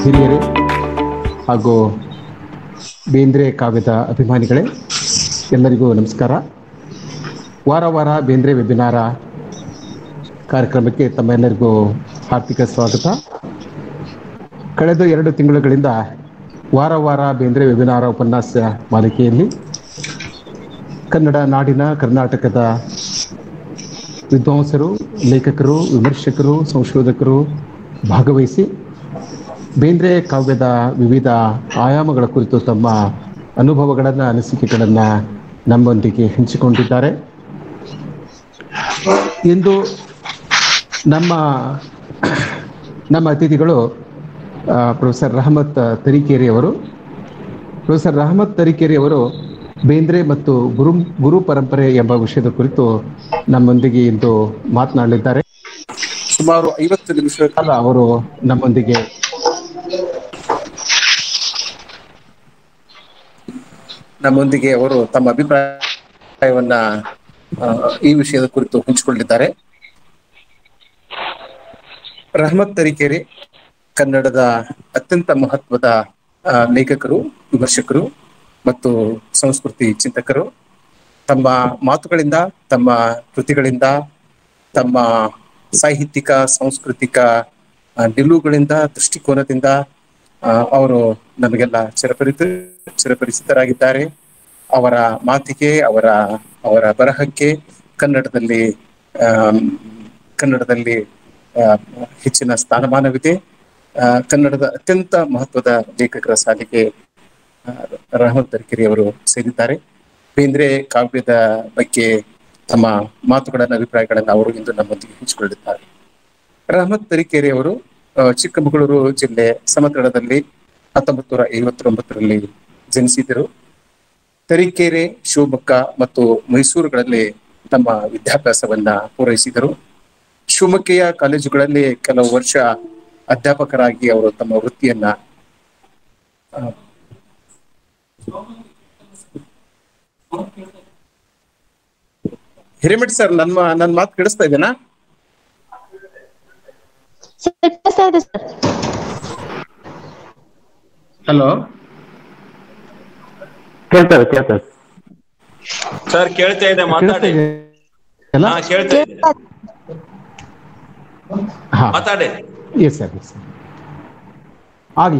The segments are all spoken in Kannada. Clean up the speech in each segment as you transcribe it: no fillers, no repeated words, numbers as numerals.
ಹಿರಿಯರೇ ಹಾಗೂ ಬೇಂದ್ರೆ ಕಾವ್ಯದ ಅಭಿಮಾನಿಗಳೇ, ಎಲ್ಲರಿಗೂ ನಮಸ್ಕಾರ. ವಾರ ವಾರ ಬೇಂದ್ರೆ ವೆಬಿನಾರ ಕಾರ್ಯಕ್ರಮಕ್ಕೆ ತಮ್ಮೆಲ್ಲರಿಗೂ ಹಾರ್ದಿಕ ಸ್ವಾಗತ. ಕಳೆದ 2 ತಿಂಗಳುಗಳಿಂದ ವಾರ ವಾರ ಬೇಂದ್ರೆ ವೆಬಿನಾರ ಉಪನ್ಯಾಸ ಮಾಲಿಕೆಯಲ್ಲಿ ಕನ್ನಡ ನಾಡಿನ ಕರ್ನಾಟಕದ ವಿದ್ವಾಂಸರು, ಲೇಖಕರು, ವಿಮರ್ಶಕರು, ಸಂಶೋಧಕರು ಭಾಗವಹಿಸಿ ಬೇಂದ್ರೆ ಕಾವ್ಯದ ವಿವಿಧ ಆಯಾಮಗಳ ಕುರಿತು ತಮ್ಮ ಅನುಭವಗಳನ್ನು, ಅನಿಸಿಕೆಗಳನ್ನು ನಮ್ಮೊಂದಿಗೆ ಹಂಚಿಕೊಂಡಿದ್ದಾರೆ. ಇಂದು ನಮ್ಮ ಅತಿಥಿಗಳು ಪ್ರೊಫೆಸರ್ ರಹಮತ್ ತರೀಕೆರೆ ಅವರು. ಪ್ರೊಫೆಸರ್ ರಹಮತ್ ತರೀಕೆರೆ ಅವರು ಬೇಂದ್ರೆ ಮತ್ತು ಗುರು ಪರಂಪರೆ ಎಂಬ ವಿಷಯದ ಕುರಿತು ನಮ್ಮೊಂದಿಗೆ ಇಂದು ಮಾತನಾಡಲಿದ್ದಾರೆ. ಸುಮಾರು 50 ನಿಮಿಷಗಳ ಕಾಲ ಅವರು ನಮ್ಮೊಂದಿಗೆ ಅವರು ತಮ್ಮ ಅಭಿಪ್ರಾಯವನ್ನ ಈ ವಿಷಯದ ಕುರಿತು ಹಂಚಿಕೊಳ್ಳಿದ್ದಾರೆ. ರಹಮತ್ ತರೀಕೆರೆ ಕನ್ನಡದ ಅತ್ಯಂತ ಮಹತ್ವದ ಲೇಖಕರು, ವಿಮರ್ಶಕರು ಮತ್ತು ಸಂಸ್ಕೃತಿ ಚಿಂತಕರು. ತಮ್ಮ ಮಾತುಗಳಿಂದ, ತಮ್ಮ ಕೃತಿಗಳಿಂದ, ತಮ್ಮ ಸಾಹಿತ್ಯಿಕ ಸಾಂಸ್ಕೃತಿಕ ನಿಲುವುಗಳಿಂದ, ದೃಷ್ಟಿಕೋನದಿಂದ ಅವರು ನಮಗೆಲ್ಲ ಚಿರಪರಿಚಿತರಾಗಿದ್ದಾರೆ. ಅವರ ಮಾತಿಗೆ, ಅವರ ಬರಹಕ್ಕೆ ಕನ್ನಡದಲ್ಲಿ ಹೆಚ್ಚಿನ ಸ್ಥಾನಮಾನವಿದೆ. ಕನ್ನಡದ ಅತ್ಯಂತ ಮಹತ್ವದ ಲೇಖಕರ ಸಾಲಿಗೆ ರಹಮತ್ ತರೀಕೆರೆ ಅವರು ಸೇರಿದ್ದಾರೆ. ಬೇಂದ್ರೆ ಕಾವ್ಯದ ಬಗ್ಗೆ ತಮ್ಮ ಮಾತುಗಳನ್ನು, ಅಭಿಪ್ರಾಯಗಳನ್ನು ಅವರು ಇಂದು ನಮ್ಮೊಂದಿಗೆ ಹಂಚಿಕೊಳ್ಳಿದ್ದಾರೆ. ರಹಮತ್ ತರೀಕೆರೆ ಅವರು ಚಿಕ್ಕಮಗಳೂರು ಜಿಲ್ಲೆ ಸಮತಳದಲ್ಲಿ 1959ರಲ್ಲಿ ಜನಿಸಿದರು. ತರೀಕೆರೆ, ಶಿವಮೊಗ್ಗ ಮತ್ತು ಮೈಸೂರುಗಳಲ್ಲಿ ತಮ್ಮ ವಿದ್ಯಾಭ್ಯಾಸವನ್ನ ಪೂರೈಸಿದರು. ಶಿವಮೊಗ್ಗೆಯ ಕಾಲೇಜುಗಳಲ್ಲಿ ಕೆಲವು ವರ್ಷ ಅಧ್ಯಾಪಕರಾಗಿ ಅವರು ತಮ್ಮ ವೃತ್ತಿಯನ್ನ ಹಿರೇಮಠ್ ಸರ್, ನನ್ನ ಮಾತು ಕೇಳಿಸ್ತಾ ಇದೆನಾ? ಹಲೋ, ಕೇಳ್ತಾರೆ ಸರ್, ಕೇಳ್ತಾ ಇದೆ, ಮಾತಾಡಿ. ಮಾತಾಡಿ. ಎಸ್ ಸರ್, ಆಗ್ಲಿ.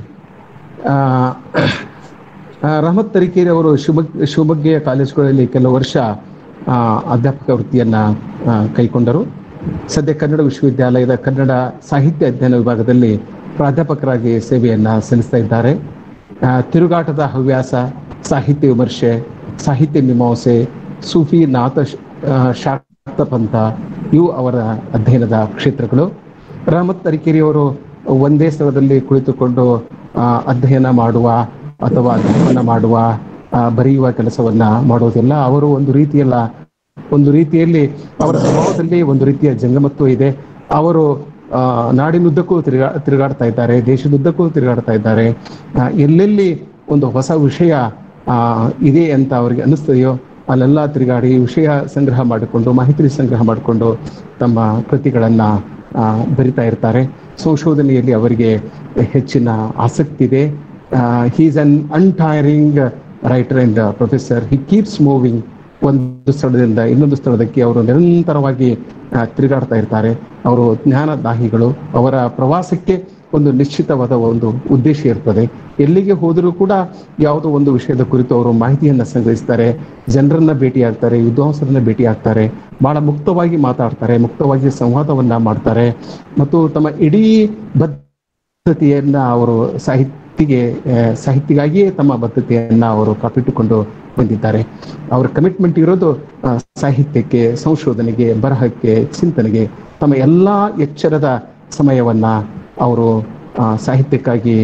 ರಹಮತ್ ತರೀಕೆರೆ ಅವರು ಶಿವಮೊಗ್ಗೆಯ ಕಾಲೇಜುಗಳಲ್ಲಿ ಕೆಲವು ವರ್ಷ ಅಧ್ಯಾಪಕ ವೃತ್ತಿಯನ್ನ ಕೈಗೊಂಡರು. ಸದ್ಯ ಕನ್ನಡ ವಿಶ್ವವಿದ್ಯಾಲಯದ ಕನ್ನಡ ಸಾಹಿತ್ಯ ಅಧ್ಯಯನ ವಿಭಾಗದಲ್ಲಿ ಪ್ರಾಧ್ಯಾಪಕರಾಗಿ ಸೇವೆಯನ್ನ ಸಲ್ಲಿಸ್ತಾ ಇದ್ದಾರೆ. ತಿರುಗಾಟದ ಹವ್ಯಾಸ, ಸಾಹಿತ್ಯ ವಿಮರ್ಶೆ, ಸಾಹಿತ್ಯ ಮೀಮಾಂಸೆ, ಸೂಫಿ ನಾಥ ಶಾಕ್ತ ಪಂಥ ಇವು ಅವರ ಅಧ್ಯಯನದ ಕ್ಷೇತ್ರಗಳು. ರಹಮತ್ ತರೀಕೆರೆಯವರು ಒಂದೇ ಸ್ಥಳದಲ್ಲಿ ಕುಳಿತುಕೊಂಡು ಅಧ್ಯಯನ ಮಾಡುವ ಅಥವಾ ಅಧ್ಯಯನ ಮಾಡುವ, ಬರೆಯುವ ಕೆಲಸವನ್ನ ಮಾಡೋದಿಲ್ಲ. ಅವರು ಒಂದು ರೀತಿಯಲ್ಲಿ ಅವರ ಸ್ವಭಾವದಲ್ಲಿ ಒಂದು ರೀತಿಯ ಜಂಗಮತ್ವ ಇದೆ. ಅವರು ನಾಡಿನುದ್ದಕ್ಕೂ ತಿರುಗಾಡ್ತಾ ಇದ್ದಾರೆ, ದೇಶದುದ್ದಕ್ಕೂ ತಿರುಗಾಡ್ತಾ ಇದ್ದಾರೆ. ಎಲ್ಲೆಲ್ಲಿ ಒಂದು ಹೊಸ ವಿಷಯ ಇದೆ ಅಂತ ಅವರಿಗೆ ಅನ್ನಿಸ್ತದೆಯೋ ಅಲ್ಲೆಲ್ಲ ತಿರುಗಾಡಿ ವಿಷಯ ಸಂಗ್ರಹ ಮಾಡಿಕೊಂಡು, ಮಾಹಿತಿ ಸಂಗ್ರಹ ಮಾಡಿಕೊಂಡು ತಮ್ಮ ಕೃತಿಗಳನ್ನ ಬರಿತಾ ಇರ್ತಾರೆ. ಸಂಶೋಧನೆಯಲ್ಲಿ ಅವರಿಗೆ ಹೆಚ್ಚಿನ ಆಸಕ್ತಿ ಇದೆ. He is an untiring writer and professor. He keeps moving. ಒಂದು ಸ್ಥಳದಿಂದ ಇನ್ನೊಂದು ಸ್ಥಳದಕ್ಕೆ ಅವರು ನಿರಂತರವಾಗಿ ತಿರುಗಾಡ್ತಾ ಇರ್ತಾರೆ. ಅವರು ಜ್ಞಾನದಾಹಿಗಳು. ಅವರ ಪ್ರವಾಸಕ್ಕೆ ಒಂದು ನಿಶ್ಚಿತವಾದ ಒಂದು ಉದ್ದೇಶ ಇರ್ತದೆ. ಎಲ್ಲಿಗೆ ಹೋದರೂ ಕೂಡ ಯಾವುದೋ ಒಂದು ವಿಷಯದ ಕುರಿತು ಅವರು ಮಾಹಿತಿಯನ್ನ ಸಂಗ್ರಹಿಸ್ತಾರೆ, ಜನರನ್ನ ಭೇಟಿಯಾಗ್ತಾರೆ, ವಿದ್ವಾಂಸರನ್ನ ಭೇಟಿಯಾಗ್ತಾರೆ, ಬಹಳ ಮುಕ್ತವಾಗಿ ಮಾತಾಡ್ತಾರೆ, ಮುಕ್ತವಾಗಿ ಸಂವಾದವನ್ನ ಮಾಡ್ತಾರೆ ಮತ್ತು ತಮ್ಮ ಇಡೀ ಬದ್ಧತೆಯನ್ನ ಅವರು ಸಾಹಿತ್ಯಕ್ಕಾಗಿಯೇ ತಮ್ಮ ಬದ್ಧತೆಯನ್ನ ಅವರು ಕಾಪಿಟ್ಟುಕೊಂಡು ಬಂದಿದ್ದಾರೆ. ಅವರ ಕಮಿಟ್ಮೆಂಟ್ ಇರೋದು ಸಾಹಿತ್ಯಕ್ಕೆ, ಸಂಶೋಧನೆಗೆ, ಬರಹಕ್ಕೆ, ಚಿಂತನೆಗೆ. ತಮ್ಮ ಎಲ್ಲಾ ಎಚ್ಚರದ ಸಮಯವನ್ನ ಅವರು ಸಾಹಿತ್ಯಕ್ಕಾಗಿ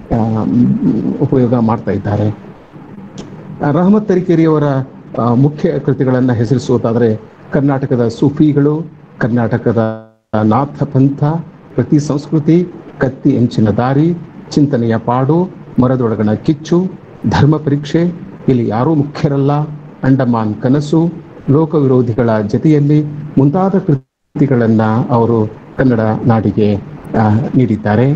ಉಪಯೋಗ ಮಾಡ್ತಾ ಇದ್ದಾರೆ. ರಹಮತ್ ತರೀಕೆರೆಯವರ ಮುಖ್ಯ ಕೃತಿಗಳನ್ನು ಹೆಸರಿಸುವುದಾದರೆ ಕರ್ನಾಟಕದ ಸೂಫಿಗಳು, ಕರ್ನಾಟಕದ ನಾಥ ಪಂಥ, ಪ್ರತಿ ಸಂಸ್ಕೃತಿ, ಕತ್ತಿ ಎಂಚಿನ ದಾರಿ, ಚಿಂತನೆಯ ಪಾಡು, ಮರದೊಳಗಣ ಕಿಚ್ಚು, ಧರ್ಮ ಪರೀಕ್ಷೆ, ಇಲ್ಲಿ ಯಾರೂ ಮುಖ್ಯರಲ್ಲ, ಅಂಡಮಾನ್ ಕನಸು, ಲೋಕ ವಿರೋಧಿಗಳ ಜತೆಯಲ್ಲಿ ಮುಂತಾದ ಕೃತಿಗಳನ್ನ ಅವರು ಕನ್ನಡ ನಾಡಿಗೆ ನೀಡಿದ್ದಾರೆ.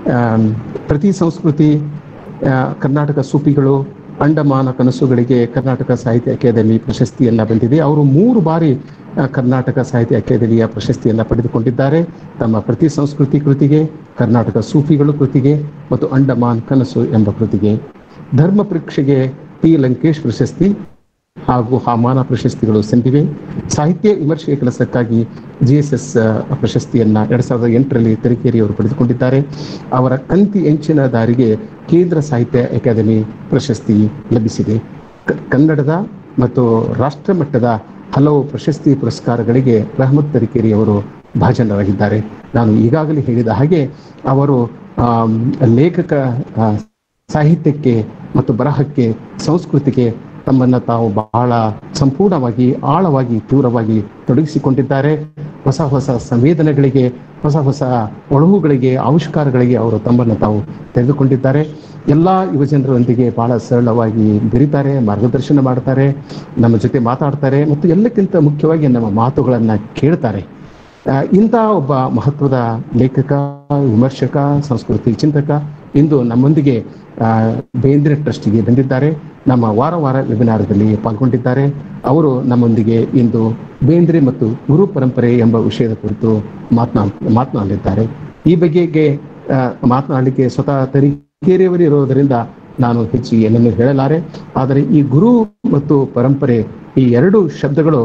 ಆಮ್, ಪ್ರತಿ ಸಂಸ್ಕೃತಿ, ಕರ್ನಾಟಕ ಸೂಫಿಗಳು, ಅಂಡಮಾನ ಕನಸುಗಳಿಗೆ ಕರ್ನಾಟಕ ಸಾಹಿತ್ಯ ಅಕಾಡೆಮಿ ಪ್ರಶಸ್ತಿಯನ್ನ ಬಂದಿದೆ. ಅವರು 3 ಬಾರಿ ಕರ್ನಾಟಕ ಸಾಹಿತ್ಯ ಅಕಾಡೆಮಿಯ ಪ್ರಶಸ್ತಿಯನ್ನ ಪಡೆದುಕೊಂಡಿದ್ದಾರೆ. ತಮ್ಮ ಪ್ರತಿ ಸಂಸ್ಕೃತಿ ಕೃತಿಗೆ, ಕರ್ನಾಟಕ ಸೂಫಿಗಳು ಕೃತಿಗೆ ಮತ್ತು ಅಂಡಮಾನ್ ಕನಸು ಎಂಬ ಕೃತಿಗೆ. ಧರ್ಮ ಪರೀಕ್ಷೆಗೆ ಟಿ ಲಂಕೇಶ್ ಪ್ರಶಸ್ತಿ ಹಾಗೂ ಹಾಮಾನ ಪ್ರಶಸ್ತಿಗಳು ಸಂದಿವೆ. ಸಾಹಿತ್ಯ ವಿಮರ್ಶೆಯ ಕೆಲಸಕ್ಕಾಗಿ GSS ಪ್ರಶಸ್ತಿಯನ್ನ 2008ರಲ್ಲಿ ತರೀಕೆರೆಯವರು ಪಡೆದುಕೊಂಡಿದ್ದಾರೆ. ಅವರ ಕಂತಿ ಎಂಚಿನ ದಾರಿಗೆ ಕೇಂದ್ರ ಸಾಹಿತ್ಯ ಅಕಾಡೆಮಿ ಪ್ರಶಸ್ತಿ ಲಭಿಸಿದೆ. ಕನ್ನಡದ ಮತ್ತು ರಾಷ್ಟ್ರ ಮಟ್ಟದ ಹಲವು ಪ್ರಶಸ್ತಿ ಪುರಸ್ಕಾರಗಳಿಗೆ ರಹಮತ್ ತರೀಕೆರೆಯವರು ಭಾಜನರಾಗಿದ್ದಾರೆ. ನಾನು ಈಗಾಗಲೇ ಹೇಳಿದ ಹಾಗೆ ಅವರು ಲೇಖಕ ಸಾಹಿತ್ಯಕ್ಕೆ ಮತ್ತು ಬರಹಕ್ಕೆ, ಸಂಸ್ಕೃತಿಗೆ ತಮ್ಮನ್ನು ತಾವು ಬಹಳ ಸಂಪೂರ್ಣವಾಗಿ, ಆಳವಾಗಿ, ತೀವ್ರವಾಗಿ ತೊಡಗಿಸಿಕೊಂಡಿದ್ದಾರೆ. ಹೊಸ ಹೊಸ ಸಂವೇದನೆಗಳಿಗೆ, ಹೊಸ ಹೊಸ ಒಳಹುಗಳಿಗೆ, ಆವಿಷ್ಕಾರಗಳಿಗೆ ಅವರು ತಮ್ಮನ್ನು ತಾವು ತೆಗೆದುಕೊಂಡಿದ್ದಾರೆ. ಎಲ್ಲ ಯುವಜನರೊಂದಿಗೆ ಬಹಳ ಸರಳವಾಗಿ ಬೆರೀತಾರೆ, ಮಾರ್ಗದರ್ಶನ ಮಾಡ್ತಾರೆ, ನಮ್ಮ ಜೊತೆ ಮಾತಾಡ್ತಾರೆ ಮತ್ತು ಎಲ್ಲಕ್ಕಿಂತ ಮುಖ್ಯವಾಗಿ ನಮ್ಮ ಮಾತುಗಳನ್ನು ಕೇಳ್ತಾರೆ. ಇಂಥ ಒಬ್ಬ ಮಹತ್ವದ ಲೇಖಕ, ವಿಮರ್ಶಕ, ಸಂಸ್ಕೃತಿ ಚಿಂತಕ ಇಂದು ನಮ್ಮೊಂದಿಗೆ ಬೇಂದ್ರೆ ಟ್ರಸ್ಟಿಗೆ ಬಂದಿದ್ದಾರೆ. ನಮ್ಮ ವಾರ ವೆಬಿನಾರದಲ್ಲಿ ಪಾಲ್ಗೊಂಡಿದ್ದಾರೆ. ಅವರು ನಮ್ಮೊಂದಿಗೆ ಇಂದು ಬೇಂದ್ರೆ ಮತ್ತು ಗುರು ಪರಂಪರೆ ಎಂಬ ವಿಷಯದ ಕುರಿತು ಮಾತನಾಡಲಿದ್ದಾರೆ. ಈ ಬಗೆಗೆ ಮಾತನಾಡಲಿಕ್ಕೆ ಸ್ವತಃ ತರೀಕೆರೆಯವರೇ ಇರೋದರಿಂದ ನಾನು ಹೆಚ್ಚು ಏನನ್ನು ಹೇಳಲಾರೆ. ಆದರೆ ಈ ಗುರು ಮತ್ತು ಪರಂಪರೆ ಈ 2 ಶಬ್ದಗಳ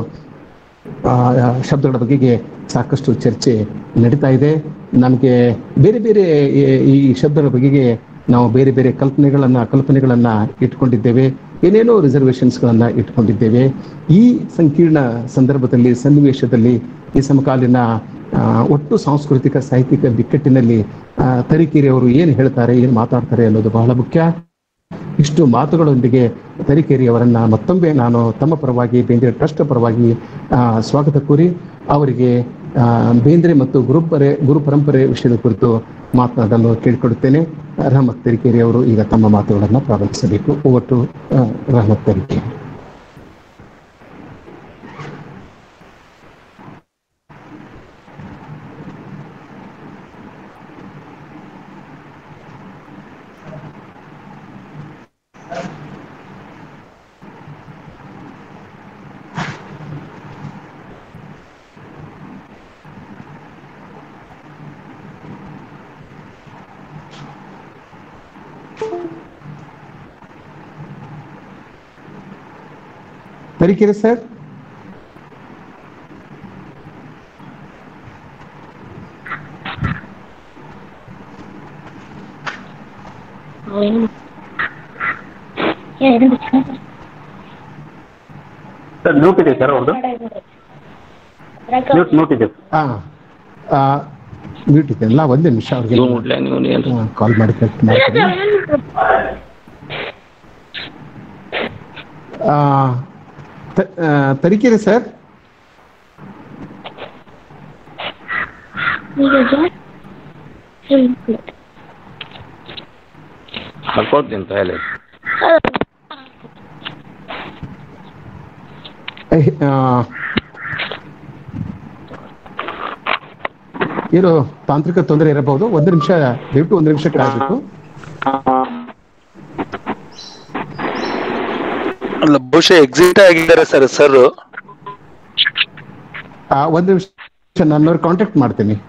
ಬಗೆಗೆ ಸಾಕಷ್ಟು ಚರ್ಚೆ ನಡೀತಾ ಇದೆ. ನಮಗೆ ಬೇರೆ ಬೇರೆ ಈ ಶಬ್ದಗಳ ಬಗೆಗೆ ನಾವು ಬೇರೆ ಬೇರೆ ಕಲ್ಪನೆಗಳನ್ನ ಇಟ್ಕೊಂಡಿದ್ದೇವೆ, ಏನೇನೋ ರಿಸರ್ವೇಷನ್ಸ್ಗಳನ್ನ ಇಟ್ಕೊಂಡಿದ್ದೇವೆ. ಈ ಸಂಕೀರ್ಣ ಸಂದರ್ಭದಲ್ಲಿ, ಸನ್ನಿವೇಶದಲ್ಲಿ, ಈ ಸಮಕಾಲೀನ ಒಟ್ಟು ಸಾಂಸ್ಕೃತಿಕ ಸಾಹಿತ್ಯಿಕ ಬಿಕ್ಕಟ್ಟಿನಲ್ಲಿ ತರೀಕೆರೆಯವರು ಏನು ಹೇಳ್ತಾರೆ, ಏನು ಮಾತಾಡ್ತಾರೆ ಅನ್ನೋದು ಬಹಳ ಮುಖ್ಯ. ಇಷ್ಟು ಮಾತುಗಳೊಂದಿಗೆ ತರೀಕೆರೆಯವರನ್ನ ಮತ್ತೊಮ್ಮೆ ನಾನು ತಮ್ಮ ಪರವಾಗಿ, ಬೇಂದ್ರೆ ಟ್ರಸ್ಟ್ ಪರವಾಗಿ ಸ್ವಾಗತ ಕೋರಿ ಅವರಿಗೆ ಬೇಂದ್ರೆ ಮತ್ತು ಗುರು ಪರಂಪರೆ ವಿಷಯದ ಕುರಿತು ಮಾತನಾಡಲು ಕೇಳಿಕೊಡುತ್ತೇನೆ. ರಹಮತ್ ತರೀಕೆರೆಯವರು ಈಗ ತಮ್ಮ ಮಾತುಗಳನ್ನು ಪ್ರಾರಂಭಿಸಬೇಕು. ಒಟ್ಟು Rahamat Tarikere. Tarikere sir. Sir mute ಇದೆ ಸರ್, ಒಂದು ಮ್ಯೂಟ್ ಇದೆ. ಮ್ಯೂಟ್ ಇದೆ ಅಲ್ಲ, ಒಂದೇ ನಿಮಿಷ ಅವ್ರಿಗೆ ಕಾಲ್ ಮಾಡಿ ತರೀಕೆರೆ ಸರ್. ಏನು ತಾಂತ್ರಿಕ ತೊಂದರೆ ಇರಬಹುದು. ಒಂದು ನಿಮಿಷ, ದಯವಿಟ್ಟು ಒಂದು ನಿಮಿಷ ಕಾಯಬೇಕು. ಅಲ್ಲ, ಬಹುಶಃ ಎಕ್ಸಿಟ್ ಆಗಿದ್ದಾರೆ ಸರ್. ಒಂದು ನಿಮಿಷ, ನಾನು ಕಾಂಟ್ಯಾಕ್ಟ್ ಮಾಡ್ತೀನಿ.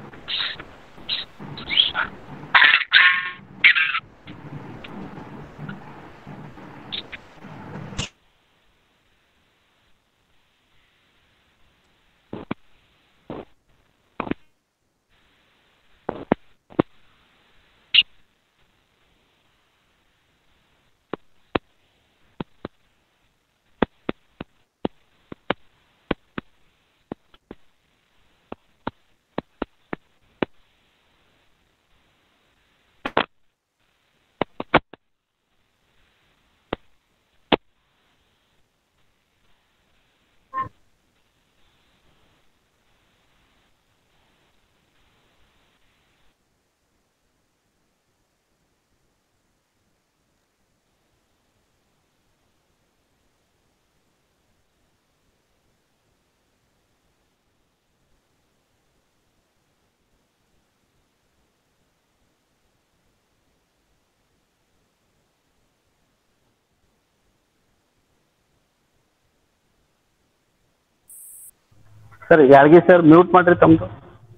ಸರ್ ಯಾರಿಗೆ ಸರ್ ಮ್ಯೂಟ್ ಮಾಡ್ರಿ ತಮ್ಮದು.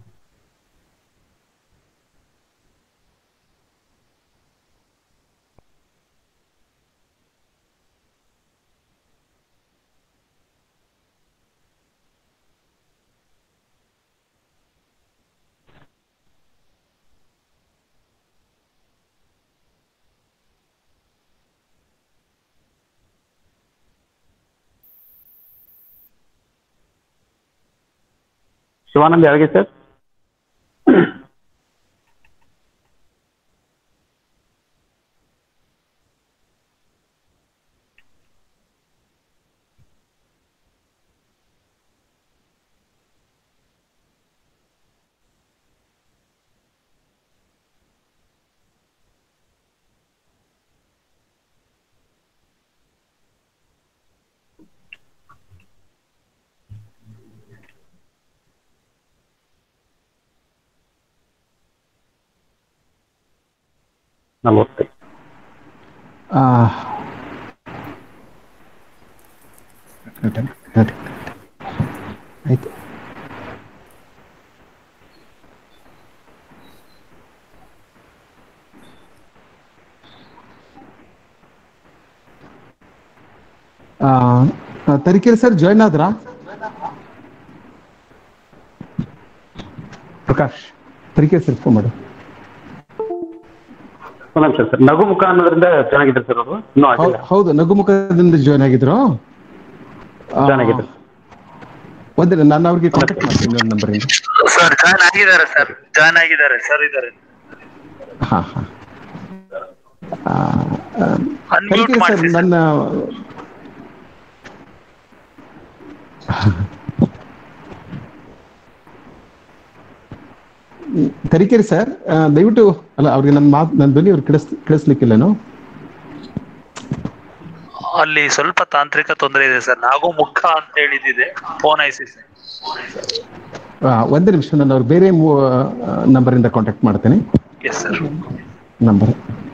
ಶಿವಾನಂದ್ ಯಾರಿಗೆ ಸರ್? ನಲವತ್ತು. ಆಯ್ತು. ತರೀಕೆರೆ ಸರ್ ಜಾಯ್ನ್ ಆದ್ರಾ? ಪ್ರಕಾಶ್ ತರೀಕೆರೆ ಸರ್ ಫೋನ್ ಮಾಡು. ಸರ್ ನಗುಮುಖ ಅನ್ನೋದ್ರಿಂದ ಚೆನ್ನಾಗಿದ್ದಾರೆ ಸರ್ ಅವರು. ಇನ್ನೂ ಆಗಿಲ್ಲ. ಹೌದು, ನಗುಮುಖದಿಂದ ಜಾಯ್ನ್ ಆಗಿದ್ರು. ಚೆನ್ನಾಗಿದ್ದಾರೆ. ಒಂದಿನ ನಾನು ಅವ್ರಿಗೆ ಕಾಂಟ್ಯಾಕ್ಟ್ ಮಾಡ್ತೀನಿ ಒಂದು ನಂಬರಿಂದ. ಸರ್ ಜಾಯ್ನ್ ಆಗಿದ್ದಾರೆ ಸರ್, ಜಾಯ್ನ್ ಆಗಿದ್ದಾರೆ ಸರ್, ಇದ್ದಾರೆ. ಹಾ ಹಾ. ತರೀಕೆರೆ ಸರ್ ನನ್ನ ತರೀಕೆರೆ ಸರ್ ದಯವಿಟ್ಟು ಅಲ್ಲ, ಅವ್ರಿಗೆ ನನ್ನ ಧ್ವನಿ ಅವ್ರು ಕೇಳಿಸ್ಲಿಕ್ಕಿಲ್ಲನು? ಅಲ್ಲಿ ಸ್ವಲ್ಪ ತಾಂತ್ರಿಕ ತೊಂದರೆ ಇದೆ ಸರ್. ನಾಗು ಮುಖ ಅಂತ ಹೇಳಿದಿದೆ ಫೋನ್ ಐಸಿ ಸರ್. ಒಂದು ನಿಮಿಷ, ನಾನು ಅವ್ರು ಬೇರೆ ನಂಬರಿಂದ ಕಾಂಟ್ಯಾಕ್ಟ್ ಮಾಡ್ತೇನೆ. Yes sir. ನಂಬರ್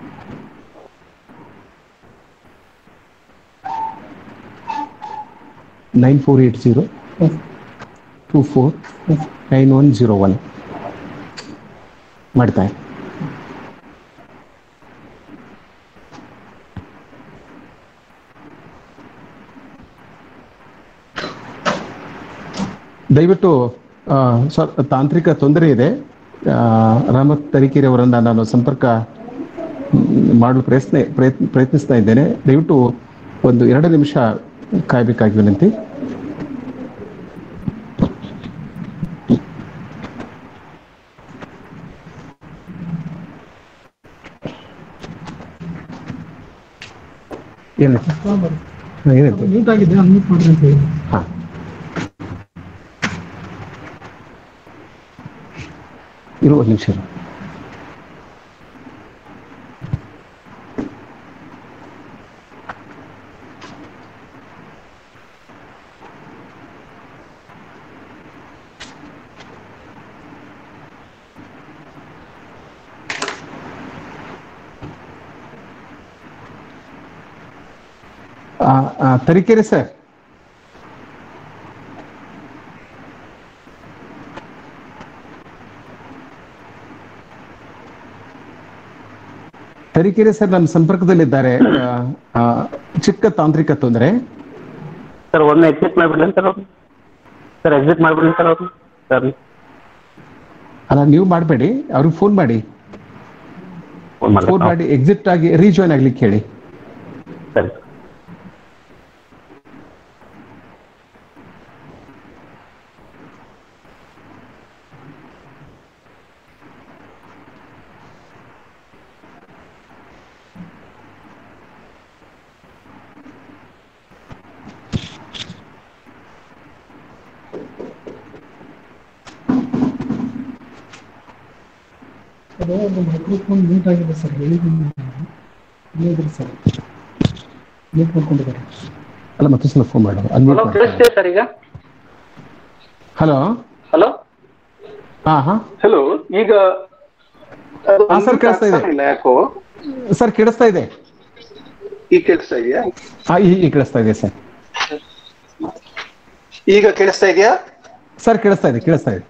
9480249101 ಮಾಡ್ತಾ. ದಯವಿಟ್ಟು ಸರ್, ತಾಂತ್ರಿಕ ತೊಂದರೆ ಇದೆ. ರಹಮತ್ ತರೀಕೆರೆ ಅವರನ್ನ ನಾನು ಸಂಪರ್ಕ ಮಾಡಲು ಪ್ರಯತ್ನಿಸ್ತಾ ಇದ್ದೇನೆ. ದಯವಿಟ್ಟು ಒಂದು 2 ನಿಮಿಷ ಕಾಯಬೇಕಾಗಿ ವಿನಂತಿ. ಹಾ, ಇರು ಒಂದು ನಿಮಿಷ. ತರೀಕೆರೆ ಸರ್, ತರೀಕೆರೆ ಸರ್ ನನ್ನ ಸಂಪರ್ಕದಲ್ಲಿದ್ದಾರೆ. ಚಿಕ್ಕ ತಾಂತ್ರಿಕ ತೊಂದರೆ ಸರ್. ಒಮ್ಮೆ ಎಕ್ಸಿಟ್ ಮಾಡಿಬಿಡ್ಲಿ ಸರ್ ಅವರು. ಸರ್ ಎಕ್ಸಿಟ್ ಮಾಡಿಬಿಡ್ಲಿ ಸರ್ ಅವರು. ಸರ್ ಅಲ್ಲ, ನೀವು ಮಾಡಬೇಡಿ, ಅವ್ರಿಗೆ ಫೋನ್ ಮಾಡಿ ಎಕ್ಸಿಟ್ ಆಗಿ ರೀಜಾಯ್ನ್ ಆಗ್ಲಿಕ್ಕೆ ಹೇಳಿ. ಸರಿ. ಮೈಕ್ರೋಫೋನ್ ಮ್ಯೂಟ್ ಆಗಿದೆ ಸರ್, ಹೇಳಿದ್ದೀನಿ ಸರ್. ಮ್ಯೂಟ್ ಮಾಡ್ಕೊಂಡಿದ್ದಾರೆ. ಅಲ್ಲ, ಮತ್ತೆ ಸಲ ಫೋನ್ ಮಾಡು. ಸರ್ ಈಗ ಹಲೋ ಹಲೋ. ಹಾ ಹಾ ಹಲೋ. ಈಗ ಸರ್ ಕೇಳಿಸ್ತಾ ಇದೆ. ಯಾಕೋ ಸರ್ ಕೇಳಿಸ್ತಾ ಇದೆ. ಈಗ ಕೇಳಿಸ್ತಾ ಇದೆಯಾ? ಈಗ ಕೇಳಿಸ್ತಾ ಇದೆ ಸರ್. ಈಗ ಕೇಳಿಸ್ತಾ ಇದೆಯಾ? ಸರ್ ಕೇಳಿಸ್ತಾ ಇದೆ, ಕೇಳಿಸ್ತಾ ಇದೆ.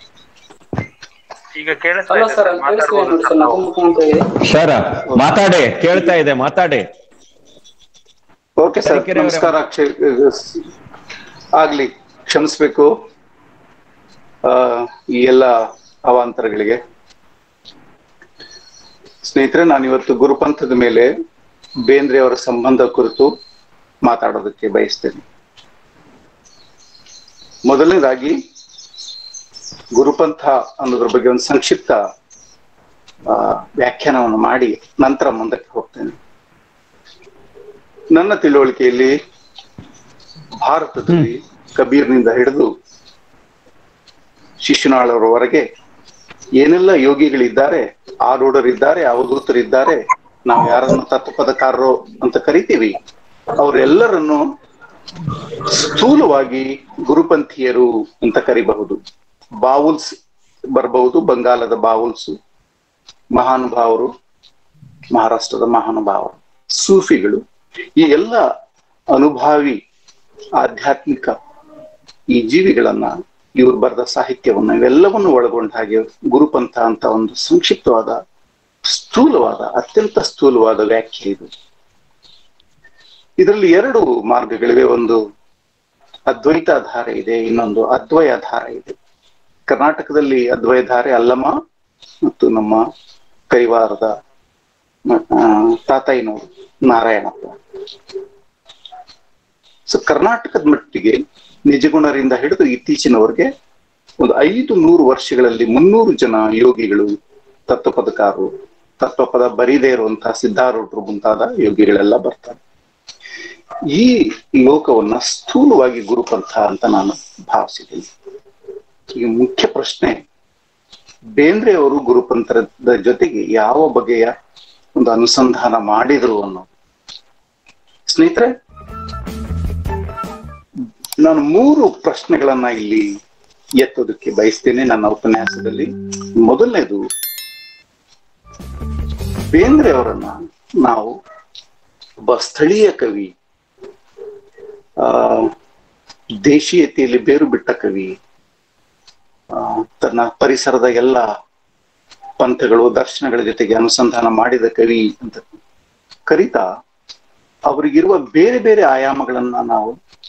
ಈಗ ಕೇಳಿಸ್ತಾ ಹಲೋ ಇದೆ ಸರ್, ಸರ್, ಮಾತಾಡ್ಬೋದು ಸರ್ ನಾವು. ಸರ್ ಮಾತಾಡಿ, ಕೇಳ್ತಾ ಇದೆ, ಮಾತಾಡಿ. ಓಕೆ ಸರ್, ನಮಸ್ಕಾರ. ಆಗ್ಲಿ, ಕ್ಷಮಿಸ್ಬೇಕು ಈ ಎಲ್ಲ ಅವಾಂತರಗಳಿಗೆ. ಸ್ನೇಹಿತರೆ, ನಾನಿವತ್ತು ಗುರುಪಂಥದ ಮೇಲೆ ಬೇಂದ್ರೆ ಅವರ ಸಂಬಂಧ ಕುರಿತು ಮಾತಾಡೋದಕ್ಕೆ ಬಯಸ್ತೇನೆ. ಮೊದಲನೇದಾಗಿ ಗುರುಪಂಥ ಅನ್ನೋದ್ರ ಬಗ್ಗೆ ಒಂದು ಸಂಕ್ಷಿಪ್ತ ವ್ಯಾಖ್ಯಾನವನ್ನು ಮಾಡಿ ನಂತರ ಮುಂದಕ್ಕೆ ಹೋಗ್ತೇನೆ. ನನ್ನ ತಿಳುವಳಿಕೆಯಲ್ಲಿ ಭಾರತದಲ್ಲಿ ಕಬೀರ್ನಿಂದ ಹಿಡಿದು ಶಿಶುನಾಳವರವರೆಗೆ ಏನೆಲ್ಲ ಯೋಗಿಗಳಿದ್ದಾರೆ, ಆರೂಢರಿದ್ದಾರೆ, ಅವಧೂತರಿದ್ದಾರೆ, ನಾವು ಯಾರನ್ನು ತತ್ವಪದಕಾರರು ಅಂತ ಕರಿತೀವಿ, ಅವರೆಲ್ಲರನ್ನು ಸ್ಥೂಲವಾಗಿ ಗುರುಪಂಥೀಯರು ಅಂತ ಕರಿಬಹುದು. ಬಾವುಲ್ಸ್ ಬರಬಹುದು, ಬಂಗಾಲದ ಬಾವುಲ್ಸ್ ಮಹಾನುಭಾವರು, ಮಹಾರಾಷ್ಟ್ರದ ಮಹಾನುಭಾವರು, ಸೂಫಿಗಳು, ಈ ಎಲ್ಲ ಅನುಭಾವಿ ಆಧ್ಯಾತ್ಮಿಕ ಈ ಜೀವಿಗಳನ್ನ, ಇವ್ರು ಬರೆದ ಸಾಹಿತ್ಯವನ್ನ, ಇವೆಲ್ಲವನ್ನು ಒಳಗೊಂಡ ಹಾಗೆ ಗುರುಪಂಥ ಅಂತ ಒಂದು ಸಂಕ್ಷಿಪ್ತವಾದ, ಸ್ಥೂಲವಾದ, ಅತ್ಯಂತ ಸ್ಥೂಲವಾದ ವ್ಯಾಖ್ಯೆ ಇದು. ಇದರಲ್ಲಿ ಎರಡು ಮಾರ್ಗಗಳಿವೆ. ಒಂದು ಅದ್ವೈತ ಧಾರೆ ಇದೆ, ಇನ್ನೊಂದು ಅದ್ವಯ ಧಾರೆ ಇದೆ. ಕರ್ನಾಟಕದಲ್ಲಿ ಅದ್ವಯ ಧಾರೆ ಅಲ್ಲಮ ಮತ್ತು ನಮ್ಮ ಕೈವಾರದ ತಾತಯ್ಯನವರು ನಾರಾಯಣಪ್ಪ. ಸೊ ಕರ್ನಾಟಕದ ಮಟ್ಟಿಗೆ ನಿಜಗುಣರಿಂದ ಹಿಡಿದು ಇತ್ತೀಚಿನವರೆಗೆ ಒಂದು 500 ವರ್ಷಗಳಲ್ಲಿ 300 ಜನ ಯೋಗಿಗಳು, ತತ್ವಪದಕಾರರು, ತತ್ವಪದ ಬರೀದೇ ಇರುವಂತಹ ಸಿದ್ಧಾರೂಢರು ಮುಂತಾದ ಯೋಗಿಗಳೆಲ್ಲ ಬರ್ತಾರೆ. ಈ ಲೋಕವನ್ನ ಸ್ಥೂಲವಾಗಿ ಗುರುಪಂಥ ಅಂತ ನಾನು ಭಾವಿಸಿದ್ದೀನಿ. ಈ ಮುಖ್ಯ ಪ್ರಶ್ನೆ, ಬೇಂದ್ರೆ ಅವರು ಗುರುಪಂಥದ ಜೊತೆಗೆ ಯಾವ ಬಗೆಯ ಒಂದು ಅನುಸಂಧಾನ ಮಾಡಿದ್ರು ಅನ್ನೋದು. ಸ್ನೇಹಿತರೆ, ನಾನು 3 ಪ್ರಶ್ನೆಗಳನ್ನ ಇಲ್ಲಿ ಎತ್ತೋದಕ್ಕೆ ಬಯಸ್ತೇನೆ ನನ್ನ ಉಪನ್ಯಾಸದಲ್ಲಿ. ಮೊದಲನೇದು, ಬೇಂದ್ರೆ ಅವರನ್ನ ನಾವು ಒಬ್ಬ ಸ್ಥಳೀಯ ಕವಿ, ದೇಶೀಯತೆಯಲ್ಲಿ ಬೇರು ಬಿಟ್ಟ ಕವಿ, ತನ್ನ ಪರಿಸರದ ಎಲ್ಲ ಪಂಥಗಳು, ದರ್ಶನಗಳ ಜೊತೆಗೆ ಅನುಸಂಧಾನ ಮಾಡಿದ ಕವಿ ಅಂತ ಕರೀತಾ, ಅವರಿಗಿರುವ ಬೇರೆ ಬೇರೆ ಆಯಾಮಗಳನ್ನ ನಾವು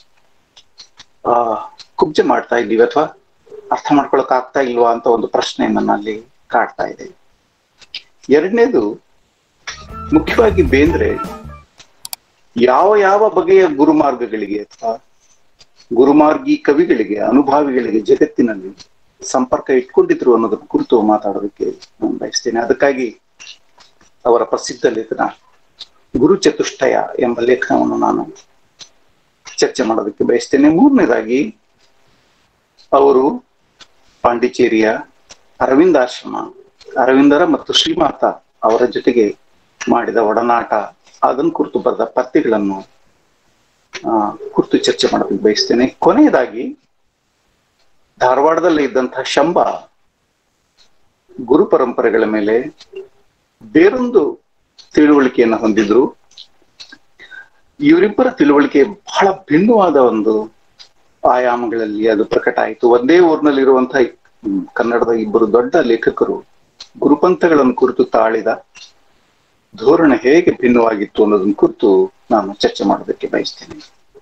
ಕುಬ್ಜೆ ಮಾಡ್ತಾ ಇದ್ದೀವಿ ಅಥವಾ ಅರ್ಥ ಮಾಡ್ಕೊಳಕ್ ಆಗ್ತಾ ಇಲ್ವಾ ಅಂತ ಒಂದು ಪ್ರಶ್ನೆ ನನ್ನಲ್ಲಿ ಕಾಡ್ತಾ ಇದೆ. ಎರಡನೇದು, ಮುಖ್ಯವಾಗಿ ಬೇಂದ್ರೆ ಯಾವ ಯಾವ ಬಗೆಯ ಗುರುಮಾರ್ಗಗಳಿಗೆ ಅಥವಾ ಗುರುಮಾರ್ಗಿ ಕವಿಗಳಿಗೆ, ಅನುಭಾವಿಗಳಿಗೆ ಜಗತ್ತಿನಲ್ಲಿ ಸಂಪರ್ಕ ಇಟ್ಕೊಂಡಿದ್ರು ಅನ್ನೋದ್ರ ಕುರಿತು ಮಾತಾಡೋದಕ್ಕೆ ನಾನು ಬಯಸ್ತೇನೆ. ಅದಕ್ಕಾಗಿ ಅವರ ಪ್ರಸಿದ್ಧ ಲೇಖನ ಗುರು ಚತುಷ್ಟಯ ಎಂಬ ಲೇಖನವನ್ನು ನಾನು ಚರ್ಚೆ ಮಾಡೋದಕ್ಕೆ ಬಯಸ್ತೇನೆ. ಮೂರನೇದಾಗಿ, ಅವರು ಪಾಂಡಿಚೇರಿಯ ಅರವಿಂದಾಶ್ರಮ, ಅರವಿಂದರ ಮತ್ತು ಶ್ರೀಮಾತ ಅವರ ಜೊತೆಗೆ ಮಾಡಿದ ಒಡನಾಟ, ಅದನ್ನು ಕುರಿತು ಬರೆದ ಪದ್ಯಗಳನ್ನು ಕುರಿತು ಚರ್ಚೆ ಮಾಡೋದಕ್ಕೆ ಬಯಸ್ತೇನೆ. ಕೊನೆಯದಾಗಿ, ಧಾರವಾಡದಲ್ಲಿ ಇದ್ದಂತಹ ಶಂಬ ಗುರು ಪರಂಪರೆಗಳ ಮೇಲೆ ಬೇರೊಂದು ತಿಳುವಳಿಕೆಯನ್ನು ಹೊಂದಿದ್ರು. ಇವರಿಬ್ಬರ ತಿಳುವಳಿಕೆ ಬಹಳ ಭಿನ್ನವಾದ ಒಂದು ಆಯಾಮಗಳಲ್ಲಿ ಅದು ಪ್ರಕಟ ಆಯಿತು. ಒಂದೇ ಊರಿನಲ್ಲಿರುವಂತಹ ಕನ್ನಡದ ಇಬ್ಬರು ದೊಡ್ಡ ಲೇಖಕರು ಗುರುಪಂಥಗಳನ್ನು ಕುರಿತು ತಾಳಿದ ಧೋರಣೆ ಹೇಗೆ ಭಿನ್ನವಾಗಿತ್ತು ಅನ್ನೋದನ್ನ ಕುರಿತು ನಾನು ಚರ್ಚೆ ಮಾಡೋದಕ್ಕೆ ಬಯಸ್ತೇನೆ.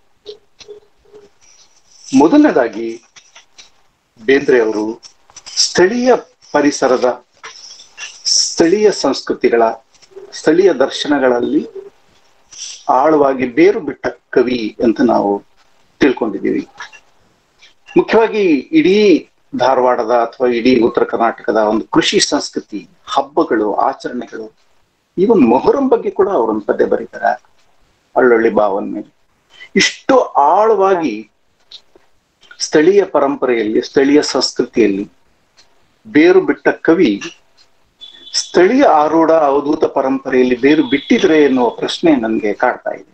ಮೊದಲನೇದಾಗಿ, ಬೇಂದ್ರೆ ಅವರು ಸ್ಥಳೀಯ ಪರಿಸರದ, ಸ್ಥಳೀಯ ಸಂಸ್ಕೃತಿಗಳ, ಸ್ಥಳೀಯ ದರ್ಶನಗಳಲ್ಲಿ ಆಳವಾಗಿ ಬೇರು ಬಿಟ್ಟ ಕವಿ ಅಂತ ನಾವು ತಿಳ್ಕೊಂಡಿದ್ದೀವಿ. ಮುಖ್ಯವಾಗಿ ಇಡೀ ಧಾರವಾಡದ ಅಥವಾ ಇಡೀ ಉತ್ತರ ಕರ್ನಾಟಕದ ಒಂದು ಕೃಷಿ ಸಂಸ್ಕೃತಿ, ಹಬ್ಬಗಳು, ಆಚರಣೆಗಳು, ಈವನ್ ಮೊಹರಂ ಬಗ್ಗೆ ಕೂಡ ಅವರೊಂದು ಪದ್ಯ ಬರೀತಾರೆ, ಅಳ್ಳೊಳ್ಳಿ ಬಾವನ್ ಮೇಲೆ. ಇಷ್ಟು ಆಳವಾಗಿ ಸ್ಥಳೀಯ ಪರಂಪರೆಯಲ್ಲಿ, ಸ್ಥಳೀಯ ಸಂಸ್ಕೃತಿಯಲ್ಲಿ ಬೇರು ಬಿಟ್ಟ ಕವಿ ಸ್ಥಳೀಯ ಆರೂಢ ಅವಧೂತ ಪರಂಪರೆಯಲ್ಲಿ ಬೇರು ಬಿಟ್ಟಿದ್ರೆ ಎನ್ನುವ ಪ್ರಶ್ನೆ ನನಗೆ ಕಾಡ್ತಾ ಇದೆ.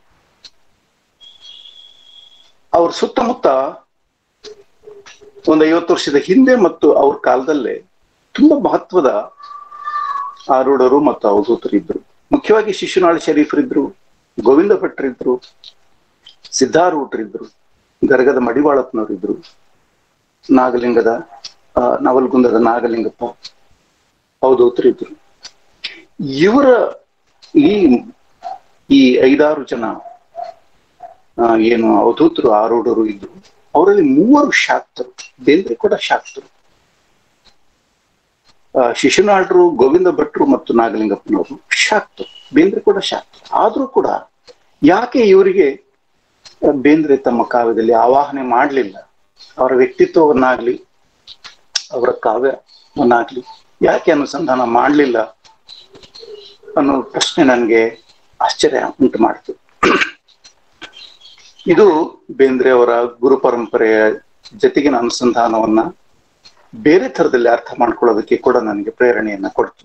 ಅವ್ರ ಸುತ್ತಮುತ್ತ ಒಂದು 50 ವರ್ಷದ ಹಿಂದೆ ಮತ್ತು ಅವ್ರ ಕಾಲದಲ್ಲೇ ತುಂಬಾ ಮಹತ್ವದ ಆರೂಢರು ಮತ್ತು ಅವಧೂತರಿದ್ರು. ಮುಖ್ಯವಾಗಿ ಶಿಶುನಾಳ ಶರೀಫರಿದ್ರು, ಗೋವಿಂದ ಭಟ್ರಿದ್ರು, ಸಿದ್ಧಾರೂಢರಿದ್ರು, ಗರಗದ ಮಡಿವಾಳಪ್ಪನವರಿದ್ರು. ನಾಗಲಿಂಗದ ನವಲ್ಗುಂದದ ನಾಗಲಿಂಗಪ್ಪ ಅವಧೂತರಿದ್ರು. ಇವರ ಈ 5-6 ಜನ ಏನು ಅವಧೂತರು ಆರೂಢರು ಇದ್ರು. ಅವರಲ್ಲಿ 3 ಶಾಕ್ತರು. ಬೇಂದ್ರೆ ಕೂಡ ಶಾಕ್ತರು. ಶಿಶುನಾಳರು, ಗೋವಿಂದ ಭಟ್ರು ಮತ್ತು ನಾಗಲಿಂಗಪ್ಪನವರು ಶಾಕ್ತರು. ಬೇಂದ್ರೆ ಕೂಡ ಶಾಕ್ತರು. ಆದ್ರೂ ಕೂಡ ಯಾಕೆ ಇವರಿಗೆ ಬೇಂದ್ರೆ ತಮ್ಮ ಕಾವ್ಯದಲ್ಲಿ ಆವಾಹನೆ ಮಾಡಲಿಲ್ಲ? ಅವರ ವ್ಯಕ್ತಿತ್ವವನ್ನಾಗ್ಲಿ ಅವರ ಕಾವ್ಯವನ್ನಾಗ್ಲಿ ಯಾಕೆ ಅನುಸಂಧಾನ ಮಾಡಲಿಲ್ಲ ಅನ್ನೋ ಪ್ರಶ್ನೆ ನನಗೆ ಆಶ್ಚರ್ಯ ಉಂಟು ಮಾಡ್ತು. ಇದು ಬೇಂದ್ರೆ ಅವರ ಗುರು ಪರಂಪರೆಯ ಜೊತೆಗಿನ ಅನುಸಂಧಾನವನ್ನ ಬೇರೆ ಥರದಲ್ಲಿ ಅರ್ಥ ಮಾಡ್ಕೊಳ್ಳೋದಕ್ಕೆ ಕೂಡ ನನಗೆ ಪ್ರೇರಣೆಯನ್ನ ಕೊಡ್ತು.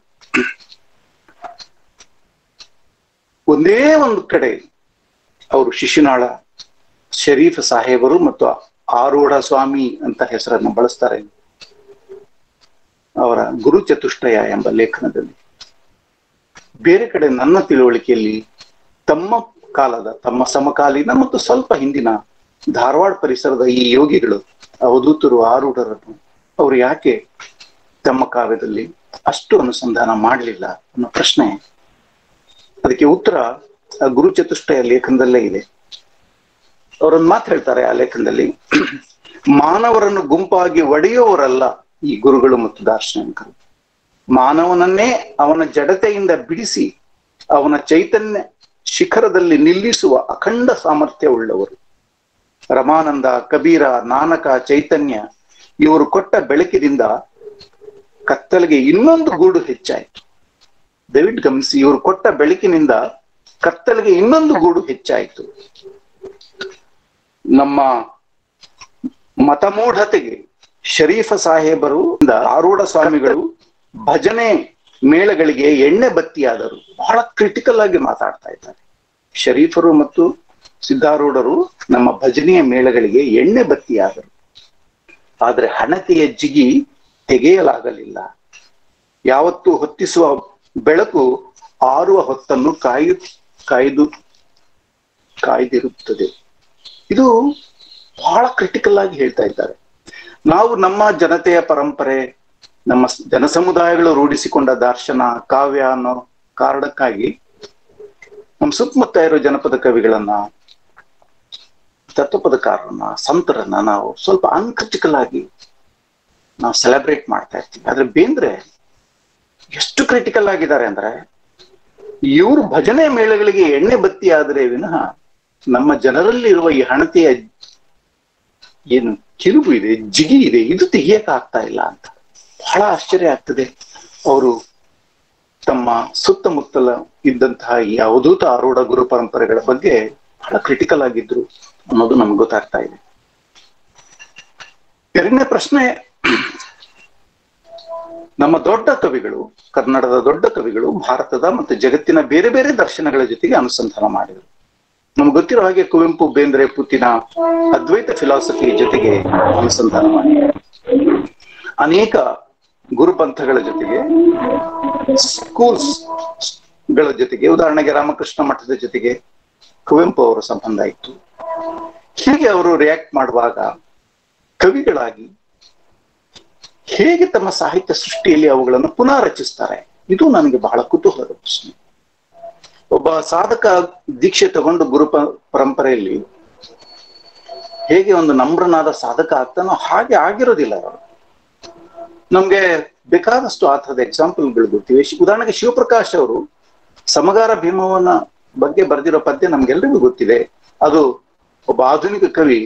ಒಂದೇ ಒಂದು ಕಡೆ ಅವರು ಶಿಶುನಾಳ ಶರೀಫ್ ಸಾಹೇಬರು ಮತ್ತು ಆರೂಢ ಸ್ವಾಮಿ ಅಂತ ಹೆಸರನ್ನು ಬಳಸ್ತಾರೆ ಅವರ ಗುರು ಚತುಷ್ಟಯ ಎಂಬ ಲೇಖನದಲ್ಲಿ. ಬೇರೆ ಕಡೆ ನನ್ನ ತಿಳುವಳಿಕೆಯಲ್ಲಿ ತಮ್ಮ ಕಾಲದ, ತಮ್ಮ ಸಮಕಾಲೀನ ಮತ್ತು ಸ್ವಲ್ಪ ಹಿಂದಿನ ಧಾರವಾಡ ಪರಿಸರದ ಈ ಯೋಗಿಗಳು, ಅವಧೂತರು, ಆರೂಢರನ್ನು ಅವರು ಯಾಕೆ ತಮ್ಮ ಕಾವ್ಯದಲ್ಲಿ ಅಷ್ಟು ಅನುಸಂಧಾನ ಮಾಡಲಿಲ್ಲ ಅನ್ನೋ ಪ್ರಶ್ನೆ, ಅದಕ್ಕೆ ಉತ್ತರ ಆ ಗುರು ಚತುಷ್ಟಯ ಲೇಖನದಲ್ಲೇ ಇದೆ. ಅವರೊಂದು ಮಾತು ಹೇಳ್ತಾರೆ ಆ ಲೇಖನದಲ್ಲಿ, ಮಾನವರನ್ನು ಗುಂಪಾಗಿ ಒಡೆಯುವವರಲ್ಲ ಈ ಗುರುಗಳು ಮತ್ತು ದಾರ್ಶನಿಕರು. ಮಾನವನನ್ನೇ ಅವನ ಜಡತೆಯಿಂದ ಬಿಡಿಸಿ ಅವನ ಚೈತನ್ಯ ಶಿಖರದಲ್ಲಿ ನಿಲ್ಲಿಸುವ ಅಖಂಡ ಸಾಮರ್ಥ್ಯ ಉಳ್ಳವರು. ರಮಾನಂದ, ಕಬೀರ, ನಾನಕ, ಚೈತನ್ಯ ಇವರು ಕೊಟ್ಟ ಬೆಳಕಿನಿಂದ ಕತ್ತಲಿಗೆ ಇನ್ನೊಂದು ಗೂಡು ಹೆಚ್ಚಾಯಿತು. ದಯವಿಟ್ಟು ಗಮನಿಸಿ, ಇವರು ಕೊಟ್ಟ ಬೆಳಕಿನಿಂದ ಕತ್ತಲಿಗೆ ಇನ್ನೊಂದು ಗೂಡು ಹೆಚ್ಚಾಯಿತು. ನಮ್ಮ ಮತಮೂಢತೆಗೆ ಶರೀಫ ಸಾಹೇಬರು, ಆರೂಢ ಸ್ವಾಮಿಗಳು ಭಜನೆ ಮೇಳಗಳಿಗೆ ಎಣ್ಣೆ ಬತ್ತಿಯಾದರು. ಬಹಳ ಕ್ರಿಟಿಕಲ್ ಆಗಿ ಮಾತಾಡ್ತಾ ಇದ್ದಾರೆ. ಶರೀಫರು ಮತ್ತು ಸಿದ್ಧಾರೂಢರು ನಮ್ಮ ಭಜನೆಯ ಮೇಳಗಳಿಗೆ ಎಣ್ಣೆ ಬತ್ತಿಯಾದರು. ಆದ್ರೆ ಹಣತೆಯ ಜಿಗಿ ತೆಗೆಯಲಾಗಲಿಲ್ಲ. ಯಾವತ್ತೂ ಹೊತ್ತಿಸುವ ಬೆಳಕು ಆರುವ ಹೊತ್ತನ್ನು ಕಾಯ್ದಿರುತ್ತದೆ. ಇದು ಬಹಳ ಕ್ರಿಟಿಕಲ್ ಆಗಿ ಹೇಳ್ತಾ ಇದ್ದಾರೆ. ನಾವು ನಮ್ಮ ಜನತೆಯ ಪರಂಪರೆ, ನಮ್ಮ ಜನಸಮುದಾಯಗಳು ರೂಢಿಸಿಕೊಂಡ ದರ್ಶನ, ಕಾವ್ಯ ಅನ್ನೋ ಕಾರಣಕ್ಕಾಗಿ ನಮ್ಮ ಸುತ್ತಮುತ್ತ ಇರೋ ಜನಪದ ಕವಿಗಳನ್ನ, ತತ್ವಪದಕಾರರನ್ನ, ಸಂತರನ್ನ ನಾವು ಸ್ವಲ್ಪ ಅನ್ಕ್ರಿಟಿಕಲ್ ಆಗಿ ನಾವು ಸೆಲೆಬ್ರೇಟ್ ಮಾಡ್ತಾ ಇರ್ತೀವಿ. ಆದ್ರೆ ಬೇಂದ್ರೆ ಎಷ್ಟು ಕ್ರಿಟಿಕಲ್ ಆಗಿದ್ದಾರೆ ಅಂದ್ರೆ, ಇವರು ಭಜನೆ ಮೇಳಗಳಿಗೆ ಎಣ್ಣೆ ಬತ್ತಿ ಆದ್ರೆ ವಿನಃ ನಮ್ಮ ಜನರಲ್ಲಿರುವ ಈ ಹಣತೆಯ ಏನು ಕಿರುಬು ಇದೆ, ಜಿಗಿ ಇದೆ, ಇದು ತೆಗಿಯಕ್ ಆಗ್ತಾ ಇಲ್ಲ ಅಂತ ಬಹಳ ಆಶ್ಚರ್ಯ ಆಗ್ತದೆ. ಅವರು ತಮ್ಮ ಸುತ್ತಮುತ್ತಲ ಇದ್ದಂತಹ ಈ ಅವಧೂತ ಆರೂಢ ಗುರು ಪರಂಪರೆಗಳ ಬಗ್ಗೆ ಬಹಳ ಕ್ರಿಟಿಕಲ್ ಆಗಿದ್ರು ಅನ್ನೋದು ನಮ್ಗೆ ಗೊತ್ತಾಗ್ತಾ ಇದೆ. ಎರಡನೇ ಪ್ರಶ್ನೆ, ನಮ್ಮ ದೊಡ್ಡ ಕವಿಗಳು, ಕನ್ನಡದ ದೊಡ್ಡ ಕವಿಗಳು ಭಾರತದ ಮತ್ತು ಜಗತ್ತಿನ ಬೇರೆ ಬೇರೆ ದರ್ಶನಗಳ ಜೊತೆಗೆ ಅನುಸಂಧಾನ ಮಾಡಿದರು. ನಮ್ಗೆ ಗೊತ್ತಿರೋ ಹಾಗೆ ಕುವೆಂಪು, ಬೇಂದ್ರೆ, ಪುತ್ತಿನ ಅದ್ವೈತ ಫಿಲಾಸಫಿ ಜೊತೆಗೆ ಅನುಸಂಧಾನ ಮಾಡಿದರು. ಅನೇಕ ಗುರುಪಂಥಗಳ ಜೊತೆಗೆ, ಸ್ಕೂಲ್ಸ್ ಗಳ ಜೊತೆಗೆ, ಉದಾಹರಣೆಗೆ ರಾಮಕೃಷ್ಣ ಮಠದ ಜೊತೆಗೆ ಕುವೆಂಪು ಅವರ ಸಂಬಂಧ ಇತ್ತು. ಹೀಗೆ ಅವರು ರಿಯಾಕ್ಟ್ ಮಾಡುವಾಗ ಕವಿಗಳಾಗಿ ಹೇಗೆ ತಮ್ಮ ಸಾಹಿತ್ಯ ಸೃಷ್ಟಿಯಲ್ಲಿ ಅವುಗಳನ್ನು ಪುನಃ ರಚಿಸ್ತಾರೆ, ಇದು ನನಗೆ ಬಹಳ ಕುತೂಹಲದ ಪ್ರಶ್ನೆ. ಒಬ್ಬ ಸಾಧಕ ದೀಕ್ಷೆ ತಗೊಂಡು ಗುರು ಪರಂಪರೆಯಲ್ಲಿ ಹೇಗೆ ಒಂದು ನಮ್ರನಾದ ಸಾಧಕ ಆಗ್ತಾನೋ ಹಾಗೆ ಆಗಿರೋದಿಲ್ಲ ಅವರು. ನಮ್ಗೆ ಬೇಕಾದಷ್ಟು ಆ ಥರದ ಎಕ್ಸಾಂಪಲ್ಗಳು ಗೊತ್ತಿವೆ. ಉದಾಹರಣೆಗೆ ಶಿವಪ್ರಕಾಶ್ ಅವರು ಸಮಗಾರ ಭೀಮವನ ಬಗ್ಗೆ ಬರೆದಿರೋ ಪದ್ಯ ನಮ್ಗೆಲ್ರಿಗೂ ಗೊತ್ತಿದೆ. ಅದು ಒಬ್ಬ ಆಧುನಿಕ ಕವಿ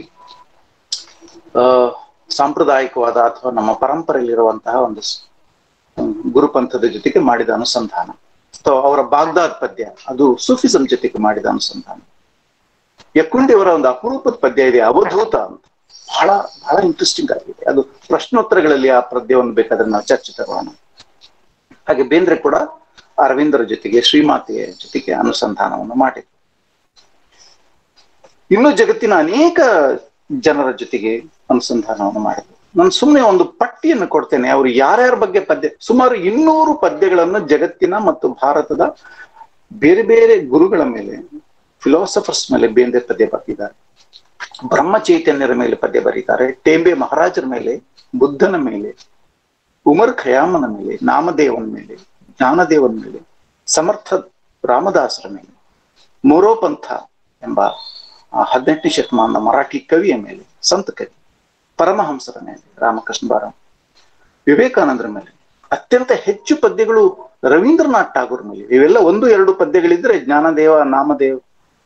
ಸಾಂಪ್ರದಾಯಿಕವಾದ ಅಥವಾ ನಮ್ಮ ಪರಂಪರೆಯಲ್ಲಿರುವಂತಹ ಒಂದು ಗುರುಪಂಥದ ಜೊತೆಗೆ ಮಾಡಿದ ಅನುಸಂಧಾನ. ಅವರ ಬಾಗ್ದಾದ್ ಪದ್ಯ ಅದು ಸೂಫಿಸಂ ಜೊತೆಗೆ ಮಾಡಿದ ಅನುಸಂಧಾನ. ಯಕ್ಕುಂಡಿ ಅವರ ಒಂದು ಅಪರೂಪದ ಪದ್ಯ ಇದೆ, ಅವಧೂತ ಅಂತ, ಬಹಳ ಬಹಳ ಇಂಟ್ರೆಸ್ಟಿಂಗ್ ಆಗಿದೆ. ಅದು ಪ್ರಶ್ನೋತ್ತರಗಳಲ್ಲಿ ಆ ಪದ್ಯವನ್ನು ಬೇಕಾದ್ರೆ ನಾವು ಚರ್ಚೆ ತಗೋಣ. ಹಾಗೆ ಬೇಂದ್ರೆ ಕೂಡ ಅರವಿಂದರ ಜೊತೆಗೆ, ಶ್ರೀಮಾತೆಯ ಜೊತೆಗೆ ಅನುಸಂಧಾನವನ್ನು ಮಾಡಿದ್ರು. ಇನ್ನು ಜಗತ್ತಿನ ಅನೇಕ ಜನರ ಜೊತೆಗೆ ಅನುಸಂಧಾನವನ್ನು ಮಾಡಿದ್ರು. ನಾನು ಸುಮ್ಮನೆ ಒಂದು ಪಟ್ಟಿಯನ್ನು ಕೊಡ್ತೇನೆ. ಅವರು ಯಾರ್ಯಾರ ಬಗ್ಗೆ ಪದ್ಯ, ಸುಮಾರು 200 ಪದ್ಯಗಳನ್ನು ಜಗತ್ತಿನ ಮತ್ತು ಭಾರತದ ಬೇರೆ ಬೇರೆ ಗುರುಗಳ ಮೇಲೆ, ಫಿಲಾಸಫರ್ಸ್ ಮೇಲೆ ಬೇಂದ್ರೆ ಪದ್ಯ ಬರೆದಿದ್ದಾರೆ. ಬ್ರಹ್ಮ ಚೈತನ್ಯರ ಮೇಲೆ ಪದ್ಯ ಬರೀತಾರೆ, ಟೇಂಬೆ ಮಹಾರಾಜರ ಮೇಲೆ, ಬುದ್ಧನ ಮೇಲೆ, ಉಮರ್ ಖಯಾಮನ ಮೇಲೆ, ನಾಮದೇವನ ಮೇಲೆ, ಜ್ಞಾನದೇವನ ಮೇಲೆ, ಸಮರ್ಥ ರಾಮದಾಸರ ಮೇಲೆ, ಮೊರೋಪಂಥ ಎಂಬ 18ನೇ ಶತಮಾನದ ಮರಾಠಿ ಕವಿಯ ಮೇಲೆ, ಸಂತ ಕವಿ, ಪರಮಹಂಸರ ಮೇಲೆ, ರಾಮಕೃಷ್ಣ ಬಾರಾಮ್, ವಿವೇಕಾನಂದರ ಮೇಲೆ, ಅತ್ಯಂತ ಹೆಚ್ಚು ಪದ್ಯಗಳು ರವೀಂದ್ರನಾಥ್ ಠಾಗೂರ್ ಮೇಲೆ. ಇವೆಲ್ಲ 1-2 ಪದ್ಯಗಳಿದ್ರೆ ಜ್ಞಾನದೇವ, ನಾಮದೇವ್,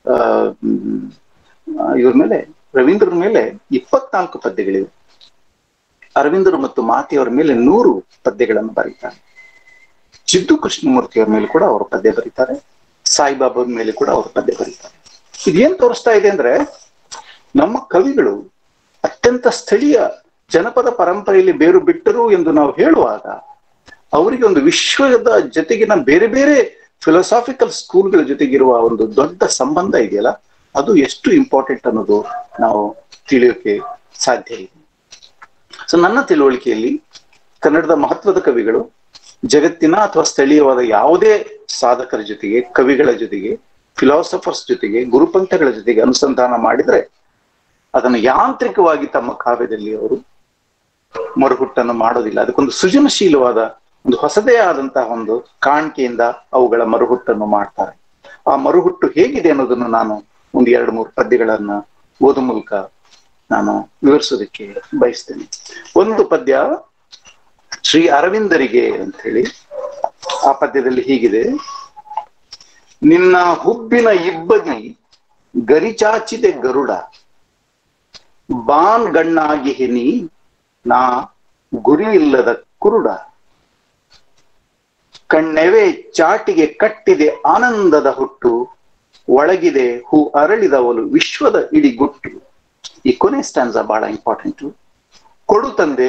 ಇವ್ರ ಮೇಲೆ, ರವೀಂದ್ರರ ಮೇಲೆ 24 ಪದ್ಯಗಳಿವೆ. ಅರವಿಂದರು ಮತ್ತು ಮಾತೆಯವರ ಮೇಲೆ 100 ಪದ್ಯಗಳನ್ನು ಬರೀತಾರೆ. ಚಿದ್ದು ಕೃಷ್ಣಮೂರ್ತಿಯವರ ಮೇಲೆ ಕೂಡ ಅವರು ಪದ್ಯ ಬರೀತಾರೆ. ಸಾಯಿಬಾಬಾರ ಮೇಲೆ ಕೂಡ ಅವರು ಪದ್ಯ ಬರೀತಾರೆ. ಇದೇನ್ ತೋರಿಸ್ತಾ ಇದೆ ಅಂದ್ರೆ, ನಮ್ಮ ಕವಿಗಳು ಅತ್ಯಂತ ಸ್ಥಳೀಯ ಜನಪದ ಪರಂಪರೆಯಲ್ಲಿ ಬೇರು ಬಿಟ್ಟರು ಎಂದು ನಾವು ಹೇಳುವಾಗ, ಅವರಿಗೆ ಒಂದು ವಿಶ್ವದ ಜೊತೆಗಿನ ಬೇರೆ ಬೇರೆ ಫಿಲಾಸಾಫಿಕಲ್ ಸ್ಕೂಲ್ಗಳ ಜೊತೆಗಿರುವ ಒಂದು ದೊಡ್ಡ ಸಂಬಂಧ ಇದೆಯಲ್ಲ, ಅದು ಎಷ್ಟು ಇಂಪಾರ್ಟೆಂಟ್ ಅನ್ನೋದು ನಾವು ತಿಳಿಯೋಕೆ ಸಾಧ್ಯ ಇದೆ. ಸೊ ನನ್ನ ತಿಳುವಳಿಕೆಯಲ್ಲಿ ಕನ್ನಡದ ಮಹತ್ವದ ಕವಿಗಳು ಜಗತ್ತಿನ ಅಥವಾ ಸ್ಥಳೀಯವಾದ ಯಾವುದೇ ಸಾಧಕರ ಜೊತೆಗೆ, ಕವಿಗಳ ಜೊತೆಗೆ, ಫಿಲಾಸಫರ್ಸ್ ಜೊತೆಗೆ, ಗುರುಪಂಥಗಳ ಜೊತೆಗೆ ಅನುಸಂಧಾನ ಮಾಡಿದ್ರೆ ಅದನ್ನು ಯಾಂತ್ರಿಕವಾಗಿ ತಮ್ಮ ಕಾವ್ಯದಲ್ಲಿ ಅವರು ಮರುಹುಟ್ಟನ್ನು ಮಾಡೋದಿಲ್ಲ. ಅದಕ್ಕೊಂದು ಸೃಜನಶೀಲವಾದ ಒಂದು ಹೊಸದೇ ಆದಂತಹ ಒಂದು ಕಾಣಿಕೆಯಿಂದ ಅವುಗಳ ಮರುಹುಟ್ಟನ್ನು ಮಾಡ್ತಾರೆ. ಆ ಮರುಹುಟ್ಟು ಹೇಗಿದೆ ಅನ್ನೋದನ್ನು ನಾನು 1-2-3 ಪದ್ಯಗಳನ್ನ ಓದು ಮೂಲಕ ನಾನು ವಿವರಿಸೋದಕ್ಕೆ ಬಯಸ್ತೇನೆ. ಒಂದು ಪದ್ಯ ಶ್ರೀ ಅರವಿಂದರಿಗೆ ಅಂತ ಹೇಳಿ. ಆ ಪದ್ಯದಲ್ಲಿ ಹೀಗಿದೆ: ನಿನ್ನ ಹುಬ್ಬಿನ ಇಬ್ಬದಿ ಗರಿಚಾಚಿದೆ ಗರುಡ, ಬಾನ್ ಗಣ್ಣಾಗಿ ಹೆನಿ ನಾ ಗುರಿ ಇಲ್ಲದ ಕುರುಡ, ಕಣ್ಣೆವೆ ಚಾಟಿಗೆ ಕಟ್ಟಿದೆ ಆನಂದದ ಹುಟ್ಟು, ಒಳಗಿದೆ ಹೂ ಅರಳಿದವಳು ವಿಶ್ವದ ಇಡಿ ಗುಟ್ಟು. ಈ ಕೊನೆ ಸ್ಟ್ಯಾನ್ಸ ಬಹಳ ಇಂಪಾರ್ಟೆಂಟು. ಕೊಡು ತಂದೆ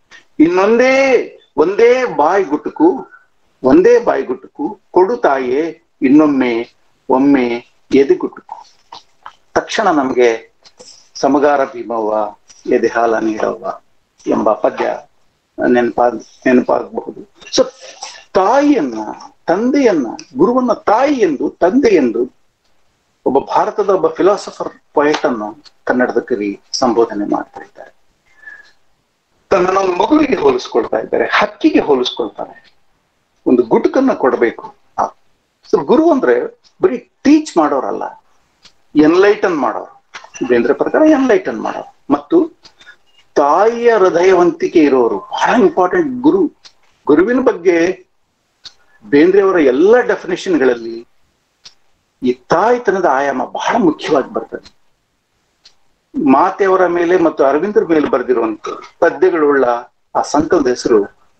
ಒಂದೇ ಬಾಯಿ ಗುಟುಕು, ಕೊಡು ತಾಯೇ ಒಮ್ಮೆ ಎದೆಗುಟುಕು. ತಕ್ಷಣ ನಮಗೆ ಸಮಗಾರ ಭೀಮವ್ವ ಎದೆ ಹಾಲ ನೀಡವ್ವ ಎಂಬ ಪದ್ಯ ನೆನಪಾಗಬಹುದು. ಸೊ ತಾಯಿಯನ್ನ, ತಂದೆಯನ್ನ, ಗುರುವನ್ನ ತಾಯಿ ಎಂದು, ತಂದೆ ಎಂದು ಒಬ್ಬ ಭಾರತದ ಒಬ್ಬ ಫಿಲಾಸಫರ್, ಪೊಯೆಟ್ ಅನ್ನು ಕನ್ನಡದ ಕವಿ ಸಂಬೋಧನೆ ಮಾಡ್ತಾ ಇದ್ದಾರೆ. ತನ್ನ ಮಗುವಿಗೆ ಹೋಲಿಸ್ಕೊಳ್ತಾ ಇದ್ದಾರೆ, ಹಕ್ಕಿಗೆ ಹೋಲಿಸ್ಕೊಳ್ತಾರೆ. ಒಂದು ಗುಟುಕನ್ನ ಕೊಡಬೇಕು. ಸೊ ಗುರು ಅಂದ್ರೆ ಬರೀ ಟೀಚ್ ಮಾಡೋರಲ್ಲ, ಎನ್ಲೈಟನ್ ಮಾಡೋರು. ಬೇಂದ್ರೆ ಪ್ರಕಾರ ಎನ್ಲೈಟನ್ ಮಾಡೋರು ಮತ್ತು ತಾಯಿಯ ಹೃದಯವಂತಿಕೆ ಇರೋರು ಬಹಳ ಇಂಪಾರ್ಟೆಂಟ್. ಗುರುವಿನ ಬಗ್ಗೆ ಬೇಂದ್ರೆಯವರ ಎಲ್ಲ ಡೆಫಿನೇಷನ್ಗಳಲ್ಲಿ ಈ ತಾಯ್ತನದ ಆಯಾಮ ಬಹಳ ಮುಖ್ಯವಾಗಿ ಬರ್ತದೆ. ಮಾತೆಯವರ ಮೇಲೆ ಮತ್ತು ಅರವಿಂದರ ಮೇಲೆ ಬರೆದಿರುವಂತ ಪದ್ಯಗಳುಳ್ಳ ಆ ಸಂಕಲನದ ಹೆಸರು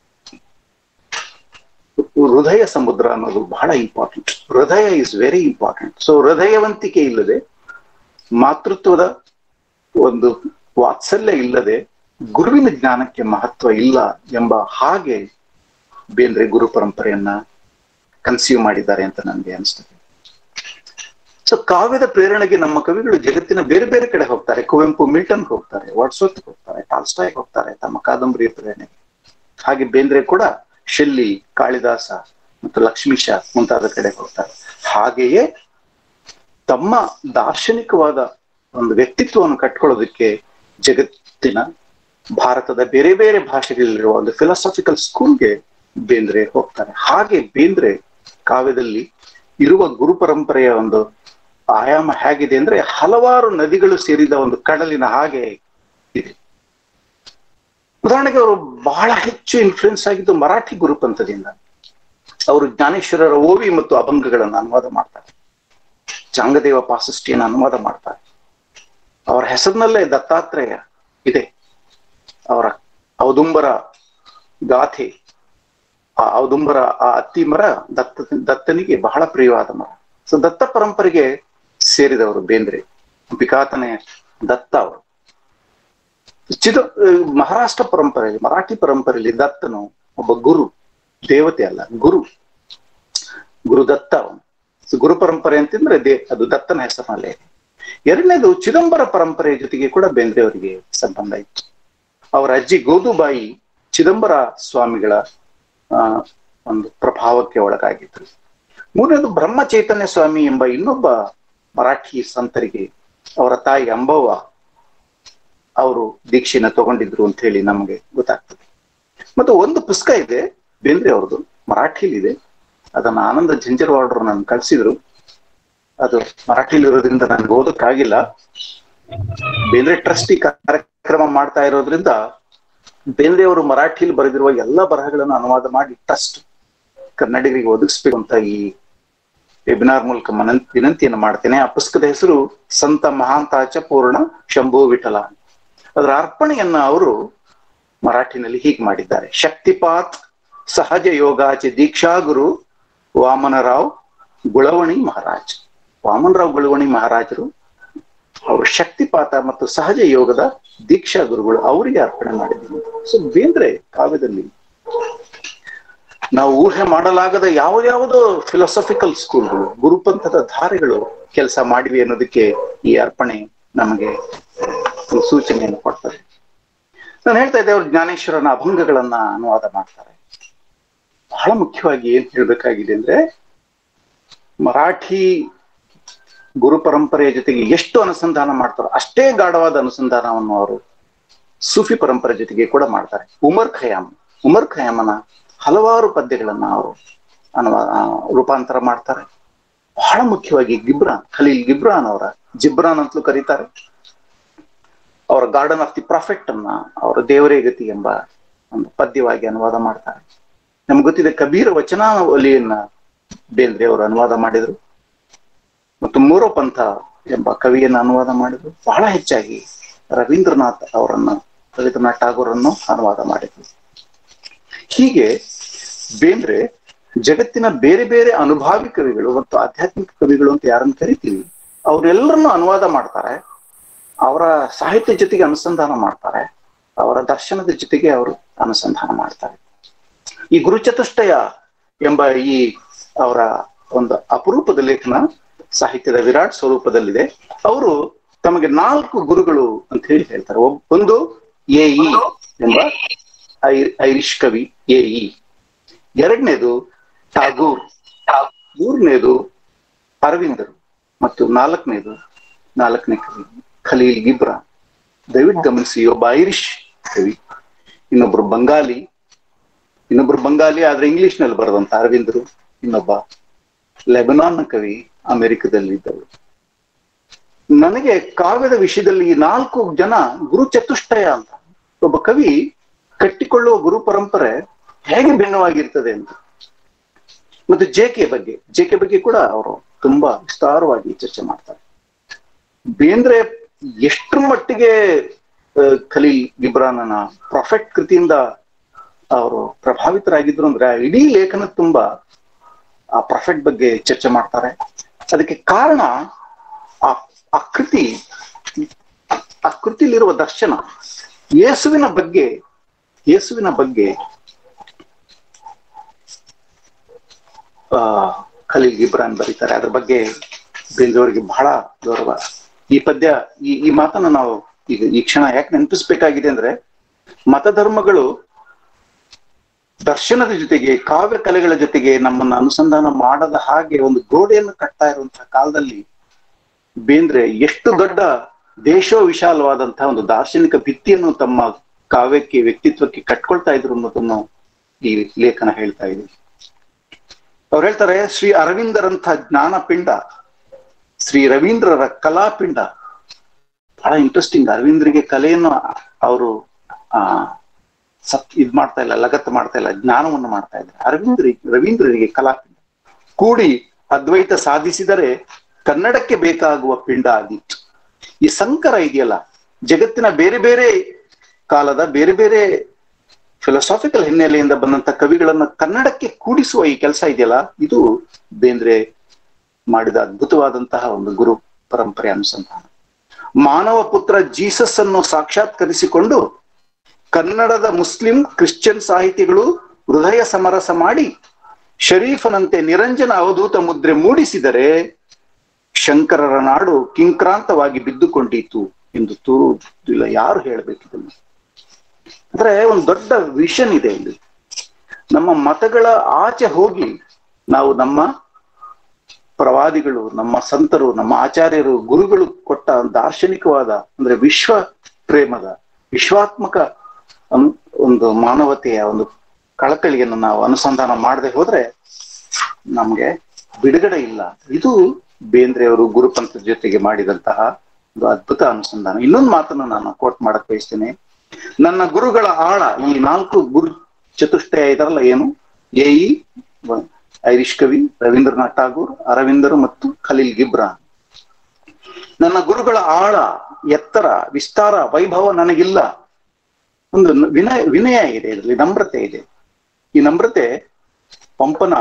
ಹೃದಯ ಸಮುದ್ರ ಅನ್ನೋದು ಬಹಳ ಇಂಪಾರ್ಟೆಂಟ್. ಹೃದಯ ಇಸ್ ವೆರಿ ಇಂಪಾರ್ಟೆಂಟ್. ಸೊ ಹೃದಯವಂತಿಕೆ ಇಲ್ಲದೆ, ಮಾತೃತ್ವದ ಒಂದು ವಾತ್ಸಲ್ಯ ಇಲ್ಲದೆ ಗುರುವಿನ ಜ್ಞಾನಕ್ಕೆ ಮಹತ್ವ ಇಲ್ಲ ಎಂಬ ಹಾಗೆ ಬೇಂದ್ರೆ ಗುರು ಪರಂಪರೆಯನ್ನ ಕನ್ಸ್ಯೂಮ್ ಮಾಡಿದ್ದಾರೆ ಅಂತ ನನಗೆ ಅನಿಸ್ತದೆ. ಸೊ ಕಾವ್ಯದ ಪ್ರೇರಣೆಗೆ ನಮ್ಮ ಕವಿಗಳು ಜಗತ್ತಿನ ಬೇರೆ ಬೇರೆ ಕಡೆ ಹೋಗ್ತಾರೆ. ಕುವೆಂಪು ಮಿಲ್ಟನ್ ಹೋಗ್ತಾರೆ, ವರ್ಡ್ಸ್ವರ್ತ್ ಹೋಗ್ತಾರೆ, ಟಾಲ್ಸ್ಟಾಯ್ ಹೋಗ್ತಾರೆ ತಮ್ಮ ಕಾದಂಬರಿಯ ಪ್ರೇರಣೆಗೆ. ಹಾಗೆ ಬೇಂದ್ರೆ ಕೂಡ ಶೆಲ್ಲಿ, ಕಾಳಿದಾಸ ಮತ್ತು ಲಕ್ಷ್ಮೀಶ ಮುಂತಾದ ಕಡೆ ಹೋಗ್ತಾರೆ. ಹಾಗೆಯೇ ತಮ್ಮ ದಾರ್ಶನಿಕವಾದ ಒಂದು ವ್ಯಕ್ತಿತ್ವವನ್ನು ಕಟ್ಕೊಳ್ಳೋದಕ್ಕೆ ಜಗತ್ತಿನ, ಭಾರತದ ಬೇರೆ ಬೇರೆ ಭಾಷೆಗಳಲ್ಲಿರುವ ಒಂದು ಫಿಲಾಸಾಫಿಕಲ್ ಸ್ಕೂಲ್ಗೆ ಬೇಂದ್ರೆ ಹೋಗ್ತಾರೆ. ಹಾಗೆ ಬೇಂದ್ರೆ ಕಾವ್ಯದಲ್ಲಿ ಇರುವ ಗುರು ಪರಂಪರೆಯ ಒಂದು ಆಯಾಮ ಹೇಗಿದೆ ಅಂದ್ರೆ, ಹಲವಾರು ನದಿಗಳು ಸೇರಿದ ಒಂದು ಕಡಲಿನ ಹಾಗೆ ಇದೆ. ಉದಾಹರಣೆಗೆ ಅವರು ಬಹಳ ಹೆಚ್ಚು ಇನ್ಫ್ಲುಯೆನ್ಸ್ ಆಗಿದ್ದು ಮರಾಠಿ ಗುರುಪಂಥದಿಂದ. ಅವರು ಜ್ಞಾನೇಶ್ವರರ ಓವಿ ಮತ್ತು ಅಭಂಗಗಳನ್ನು ಅನುವಾದ ಮಾಡ್ತಾರೆ, ಚಾಂಗದೇವ ಪಾಸಷ್ಟಿಯನ್ನು ಅನುವಾದ ಮಾಡ್ತಾರೆ. ಅವರ ಹೆಸರಿನಲ್ಲೇ ದತ್ತಾತ್ರೇಯ ಇದೆ. ಅವರ ಔದುಂಬರ ಗಾಥೆ, ಆ ಔದುಂಬರ, ಆ ಅತ್ತಿ ಮರ ದತ್ತನಿಗೆ ಬಹಳ ಪ್ರಿಯವಾದ ಮರ. ಸೊ ದತ್ತ ಪರಂಪರೆಗೆ ಸೇರಿದವರು ಬೇಂದ್ರೆ. ವಿಕಾತನೆ ದತ್ತ ಅವರು. ಮಹಾರಾಷ್ಟ್ರ ಪರಂಪರೆಯಲ್ಲಿ, ಮರಾಠಿ ಪರಂಪರೆಯಲ್ಲಿ ದತ್ತನು ಒಬ್ಬ ಗುರು, ದೇವತೆ ಅಲ್ಲ, ಗುರುದತ್ತ ಅವನು. ಗುರು ಪರಂಪರೆ ಅಂತಂದ್ರೆ ಅದು ದತ್ತನ ಹೆಸರಿನಲ್ಲೇ ಇದೆ. ಎರಡನೇದು ಚಿದಂಬರ ಪರಂಪರೆಯ ಜೊತೆಗೆ ಕೂಡ ಬೇಂದ್ರೆ ಅವರಿಗೆ ಸಂಬಂಧ ಇತ್ತು. ಅವರ ಅಜ್ಜಿ ಗೋದುಬಾಯಿ ಚಿದಂಬರ ಸ್ವಾಮಿಗಳ ಒಂದು ಪ್ರಭಾವಕ್ಕೆ ಒಳಗಾಗಿದ್ರು. ಮೂರನೇದು ಬ್ರಹ್ಮ ಚೈತನ್ಯ ಸ್ವಾಮಿ ಎಂಬ ಇನ್ನೊಬ್ಬ ಮರಾಠಿ ಸಂತರಿಗೆ ಅವರ ತಾಯಿ ಅಂಬವ್ವ ಅವರು ದೀಕ್ಷೆನ ತಗೊಂಡಿದ್ರು ಅಂತ ಹೇಳಿ ನಮಗೆ ಗೊತ್ತಾಗ್ತದೆ. ಮತ್ತು ಒಂದು ಪುಸ್ತಕ ಇದೆ ಬೇಂದ್ರೆ ಅವ್ರದ್ದು, ಮರಾಠಿಲಿದೆ. ಅದನ್ನ ಆನಂದ ಝಂಜರ್ವಾಡ್ರು ನನ್ ಕಳ್ಸಿದ್ರು. ಅದು ಮರಾಠಿಲಿ ಇರೋದ್ರಿಂದ ನನ್ಗೆ ಓದಕ್ಕಾಗಿಲ್ಲ. ಬೇಂದ್ರೆ ಟ್ರಸ್ಟ್ ಈ ಕಾರ್ಯಕ್ರಮ ಮಾಡ್ತಾ ಇರೋದ್ರಿಂದ ಬೇಂದ್ರೆ ಅವರು ಮರಾಠಿಲಿ ಬರೆದಿರುವ ಎಲ್ಲ ಬರಹಗಳನ್ನು ಅನುವಾದ ಮಾಡಿ ಟ್ರಸ್ಟ್ ಕನ್ನಡಿಗರಿಗೆ ಒದಗಿಸ್ಬೇಕು ಅಂತ ಈ ವೆಬಿನಾರ್ ಮೂಲಕ ವಿನಂತಿಯನ್ನು ಮಾಡ್ತೇನೆ. ಆ ಪುಸ್ತಕದ ಹೆಸರು ಸಂತ ಮಹಾಂತಾಚ ಪೂರ್ಣ ಶಂಭು ವಿಠಲ. ಅದರ ಅರ್ಪಣೆಯನ್ನ ಅವರು ಮರಾಠಿನಲ್ಲಿ ಹೀಗೆ ಮಾಡಿದ್ದಾರೆ. ಶಕ್ತಿಪಾತ್ ಸಹಜ ಯೋಗಾಚ ದೀಕ್ಷಾಗುರು ವಾಮನರಾವ್ ಗುಳವಣಿ ಮಹಾರಾಜ್. ವಾಮನರಾವ್ ಗುಳವಣಿ ಮಹಾರಾಜರು ಅವರು ಶಕ್ತಿಪಾತ ಮತ್ತು ಸಹಜ ಯೋಗದ ದೀಕ್ಷಾ ಗುರುಗಳು, ಅವರಿಗೆ ಅರ್ಪಣೆ ಮಾಡಿದ್ದೀನಿ. ಸೊ ಬೇಂದ್ರೆ ಕಾವ್ಯದಲ್ಲಿ ನಾವು ಊಹೆ ಮಾಡಲಾಗದ ಯಾವ್ಯಾವುದೋ ಫಿಲಾಸಫಿಕಲ್ ಸ್ಕೂಲ್ಗಳು, ಗುರುಪಂಥದ ಧಾರೆಗಳು ಕೆಲಸ ಮಾಡಿವೆ ಅನ್ನೋದಕ್ಕೆ ಈ ಅರ್ಪಣೆ ನಮಗೆ ಸೂಚನೆಯನ್ನು ಕೊಡ್ತದೆ. ನಾನು ಹೇಳ್ತಾ ಇದ್ದೆ, ಅವರು ಜ್ಞಾನೇಶ್ವರನ ಅಭಂಗಗಳನ್ನ ಅನುವಾದ ಮಾಡ್ತಾರೆ. ಬಹಳ ಮುಖ್ಯವಾಗಿ ಏನ್ ಹೇಳ್ಬೇಕಾಗಿದೆ ಅಂದ್ರೆ, ಮರಾಠಿ ಗುರು ಪರಂಪರೆಯ ಜೊತೆಗೆ ಎಷ್ಟು ಅನುಸಂಧಾನ ಮಾಡ್ತಾರೋ ಅಷ್ಟೇ ಗಾಢವಾದ ಅನುಸಂಧಾನವನ್ನು ಅವರು ಸೂಫಿ ಪರಂಪರೆ ಜೊತೆಗೆ ಕೂಡ ಮಾಡ್ತಾರೆ. ಉಮರ್ ಖಯಾಮನ ಹಲವಾರು ಪದ್ಯಗಳನ್ನ ಅವರು ರೂಪಾಂತರ ಮಾಡ್ತಾರೆ. ಬಹಳ ಮುಖ್ಯವಾಗಿ ಖಲೀಲ್ ಗಿಬ್ರಾನ್ ಅವರ ಜಿಬ್ರಾನ್ ಅಂತಲೂ ಕರೀತಾರೆ. ಅವರ ಗಾರ್ಡನ್ ಆಫ್ ದಿ ಪ್ರಾಫೆಟ್ ಅನ್ನ ಅವರ ದೇವರೇ ಗತಿ ಎಂಬ ಒಂದು ಪದ್ಯವಾಗಿ ಅನುವಾದ ಮಾಡ್ತಾರೆ. ನಮ್ಗೆ ಗೊತ್ತಿದೆ ಕಬೀರ ವಚನಾವಲಿಯನ್ನ ಬೇಂದ್ರೆ ಅವರು ಅನುವಾದ ಮಾಡಿದ್ರು ಮತ್ತು ಮೂರೋಪಂಥ ಎಂಬ ಕವಿಯನ್ನು ಅನುವಾದ ಮಾಡಿದ್ರು. ಬಹಳ ಹೆಚ್ಚಾಗಿ ರವೀಂದ್ರನಾಥ್ ಟಾಗೋರನ್ನು ಅನುವಾದ ಮಾಡಿದ್ರು. ಹೀಗೆ ಬೇಂದ್ರೆ ಜಗತ್ತಿನ ಬೇರೆ ಬೇರೆ ಅನುಭಾವಿ ಕವಿಗಳು ಮತ್ತು ಆಧ್ಯಾತ್ಮಿಕ ಕವಿಗಳು ಅಂತ ಯಾರನ್ನು ಕರಿತೀವಿ ಅವರೆಲ್ಲರನ್ನು ಅನುವಾದ ಮಾಡ್ತಾರೆ. ಅವರ ಸಾಹಿತ್ಯ ಜೊತೆಗೆ ಅನುಸಂಧಾನ ಮಾಡ್ತಾರೆ, ಅವರ ದರ್ಶನದ ಜೊತೆಗೆ ಅವರು ಅನುಸಂಧಾನ ಮಾಡ್ತಾರೆ. ಈ ಗುರುಚತುಷ್ಟಯ ಎಂಬ ಈ ಅವರ ಒಂದು ಅಪರೂಪದ ಲೇಖನ ಸಾಹಿತ್ಯದ ವಿರಾಟ್ ಸ್ವರೂಪದಲ್ಲಿದೆ. ಅವರು ತಮಗೆ 4 ಗುರುಗಳು ಅಂತ ಹೇಳಿ ಹೇಳ್ತಾರೆ. ಒಂದು ಎ ಇ ಎಂಬ ಐರಿಷ್ ಕವಿ ಎ ಇ, ಎರಡನೇದು ಟಾಗೂರ್, ಮೂರನೇದು ಅರವಿಂದರು ಮತ್ತು ನಾಲ್ಕನೇ ಕವಿ ಖಲೀಲ್ ಗಿಬ್ರಾನ್. ದಯವಿಟ್ಟು ಗಮನಿಸಿ, ಒಬ್ಬ ಐರಿಷ್ ಕವಿ, ಇನ್ನೊಬ್ರು ಬಂಗಾಲಿ ಆದ್ರೆ ಇಂಗ್ಲಿಷ್ ನಲ್ಲಿ ಬರೆದಂತ ಅರವಿಂದರು, ಇನ್ನೊಬ್ಬ ಲೆಬನಾನ್ ಕವಿ ಅಮೆರಿಕದಲ್ಲಿದ್ದವರು. ನನಗೆ ಕಾವ್ಯದ ವಿಷಯದಲ್ಲಿ ಈ 4 ಜನ ಗುರು ಚತುಷ್ಟಯ ಅಂತ ಒಬ್ಬ ಕವಿ ಕಟ್ಟಿಕೊಳ್ಳುವ ಗುರು ಪರಂಪರೆ ಹೇಗೆ ಭಿನ್ನವಾಗಿರ್ತದೆ ಅಂತ. ಮತ್ತು ಜೆ ಕೆ ಬಗ್ಗೆ ಕೂಡ ಅವರು ತುಂಬಾ ವಿಸ್ತಾರವಾಗಿ ಚರ್ಚೆ ಮಾಡ್ತಾರೆ. ಬೇಂದ್ರೆ ಎಷ್ಟರ ಮಟ್ಟಿಗೆ ಖಲೀಲ್ ಗಿಬ್ರಾನನ ಪ್ರಾಫೆಟ್ ಕೃತಿಯಿಂದ ಅವರು ಪ್ರಭಾವಿತರಾಗಿದ್ರು ಅಂದ್ರೆ ಇಡೀ ಲೇಖನ ತುಂಬಾ ಆ ಪ್ರಾಫೆಟ್ ಬಗ್ಗೆ ಚರ್ಚೆ ಮಾಡ್ತಾರೆ. ಅದಕ್ಕೆ ಕಾರಣ ಆ ಕೃತಿಲಿರುವ ದರ್ಶನ, ಯೇಸುವಿನ ಬಗ್ಗೆ ಖಲೀಲ್ ಗಿಬ್ರಾನ್ ಬರೀತಾರೆ. ಅದ್ರ ಬಗ್ಗೆ ಬೇಂದ್ರೆಯವರಿಗೆ ಬಹಳ ಗೌರವ. ಈ ಪದ್ಯ ಈ ಮಾತನ್ನ ನಾವು ಈಗ ಈ ಕ್ಷಣ ಯಾಕೆ ನೆನಪಿಸ್ಬೇಕಾಗಿದೆ ಅಂದ್ರೆ, ಮತಧರ್ಮಗಳು ದರ್ಶನದ ಜೊತೆಗೆ ಕಾವ್ಯ ಕಲೆಗಳ ಜೊತೆಗೆ ನಮ್ಮನ್ನ ಅನುಸಂಧಾನ ಮಾಡದ ಹಾಗೆ ಒಂದು ಗೋಡೆಯನ್ನು ಕಟ್ತಾ ಇರುವಂತಹ ಕಾಲದಲ್ಲಿ ಬೇಂದ್ರೆ ಎಷ್ಟು ದೊಡ್ಡ ದೇಶ ವಿಶಾಲವಾದಂತಹ ಒಂದು ದಾರ್ಶನಿಕ ಭಿತ್ತಿಯನ್ನು ತಮ್ಮ ಕಾವ್ಯಕ್ಕೆ, ವ್ಯಕ್ತಿತ್ವಕ್ಕೆ ಕಟ್ಕೊಳ್ತಾ ಇದ್ರು ಅನ್ನೋದನ್ನು ಈ ಲೇಖನ ಹೇಳ್ತಾ ಇದೆ. ಅವ್ರು ಹೇಳ್ತಾರೆ, ಶ್ರೀ ಅರವಿಂದರಂಥ ಜ್ಞಾನಪಿಂಡ, ಶ್ರೀ ರವೀಂದ್ರರ ಕಲಾಪಿಂಡ. ಬಹಳ ಇಂಟ್ರೆಸ್ಟಿಂಗ್. ಅರವಿಂದ್ರಿಗೆ ಕಲೆಯನ್ನು ಅವರು ಮಾಡ್ತಾ ಇಲ್ಲ, ಲಗತ್ತು ಮಾಡ್ತಾ ಇಲ್ಲ, ಜ್ಞಾನವನ್ನು ಮಾಡ್ತಾ ಇದ್ದಾರೆ. ರವೀಂದ್ರರಿಗೆ ಕಲಾಪಿಂಡ ಕೂಡಿ ಅದ್ವೈತ ಸಾಧಿಸಿದರೆ ಕನ್ನಡಕ್ಕೆ ಬೇಕಾಗುವ ಪಿಂಡ ಆದೀತು. ಈ ಸಂಕರ ಇದೆಯಲ್ಲ, ಜಗತ್ತಿನ ಬೇರೆ ಬೇರೆ ಕಾಲದ ಬೇರೆ ಬೇರೆ ಫಿಲಾಸಾಫಿಕಲ್ ಹಿನ್ನೆಲೆಯಿಂದ ಬಂದಂತ ಕವಿಗಳನ್ನ ಕನ್ನಡಕ್ಕೆ ಕೂಡಿಸುವ ಈ ಕೆಲಸ ಇದೆಯಲ್ಲ, ಇದು ಬೇಂದ್ರೆ ಮಾಡಿದ ಅದ್ಭುತವಾದಂತಹ ಒಂದು ಗುರು ಪರಂಪರೆ ಅನುಸಂಧಾನ. ಮಾನವ ಪುತ್ರ ಜೀಸಸ್ ಅನ್ನು ಸಾಕ್ಷಾತ್ಕರಿಸಿಕೊಂಡು ಕನ್ನಡದ ಮುಸ್ಲಿಂ ಕ್ರಿಶ್ಚಿಯನ್ ಸಾಹಿತಿಗಳು ಹೃದಯ ಸಮರಸ ಮಾಡಿ ಶರೀಫನಂತೆ ನಿರಂಜನ ಅವಧೂತ ಮುದ್ರೆ ಮೂಡಿಸಿದರೆ ಶಂಕರರ ನಾಡು ಕಿಂಕ್ರಾಂತವಾಗಿ ಬಿದ್ದುಕೊಂಡಿತು ಎಂದು ತೋರುವುದಿಲ್ಲ. ಯಾರು ಹೇಳ್ಬೇಕಿದನ್ನು? ಅಂದ್ರೆ ಒಂದು ದೊಡ್ಡ ವಿಷನ್ ಇದೆ ಇಲ್ಲಿ. ನಮ್ಮ ಮತಗಳ ಆಚೆ ಹೋಗಿ ನಾವು ನಮ್ಮ ಪ್ರವಾದಿಗಳು, ನಮ್ಮ ಸಂತರು, ನಮ್ಮ ಆಚಾರ್ಯರು, ಗುರುಗಳು ಕೊಟ್ಟ ದಾರ್ಶನಿಕವಾದ ಅಂದ್ರೆ ವಿಶ್ವ ಪ್ರೇಮದ ವಿಶ್ವಾತ್ಮಕ ಒಂದು ಮಾನವತೆಯ ಒಂದು ಕಳಕಳಿಯನ್ನು ನಾವು ಅನುಸಂಧಾನ ಮಾಡದೆ ಹೋದ್ರೆ ನಮ್ಗೆ ಬಿಡುಗಡೆ ಇಲ್ಲ. ಇದು ಬೇಂದ್ರೆಯವರು ಗುರುಪಂಥದ ಜೊತೆಗೆ ಮಾಡಿದಂತಹ ಒಂದು ಅದ್ಭುತ ಅನುಸಂಧಾನ. ಇನ್ನೊಂದು ಮಾತನ್ನು ನಾನು ಕೋಟ್ ಮಾಡಕ್ ಬಯಸ್ತೇನೆ. ನನ್ನ ಗುರುಗಳ ಆಳ, ಈ 4 ಗುರು ಚತುಷ್ಟಯ ಇದರಲ್ಲ ಏನು, ಎಇ ಐರಿಷ್ ಕವಿ, ರವೀಂದ್ರನಾಥ್ ಟಾಗೂರ್, ಅರವಿಂದರು ಮತ್ತು ಖಲೀಲ್ ಗಿಬ್ರಾನ್. ನನ್ನ ಗುರುಗಳ ಆಳ, ಎತ್ತರ, ವಿಸ್ತಾರ, ವೈಭವ ನನಗಿಲ್ಲ. ಒಂದು ವಿನಯ ಇದೆ ಇದರಲ್ಲಿ, ನಮ್ರತೆ ಇದೆ. ಈ ನಮ್ರತೆ ಪಂಪನ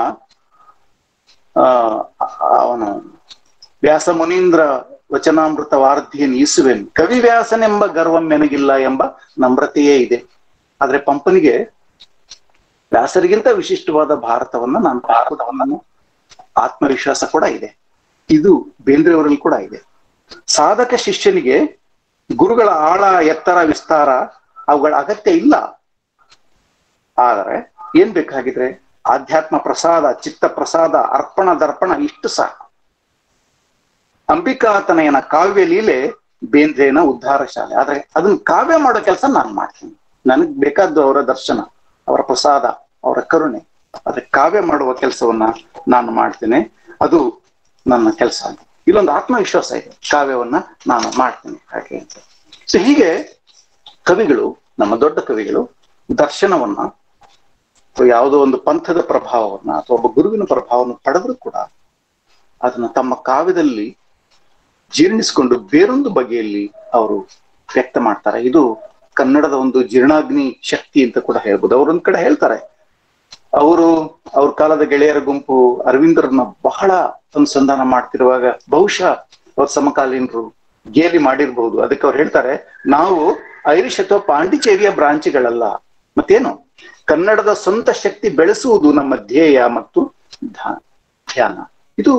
ಅವನು ವ್ಯಾಸ ಮುನೀಂದ್ರ ವಚನಾಮೃತ ವಾರ್ಧಿಯನ್ ಈಸುವೆನ್ ಕವಿ ವ್ಯಾಸನೆಂಬ ಗರ್ವಂ ನನಗಿಲ್ಲ ಎಂಬ ನಮ್ರತೆಯೇ ಇದೆ. ಆದ್ರೆ ಪಂಪನಿಗೆ ವ್ಯಾಸರಿಗಿಂತ ವಿಶಿಷ್ಟವಾದ ಭಾರತವನ್ನ ನಾನು ಆತ್ಮವಿಶ್ವಾಸ ಕೂಡ ಇದೆ. ಇದು ಬೇಂದ್ರೆಯವರಲ್ಲಿ ಕೂಡ ಇದೆ. ಸಾಧಕ ಶಿಷ್ಯನಿಗೆ ಗುರುಗಳ ಆಳ, ಎತ್ತರ, ವಿಸ್ತಾರ ಅವುಗಳ ಅಗತ್ಯ ಇಲ್ಲ. ಆದರೆ ಏನ್ ಬೇಕಾಗಿದ್ರೆ ಆಧ್ಯಾತ್ಮ ಪ್ರಸಾದ, ಚಿತ್ತ ಪ್ರಸಾದ, ಅರ್ಪಣ ದರ್ಪಣ ಇಷ್ಟು ಸಾಕು. ಅಂಬಿಕಾತನಯನ ಕಾವ್ಯ ಲೀಲೆ ಬೇಂದ್ರೆನ ಉದ್ಧಾರ ಶಾಲೆ. ಆದ್ರೆ ಅದನ್ನ ಕಾವ್ಯ ಮಾಡೋ ಕೆಲಸ ನಾನು ಮಾಡ್ತೀನಿ. ನನಗ್ ಬೇಕಾದ್ದು ಅವರ ದರ್ಶನ, ಅವರ ಪ್ರಸಾದ, ಅವರ ಕರುಣೆ. ಆದ್ರೆ ಕಾವ್ಯ ಮಾಡುವ ಕೆಲಸವನ್ನ ನಾನು ಮಾಡ್ತೇನೆ. ಅದು ನನ್ನ ಕೆಲಸ. ಇಲ್ಲೊಂದು ಆತ್ಮವಿಶ್ವಾಸ ಇದೆ, ಕಾವ್ಯವನ್ನ ನಾನು ಮಾಡ್ತೇನೆ ಹಾಗೆ ಅಂತ. ಸೊ ಹೀಗೆ ಕವಿಗಳು, ನಮ್ಮ ದೊಡ್ಡ ಕವಿಗಳು ದರ್ಶನವನ್ನ ಅಥವಾ ಯಾವುದೋ ಒಂದು ಪಂಥದ ಪ್ರಭಾವವನ್ನ ಅಥವಾ ಒಬ್ಬ ಗುರುವಿನ ಪ್ರಭಾವವನ್ನು ಪಡೆದ್ರು ಕೂಡ ಅದನ್ನ ತಮ್ಮ ಕಾವ್ಯದಲ್ಲಿ ಜೀರ್ಣಿಸಿಕೊಂಡು ಬೇರೊಂದು ಬಗೆಯಲ್ಲಿ ಅವರು ವ್ಯಕ್ತ ಮಾಡ್ತಾರೆ. ಇದು ಕನ್ನಡದ ಒಂದು ಜೀರ್ಣಾಗ್ನಿ ಶಕ್ತಿ ಅಂತ ಕೂಡ ಹೇಳ್ಬೋದು. ಅವರೊಂದ್ ಕಡೆ ಹೇಳ್ತಾರೆ, ಅವ್ರ ಕಾಲದ ಗೆಳೆಯರ ಗುಂಪು ಅರವಿಂದರನ್ನ ಬಹಳ ಅನುಸಂಧಾನ ಮಾಡ್ತಿರುವಾಗ ಬಹುಶಃ ಅವ್ರ ಸಮಕಾಲೀನರು ಗೇಲಿ ಮಾಡಿರ್ಬಹುದು. ಅದಕ್ಕೆ ಅವ್ರು ಹೇಳ್ತಾರೆ, ನಾವು ಐರಿಷ್ ಅಥವಾ ಪಾಂಡಿಚೇರಿಯ ಬ್ರಾಂಚ್ಗಳಲ್ಲ, ಮತ್ತೇನು ಕನ್ನಡದ ಸ್ವಂತ ಶಕ್ತಿ ಬೆಳೆಸುವುದು ನಮ್ಮ ಧ್ಯೇಯ ಮತ್ತು ಧ್ಯಾನ. ಇದು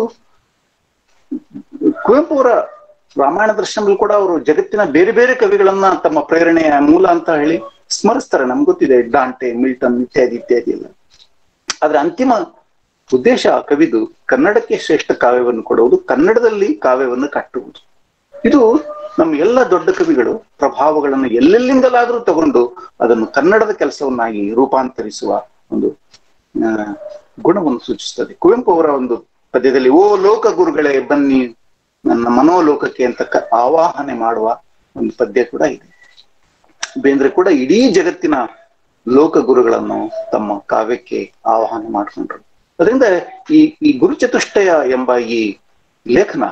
ಕುವೆಂಪು ಅವರ ರಾಮಾಯಣ ದರ್ಶನದಲ್ಲಿ ಕೂಡ ಅವರು ಜಗತ್ತಿನ ಬೇರೆ ಬೇರೆ ಕವಿಗಳನ್ನ ತಮ್ಮ ಪ್ರೇರಣೆಯ ಮೂಲ ಅಂತ ಹೇಳಿ ಸ್ಮರಿಸ್ತಾರೆ. ನಮ್ಗೆ ಗೊತ್ತಿದೆ, ಡಾಂಟೆ, ಮಿಲ್ಟನ್ ಇತ್ಯಾದಿ ಇತ್ಯಾದಿ ಎಲ್ಲ. ಆದ್ರೆ ಅಂತಿಮ ಉದ್ದೇಶ ಕವಿದು ಕನ್ನಡಕ್ಕೆ ಶ್ರೇಷ್ಠ ಕಾವ್ಯವನ್ನು ಕೊಡುವುದು, ಕನ್ನಡದಲ್ಲಿ ಕಾವ್ಯವನ್ನು ಕಟ್ಟುವುದು. ಇದು ನಮ್ಮ ಎಲ್ಲ ದೊಡ್ಡ ಕವಿಗಳು ಪ್ರಭಾವಗಳನ್ನು ಎಲ್ಲೆಲ್ಲಿಂದಲಾದ್ರೂ ತಗೊಂಡು ಅದನ್ನು ಕನ್ನಡದ ಕೆಲಸವನ್ನಾಗಿ ರೂಪಾಂತರಿಸುವ ಒಂದು ಗುಣವನ್ನು ಸೂಚಿಸ್ತದೆ. ಕುವೆಂಪು ಅವರ ಒಂದು ಪದ್ಯದಲ್ಲಿ ಓ ಲೋಕ ಗುರುಗಳೇ ಬನ್ನಿ ನನ್ನ ಮನೋಲೋಕಕ್ಕೆ ಅಂತ ಆವಾಹನೆ ಮಾಡುವ ಒಂದು ಪದ್ಯ ಕೂಡ ಇದೆ. ಬೇಂದ್ರೆ ಕೂಡ ಇಡೀ ಜಗತ್ತಿನ ಲೋಕ ಗುರುಗಳನ್ನು ತಮ್ಮ ಕಾವ್ಯಕ್ಕೆ ಆವಾಹನೆ ಮಾಡಿಕೊಂಡ್ರು. ಅದರಿಂದ ಈ ಗುರುಚತುಷ್ಟಯ ಎಂಬ ಈ ಲೇಖನ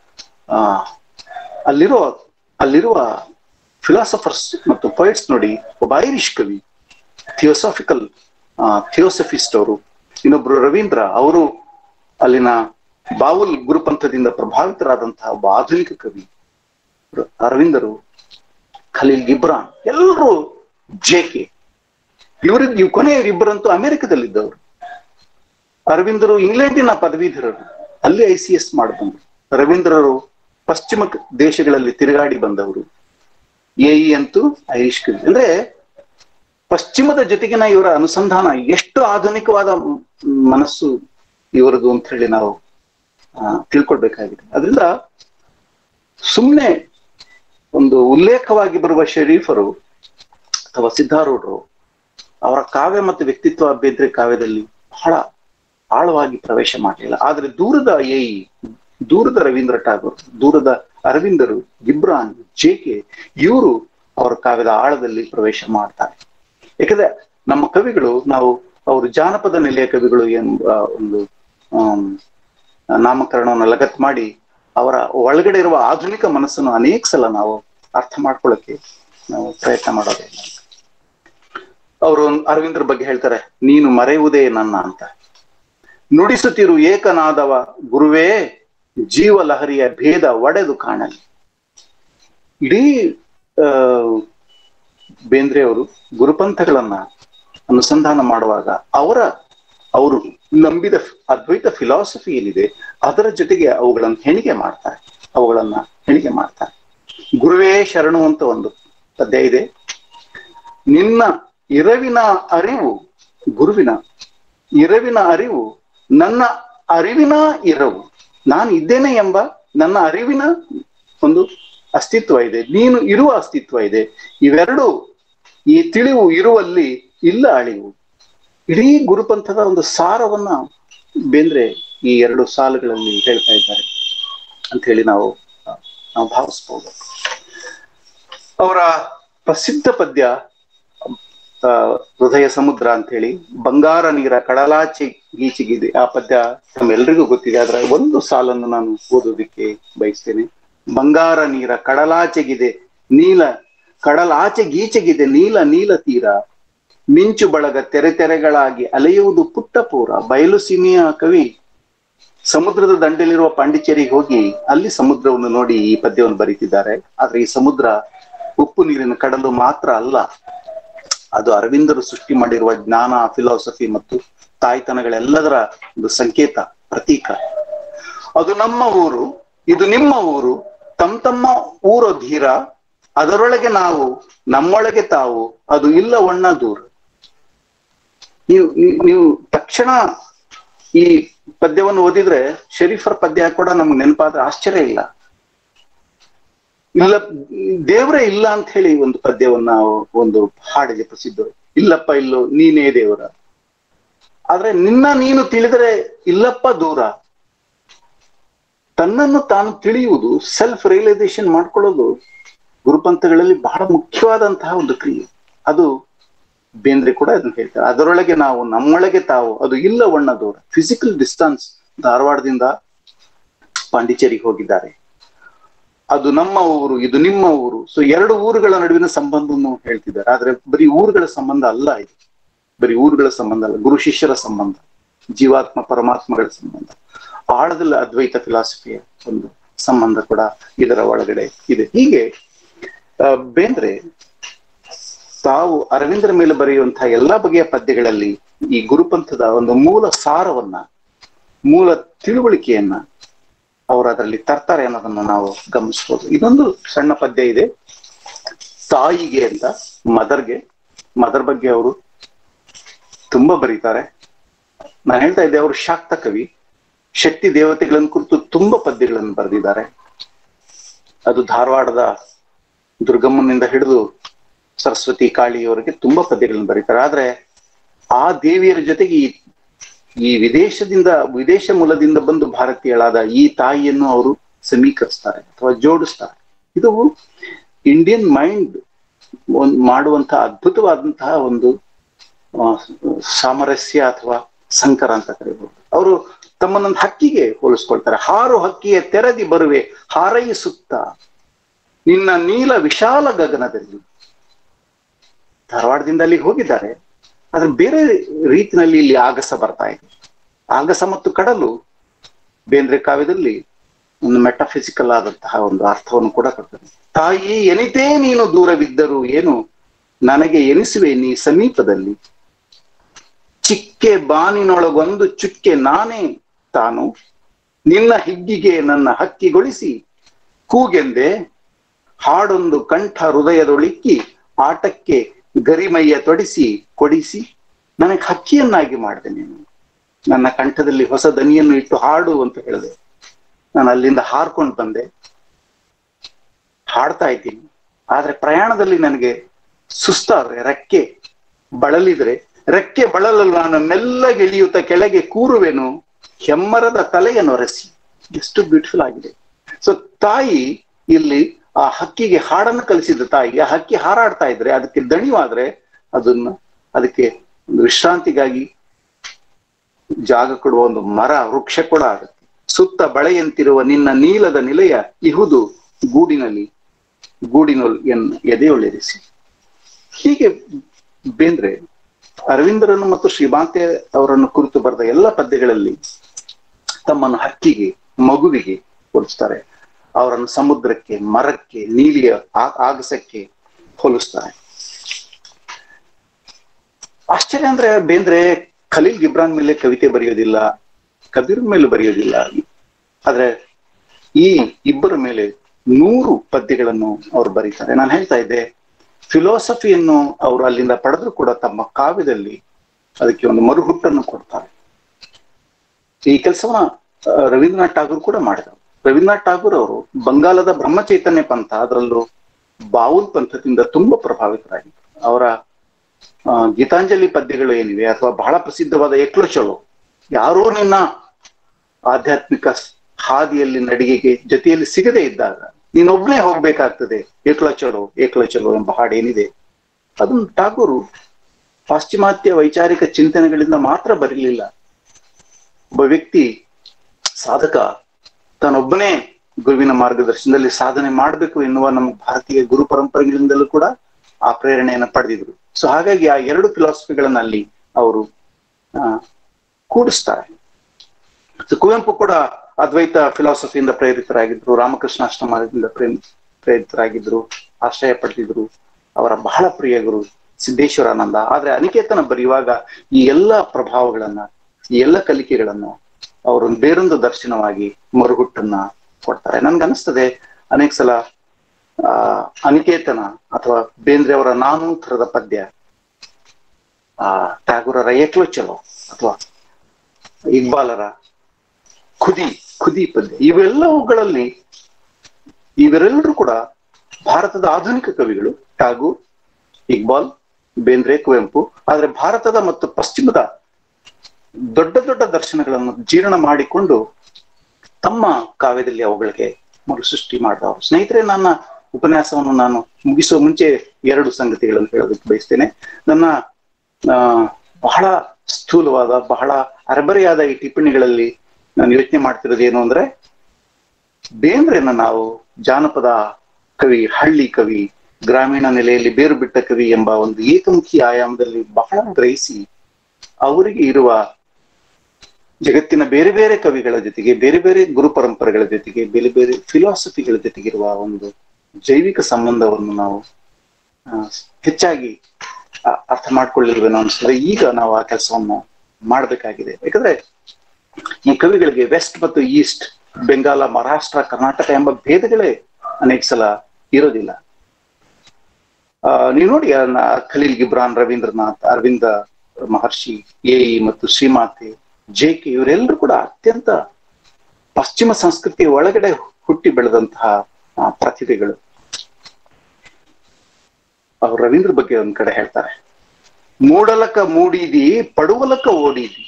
ಅಲ್ಲಿರುವ ಫಿಲಾಸಫರ್ಸ್ ಮತ್ತು ಪೊಯಿಟ್ಸ್ ನೋಡಿ, ಒಬ್ಬ ಐರಿಷ್ ಕವಿ, ಥಿಯೋಸಫಿಸ್ಟ್ ಅವರು, ಇನ್ನೊಬ್ರು ರವೀಂದ್ರ, ಅವರು ಅಲ್ಲಿನ ಬಾವುಲ್ ಗುರುಪಂಥದಿಂದ ಪ್ರಭಾವಿತರಾದಂತಹ ಒಬ್ಬ ಆಧುನಿಕ ಕವಿ, ಅರವಿಂದರು, ಖಲೀಲ್ ಗಿಬ್ರಾನ್, ಎಲ್ಲರೂ ಜೆಕೆ. ಇವು ಕೊನೆಯವರಿಬ್ಬರಂತೂ ಅಮೆರಿಕದಲ್ಲಿದ್ದವರು. ಅರವಿಂದರು ಇಂಗ್ಲೆಂಡಿನ ಪದವೀಧರರು, ಅಲ್ಲಿ ICS ಮಾಡಿದಂದ್ರು. ರವೀಂದ್ರರು ಪಶ್ಚಿಮ ದೇಶಗಳಲ್ಲಿ ತಿರುಗಾಡಿ ಬಂದವರು. ಎಇ ಅಂತೂ ಐರಿಷ್ ಕವಿ. ಅಂದ್ರೆ ಪಶ್ಚಿಮದ ಜೊತೆಗಿನ ಇವರ ಅನುಸಂಧಾನ ಎಷ್ಟು ಆಧುನಿಕವಾದ ಮನಸ್ಸು ಇವರದು ಅಂತ ಹೇಳಿ ನಾವು ತಿಳ್ಕೊಳ್ಬೇಕಾಗಿದೆ. ಅದರಿಂದ ಸುಮ್ಮನೆ ಒಂದು ಉಲ್ಲೇಖವಾಗಿ ಬರುವ ಶರೀಫರು ಅಥವಾ ಸಿದ್ಧಾರೂಢರು ಅವರ ಕಾವ್ಯ ಮತ್ತು ವ್ಯಕ್ತಿತ್ವ ಬೇಂದ್ರೆ ಕಾವ್ಯದಲ್ಲಿ ಬಹಳ ಆಳವಾಗಿ ಪ್ರವೇಶ ಮಾಡಲಿಲ್ಲ. ಆದ್ರೆ ದೂರದ ಎಇ, ದೂರದ ರವೀಂದ್ರ ಟಾಗೋರ್, ದೂರದ ಅರವಿಂದರು, ಗಿಬ್ರಾನ್, ಜೆಕೆ ಇವರು ಅವರ ಕಾವ್ಯದ ಆಳದಲ್ಲಿ ಪ್ರವೇಶ ಮಾಡ್ತಾರೆ. ಯಾಕಂದ್ರೆ ನಮ್ಮ ಕವಿಗಳು, ಅವರು ಜಾನಪದ ನೆಲೆಯ ಕವಿಗಳು ಎಂಬ ಒಂದು ನಾಮಕರಣವನ್ನು ಲಗತ್ ಮಾಡಿ ಅವರ ಒಳಗಡೆ ಇರುವ ಆಧುನಿಕ ಮನಸ್ಸನ್ನು ಅನೇಕ ಸಲ ನಾವು ಅರ್ಥ ಮಾಡ್ಕೊಳ್ಳೋಕೆ ನಾವು ಪ್ರಯತ್ನ ಮಾಡೋದೇ. ಅವರು ಅರವಿಂದ್ರ ಬಗ್ಗೆ ಹೇಳ್ತಾರೆ, ನೀನು ಮರೆಯುವುದೇ ನನ್ನ ಅಂತ. ನುಡಿಸುತ್ತಿರು ಏಕನಾದವ ಗುರುವೇ ಜೀವ ಲಹರಿಯ ಭೇದ ಒಡೆದು ಕಾಣಲಿ. ಇಡೀ ಬೇಂದ್ರೆ ಅವರು ಗುರುಪಂಥಗಳನ್ನ ಅನುಸಂಧಾನ ಮಾಡುವಾಗ ಅವರು ನಂಬಿದ ಅದ್ವೈತ ಫಿಲಾಸಫಿ ಏನಿದೆ ಅದರ ಜೊತೆಗೆ ಅವುಗಳನ್ನ ಹೆಣಿಗೆ ಮಾಡ್ತಾರೆ. ಗುರುವೇ ಶರಣು ಅಂತ ಒಂದು ಪದ್ಯ ಇದೆ. ನಿನ್ನ ಇರವಿನ ಅರಿವು, ಗುರುವಿನ ಇರವಿನ ಅರಿವು ನನ್ನ ಅರಿವಿನ ಇರವು. ನಾನು ಇದ್ದೇನೆ ಎಂಬ ನನ್ನ ಅರಿವಿನ ಒಂದು ಅಸ್ತಿತ್ವ ಇದೆ, ನೀನು ಇರುವ ಅಸ್ತಿತ್ವ ಇದೆ. ಇವೆರಡು ಈ ತಿಳಿವು ಇರುವಲ್ಲಿ ಇಲ್ಲ ಅಳಿವು. ಇಡೀ ಗುರುಪಂಥದ ಒಂದು ಸಾರವನ್ನ ಬೇಂದ್ರೆ ಈ 2 ಸಾಲುಗಳಲ್ಲಿ ಹೇಳ್ತಾ ಇದ್ದಾರೆ ಅಂತ ಹೇಳಿ ನಾವು ಭಾವಿಸ್ಬೋದು. ಅವರ ಪ್ರಸಿದ್ಧ ಪದ್ಯ ಹೃದಯ ಸಮುದ್ರ ಅಂತ ಹೇಳಿ, ಬಂಗಾರ ನೀರ ಕಡಲಾಚೆ ಗೀಚಿಗಿದೆ, ಆ ಪದ್ಯ ನಮ್ಮೆಲ್ರಿಗೂ ಗೊತ್ತಿದೆ. ಆದ್ರೆ ಒಂದು ಸಾಲನ್ನು ನಾನು ಓದೋದಿಕ್ಕೆ ಬಯಸ್ತೇನೆ. ಬಂಗಾರ ನೀರ ಕಡಲಾಚೆಗಿದೆ ನೀಲ, ಕಡಲಾಚೆ ಗೀಚೆಗಿದೆ ನೀಲ ನೀಲ ತೀರ, ಮಿಂಚು ಬಳಗ ತೆರೆ ತೆರೆಗಳಾಗಿ ಅಲೆಯುವುದು ಪುಟ್ಟ ಪೂರ. ಬಯಲು ಸೀಮೆಯ ಕವಿ ಸಮುದ್ರದ ದಂಡೆಲಿರುವ ಪಾಂಡಿಚೇರಿಗೆ ಹೋಗಿ ಅಲ್ಲಿ ಸಮುದ್ರವನ್ನು ನೋಡಿ ಈ ಪದ್ಯವನ್ನು ಬರೀತಿದ್ದಾರೆ. ಆದ್ರೆ ಈ ಸಮುದ್ರ ಉಪ್ಪು ನೀರಿನ ಕಡಲು ಮಾತ್ರ ಅಲ್ಲ, ಅದು ಅರವಿಂದರು ಸೃಷ್ಟಿ ಮಾಡಿರುವ ಜ್ಞಾನ, ಫಿಲಾಸಫಿ ಮತ್ತು ತಾಯ್ತನಗಳೆಲ್ಲದರ ಒಂದು ಸಂಕೇತ, ಪ್ರತೀಕ. ಅದು ನಮ್ಮ ಊರು, ಇದು ನಿಮ್ಮ ಊರು, ತಮ್ಮ ಊರ ಧೀರ, ಅದರೊಳಗೆ ನಾವು ನಮ್ಮೊಳಗೆ ತಾವು, ಅದು ಇಲ್ಲ ಒಣ್ಣ ದೂರ. ನೀವು ತಕ್ಷಣ ಈ ಪದ್ಯವನ್ನು ಓದಿದ್ರೆ ಶರೀಫರ್ ಪದ್ಯ ಕೂಡ ನಮ್ಗೆ ನೆನಪಾದ್ರೆ ಆಶ್ಚರ್ಯ ಇಲ್ಲ. ಇಲ್ಲ ದೇವ್ರೇ ಇಲ್ಲ ಅಂತ ಹೇಳಿ ಒಂದು ಪದ್ಯವನ್ನ, ಒಂದು ಹಾಡಿಗೆ ಪ್ರಸಿದ್ಧ, ಇಲ್ಲಪ್ಪ ಇಲ್ಲೋ ನೀನೇ ದೇವರ. ಆದ್ರೆ ನೀನು ತಿಳಿದರೆ ಇಲ್ಲಪ್ಪ ದೂರ. ತನ್ನನ್ನು ತಾನು ತಿಳಿಯುವುದು, ಸೆಲ್ಫ್ ರಿಯಲೈಸೇಷನ್ ಮಾಡ್ಕೊಳ್ಳೋದು ಗುರುಪಂಥಗಳಲ್ಲಿ ಬಹಳ ಮುಖ್ಯವಾದಂತಹ ಒಂದು ಕ್ರಿಯೆ. ಅದು ಬೇಂದ್ರೆ ಕೂಡ ಅದನ್ನ ಹೇಳ್ತಾರೆ. ಅದರೊಳಗೆ ನಾವು ನಮ್ಮೊಳಗೆ ತಾವು, ಅದು ಇಲ್ಲ ಒಣ್ಣ ದೂರ. ಫಿಸಿಕಲ್ ಡಿಸ್ಟನ್ಸ್, ಧಾರವಾಡದಿಂದ ಪಾಂಡಿಚೇರಿಗೆ ಹೋಗಿದ್ದಾರೆ. ಅದು ನಮ್ಮ ಊರು, ಇದು ನಿಮ್ಮ ಊರು. ಸೊ 2 ಊರುಗಳ ನಡುವಿನ ಸಂಬಂಧವನ್ನು ಹೇಳ್ತಿದ್ದಾರೆ. ಆದ್ರೆ ಬರೀ ಊರುಗಳ ಸಂಬಂಧ ಅಲ್ಲ ಇದು, ಬರೀ ಊರುಗಳ ಸಂಬಂಧ ಅಲ್ಲ, ಗುರು ಶಿಷ್ಯರ ಸಂಬಂಧ, ಜೀವಾತ್ಮ ಪರಮಾತ್ಮಗಳ ಸಂಬಂಧ, ಆಳದಲ್ಲಿ ಅದ್ವೈತ ಫಿಲಾಸಫಿಯ ಒಂದು ಸಂಬಂಧ ಕೂಡ ಇದರ ಒಳಗಡೆ ಇದೆ. ಹೀಗೆ ಬೇಂದ್ರೆ ತಾವು ಅರವಿಂದರ ಮೇಲೆ ಬರೆಯುವಂತಹ ಎಲ್ಲಾ ಬಗೆಯ ಪದ್ಯಗಳಲ್ಲಿ ಈ ಗುರುಪಂಥದ ಒಂದು ಮೂಲ ಸಾರವನ್ನ, ಮೂಲ ತಿಳುವಳಿಕೆಯನ್ನ ಅವರು ಅದರಲ್ಲಿ ತರ್ತಾರೆ ಅನ್ನೋದನ್ನ ನಾವು ಗಮನಿಸ್ಬೋದು. ಇದೊಂದು ಸಣ್ಣ ಪದ್ಯ ಇದೆ, ತಾಯಿಗೆ ಅಂತ, ಮದರ್ ಬಗ್ಗೆ ಅವರು ತುಂಬಾ ಬರೀತಾರೆ. ನಾನು ಹೇಳ್ತಾ ಇದ್ದೆ, ಅವರು ಶಾಕ್ತ ಕವಿ, ಶಕ್ತಿ ದೇವತೆಗಳನ್ನು ಕುರಿತು ತುಂಬಾ ಪದ್ಯಗಳನ್ನು ಬರೆದಿದ್ದಾರೆ. ಅದು ಧಾರವಾಡದ ದುರ್ಗಮ್ಮನಿಂದ ಹಿಡಿದು ಸರಸ್ವತಿ ಕಾಳಿಯವರೆಗೆ ತುಂಬಾ ಪದ್ಯಗಳನ್ನು ಬರೀತಾರೆ. ಆದ್ರೆ ಆ ದೇವಿಯರ ಜೊತೆಗೆ ಈ ವಿದೇಶ ಮೂಲದಿಂದ ಬಂದು ಭಾರತೀಯಳಾದ ಈ ತಾಯಿಯನ್ನು ಅವರು ಸಮೀಕರಿಸ್ತಾರೆ ಅಥವಾ ಜೋಡಿಸ್ತಾರೆ. ಇದು ಇಂಡಿಯನ್ ಮೈಂಡ್ ಮಾಡುವಂತಹ ಅದ್ಭುತವಾದಂತಹ ಒಂದು ಸಾಮರಸ್ಯ ಅಥವಾ ಸಂಕರ ಅಂತ ಕರೀಬಹುದು. ಅವರು ತಮ್ಮನ್ನೊಂದು ಹಕ್ಕಿಗೆ ಹೋಲಿಸ್ಕೊಳ್ತಾರೆ. ಹಾರು ಹಕ್ಕಿಯ ತೆರದಿ ಬರುವೆ ಹಾರೈಸುತ್ತ ನಿನ್ನ ನೀಲ ವಿಶಾಲ ಗಗನದಲ್ಲಿ. ಧಾರವಾಡದಿಂದ ಅಲ್ಲಿಗೆ ಹೋಗಿದ್ದಾರೆ, ಆದ್ರೆ ಬೇರೆ ರೀತಿನಲ್ಲಿ ಇಲ್ಲಿ ಆಗಸ ಬರ್ತಾ ಇದೆ. ಆಗಸ ಮತ್ತು ಕಡಲು ಬೇಂದ್ರೆ ಕಾವ್ಯದಲ್ಲಿ ಒಂದು ಮೆಟಾಫಿಸಿಕಲ್ ಆದಂತಹ ಒಂದು ಅರ್ಥವನ್ನು ಕೂಡ ಕೊಡ್ತಾರೆ. ತಾಯಿ ಎನಿತೇ ನೀನು ದೂರವಿದ್ದರೂ ಏನು, ನನಗೆ ಎನಿಸುವೆ ನೀ ಸಮೀಪದಲ್ಲಿ. ಚಿಕ್ಕೆ ಬಾನಿನೊಳಗೊಂದು ಚುಕ್ಕೆ ನಾನೇ ತಾನು, ನಿನ್ನ ಹಿಗ್ಗಿಗೆ ನನ್ನ ಹಕ್ಕಿಗೊಳಿಸಿ ಕೂಗೆಂದೆ. ಹಾಡೊಂದು ಕಂಠ ಹೃದಯದೊಳಿಕ್ಕಿ ಆಟಕ್ಕೆ ಗರಿಮೈಯ ತೊಡಿಸಿ ಕೊಡಿಸಿ ನನಗೆ ಹಕ್ಕಿಯನ್ನಾಗಿ ಮಾಡಿದೆ. ನೀನು ನನ್ನ ಕಂಠದಲ್ಲಿ ಹೊಸ ದನಿಯನ್ನು ಇಟ್ಟು ಹಾಡು ಅಂತ ಹೇಳಿದೆ. ನಾನು ಅಲ್ಲಿಂದ ಹಾರ್ಕೊಂಡು ಬಂದೆ, ಹಾಡ್ತಾ ಇದ್ದೀನಿ. ಆದ್ರೆ ಪ್ರಯಾಣದಲ್ಲಿ ನನಗೆ ಸುಸ್ತಾದ್ರೆ, ರೆಕ್ಕೆ ಬಳಲಿದ್ರೆ, ರೆಕ್ಕೆ ಬಳಲಲು ನಾನು ಮೆಲ್ಲಗೆ ಇಳಿಯುತ್ತ ಕೆಳಗೆ ಕೂರುವೆನು ಹೆಮ್ಮರದ ತಲೆಯನ್ನು ಒರೆಸಿ. ಎಷ್ಟು ಬ್ಯೂಟಿಫುಲ್ ಆಗಿದೆ. ಸೊ ತಾಯಿ ಇಲ್ಲಿ ಆ ಹಕ್ಕಿಗೆ ಹಾಡನ್ನು ಕಲಿಸಿದ ತಾಯಿ, ಆ ಹಕ್ಕಿ ಹಾರಾಡ್ತಾ ಇದ್ರೆ ಅದಕ್ಕೆ ದಣಿವಾದ್ರೆ ಅದಕ್ಕೆ ಒಂದು ವಿಶ್ರಾಂತಿಗಾಗಿ ಜಾಗ ಕೊಡುವ ಒಂದು ವೃಕ್ಷ ಕೂಡ ಆಗುತ್ತೆ. ಸುತ್ತ ಬಳೆಯಂತಿರುವ ನಿನ್ನ ನೀಲದ ನಿಲಯ ಇಹುದು ಗೂಡಿನಲ್ಲಿ ಎದೆಯೊಳ್ಳೆರಿಸಿ. ಹೀಗೆ ಬೇಂದ್ರೆ ಅರವಿಂದರನ್ನು ಮತ್ತು ಶ್ರೀಮಾತೆ ಅವರನ್ನು ಕುರಿತು ಬರೆದ ಎಲ್ಲ ಪದ್ಯಗಳಲ್ಲಿ ತಮ್ಮನ್ನು ಹಕ್ಕಿಗೆ, ಮಗುವಿಗೆ ಹೋಲಿಸ್ತಾರೆ. ಅವರನ್ನು ಸಮುದ್ರಕ್ಕೆ, ಮರಕ್ಕೆ, ನೀಲಿಯ ಆಗಸಕ್ಕೆ ಹೋಲಿಸ್ತಾರೆ. ಆಶ್ಚರ್ಯ ಅಂದ್ರೆ ಬೇಂದ್ರೆ ಖಲೀಲ್ ಗಿಬ್ರಾನ್ ಮೇಲೆ ಕವಿತೆ ಬರೆಯೋದಿಲ್ಲ, ಕಬೀರ್ ಮೇಲೆ ಬರೆಯೋದಿಲ್ಲ. ಆದ್ರೆ ಈ ಇಬ್ಬರ ಮೇಲೆ 100 ಪದ್ಯಗಳನ್ನು ಅವ್ರು ಬರೀತಾರೆ. ನಾನು ಹೇಳ್ತಾ ಇದ್ದೆ, ಫಿಲಾಸಫಿಯನ್ನು ಅವರು ಅಲ್ಲಿಂದ ಪಡೆದ್ರು ಕೂಡ ತಮ್ಮ ಕಾವ್ಯದಲ್ಲಿ ಅದಕ್ಕೆ ಒಂದು ಮರುಹುಟ್ಟನ್ನು ಕೊಡ್ತಾರೆ. ಈ ಕೆಲಸವನ್ನ ರವೀಂದ್ರನಾಥ್ ಠಾಗೂರ್ ಕೂಡ ಮಾಡಿದರು. ರವೀಂದ್ರನಾಥ್ ಠಾಗೂರ್ ಅವರು ಬಂಗಾಲದ ಬ್ರಹ್ಮಚೈತನ್ಯ ಪಂಥ, ಅದರಲ್ಲೂ ಬಾವುಲ್ ಪಂಥದಿಂದ ತುಂಬಾ ಪ್ರಭಾವಿತರಾಗಿದ್ದರು. ಅವರ ಗೀತಾಂಜಲಿ ಪದ್ಯಗಳು ಏನಿವೆ ಅಥವಾ ಬಹಳ ಪ್ರಸಿದ್ಧವಾದ ಏಕ್ಲೋ ಚಲೋ, ಯಾರೋ ನಿನ್ನ ಆಧ್ಯಾತ್ಮಿಕ ಹಾದಿಯಲ್ಲಿ ನಡಿಗೆಗೆ ಜೊತೆಯಲ್ಲಿ ಸಿಗದೇ ಇದ್ದಾಗ ನೀನೊಬ್ನೇ ಹೋಗ್ಬೇಕಾಗ್ತದೆ, ಏಕ್ಲೋ ಚಲೋ ಎಂಬ ಹಾಡೇನಿದೆ ಅದನ್ನು ಠಾಗೂರು ಪಾಶ್ಚಿಮಾತ್ಯ ವೈಚಾರಿಕ ಚಿಂತನೆಗಳಿಂದ ಮಾತ್ರ ಬರಲಿಲ್ಲ. ಒಬ್ಬ ವ್ಯಕ್ತಿ ಸಾಧಕ ತಾನೊಬ್ಬನೇ ಗುರುವಿನ ಮಾರ್ಗದರ್ಶನದಲ್ಲಿ ಸಾಧನೆ ಮಾಡಬೇಕು ಎನ್ನುವ ನಮ್ಮ ಭಾರತೀಯ ಗುರು ಪರಂಪರೆಗಳಿಂದಲೂ ಕೂಡ ಆ ಪ್ರೇರಣೆಯನ್ನು ಪಡೆದಿದ್ರು. ಸೊ ಹಾಗಾಗಿ ಆ ಎರಡು ಫಿಲಾಸಫಿಗಳನ್ನ ಅಲ್ಲಿ ಅವರು ಕೂಡಿಸ್ತಾರೆ. ಕುವೆಂಪು ಕೂಡ ಅದ್ವೈತ ಫಿಲಾಸಫಿಯಿಂದ ಪ್ರೇರಿತರಾಗಿದ್ರು, ರಾಮಕೃಷ್ಣಾಶ್ರಮದಿಂದ ಪ್ರೇರಿತರಾಗಿದ್ರು, ಆಶ್ರಯ ಪಡೆದಿದ್ರು. ಅವರ ಬಹಳ ಪ್ರಿಯ ಗುರು ಸಿದ್ದೇಶ್ವರಾನಂದ. ಆದ್ರೆ ಅನಿಕೇತನ ಬರೆಯುವಾಗ ಈ ಎಲ್ಲ ಪ್ರಭಾವಗಳನ್ನ, ಈ ಎಲ್ಲ ಕಲಿಕೆಗಳನ್ನ ಅವರು ಬೇರೊಂದು ದರ್ಶನವಾಗಿ ಮರುಹುಟ್ಟನ್ನ ಕೊಡ್ತಾರೆ. ನನ್ಗನ್ನಿಸ್ತದೆ ಅನೇಕ ಸಲ ಅನಿಕೇತನ ಅಥವಾ ಬೇಂದ್ರೆ ಅವರ ನಾನೂ ಥರದ ಪದ್ಯ, ಟ್ಯಾಗೂರರ ಏಕ್ಲೋ ಚಲೋ ಅಥವಾ ಇಕ್ಬಾಲರ ಖುದಿ ಪದ್ಯ, ಇವರೆಲ್ಲರೂ ಕೂಡ ಭಾರತದ ಆಧುನಿಕ ಕವಿಗಳು. ಠಾಗೂರ್, ಇಕ್ಬಾಲ್, ಬೇಂದ್ರೆ, ಕುವೆಂಪು. ಆದ್ರೆ ಭಾರತದ ಮತ್ತು ಪಶ್ಚಿಮದ ದೊಡ್ಡ ದೊಡ್ಡ ದರ್ಶನಗಳನ್ನು ಜೀರ್ಣ ಮಾಡಿಕೊಂಡು ತಮ್ಮ ಕಾವ್ಯದಲ್ಲಿ ಅವುಗಳಿಗೆ ಮರುಸೃಷ್ಟಿ ಮಾಡಿದವರು. ಸ್ನೇಹಿತರೆ, ನನ್ನ ಉಪನ್ಯಾಸವನ್ನು ನಾನು ಮುಗಿಸುವ ಮುಂಚೆ ಎರಡು ಸಂಗತಿಗಳನ್ನು ಹೇಳೋದಕ್ಕೆ ಬಯಸ್ತೇನೆ. ನನ್ನ ಬಹಳ ಸ್ಥೂಲವಾದ, ಬಹಳ ಅರಬರೆಯಾದ ಈ ಟಿಪ್ಪಣಿಗಳಲ್ಲಿ ನಾನು ಯೋಚನೆ ಮಾಡ್ತಿರೋದು ಏನು ಅಂದ್ರೆ, ಬೇಂದ್ರೆನ ನಾವು ಜಾನಪದ ಕವಿ, ಹಳ್ಳಿ ಕವಿ, ಗ್ರಾಮೀಣ ನೆಲೆಯಲ್ಲಿ ಬೇರು ಬಿಟ್ಟ ಕವಿ ಎಂಬ ಒಂದು ಏಕಮುಖಿ ಆಯಾಮದಲ್ಲಿ ಬಹಳ ಗ್ರಹಿಸಿ ಅವರಿಗೆ ಇರುವ ಜಗತ್ತಿನ ಬೇರೆ ಬೇರೆ ಕವಿಗಳ ಜೊತೆಗೆ, ಬೇರೆ ಬೇರೆ ಗುರು ಪರಂಪರೆಗಳ ಜೊತೆಗೆ, ಬೇರೆ ಬೇರೆ ಫಿಲಾಸಫಿಗಳ ಜೊತೆಗಿರುವ ಒಂದು ಜೈವಿಕ ಸಂಬಂಧವನ್ನು ನಾವು ಹೆಚ್ಚಾಗಿ ಅರ್ಥ ಮಾಡ್ಕೊಳ್ಳಿಲ್ವೇನೋ ಅನ್ಸಿದ್ರೆ ಈಗ ನಾವು ಆ ಕೆಲಸವನ್ನು ಮಾಡಬೇಕಾಗಿದೆ. ಯಾಕಂದ್ರೆ ಈ ಕವಿಗಳಿಗೆ ವೆಸ್ಟ್ ಮತ್ತು ಈಸ್ಟ್, ಬೆಂಗಾಲ, ಮಹಾರಾಷ್ಟ್ರ, ಕರ್ನಾಟಕ ಎಂಬ ಭೇದಗಳೇ ಅನೇಕ ಸಲ ಇರೋದಿಲ್ಲ. ನೀವು ನೋಡಿ, Khalil Gibran, Rabindranath, Aravinda Maharshi, A E ಮತ್ತು ಶ್ರೀಮಾತೆ, ಜೆ.ಕೆ. ಇವರೆಲ್ಲರೂ ಕೂಡ ಅತ್ಯಂತ ಪಶ್ಚಿಮ ಸಂಸ್ಕೃತಿಯ ಒಳಗಡೆ ಹುಟ್ಟಿ ಬೆಳೆದಂತಹ ಪ್ರತಿಭೆಗಳು. ಅವರು ರವೀಂದ್ರ ಬಗ್ಗೆ ಒಂದ್ ಕಡೆ ಹೇಳ್ತಾರೆ, ಮೂಡಲಕ ಮೂಡಿದಿ, ಪಡುವಲಕ ಓಡಿದಿ.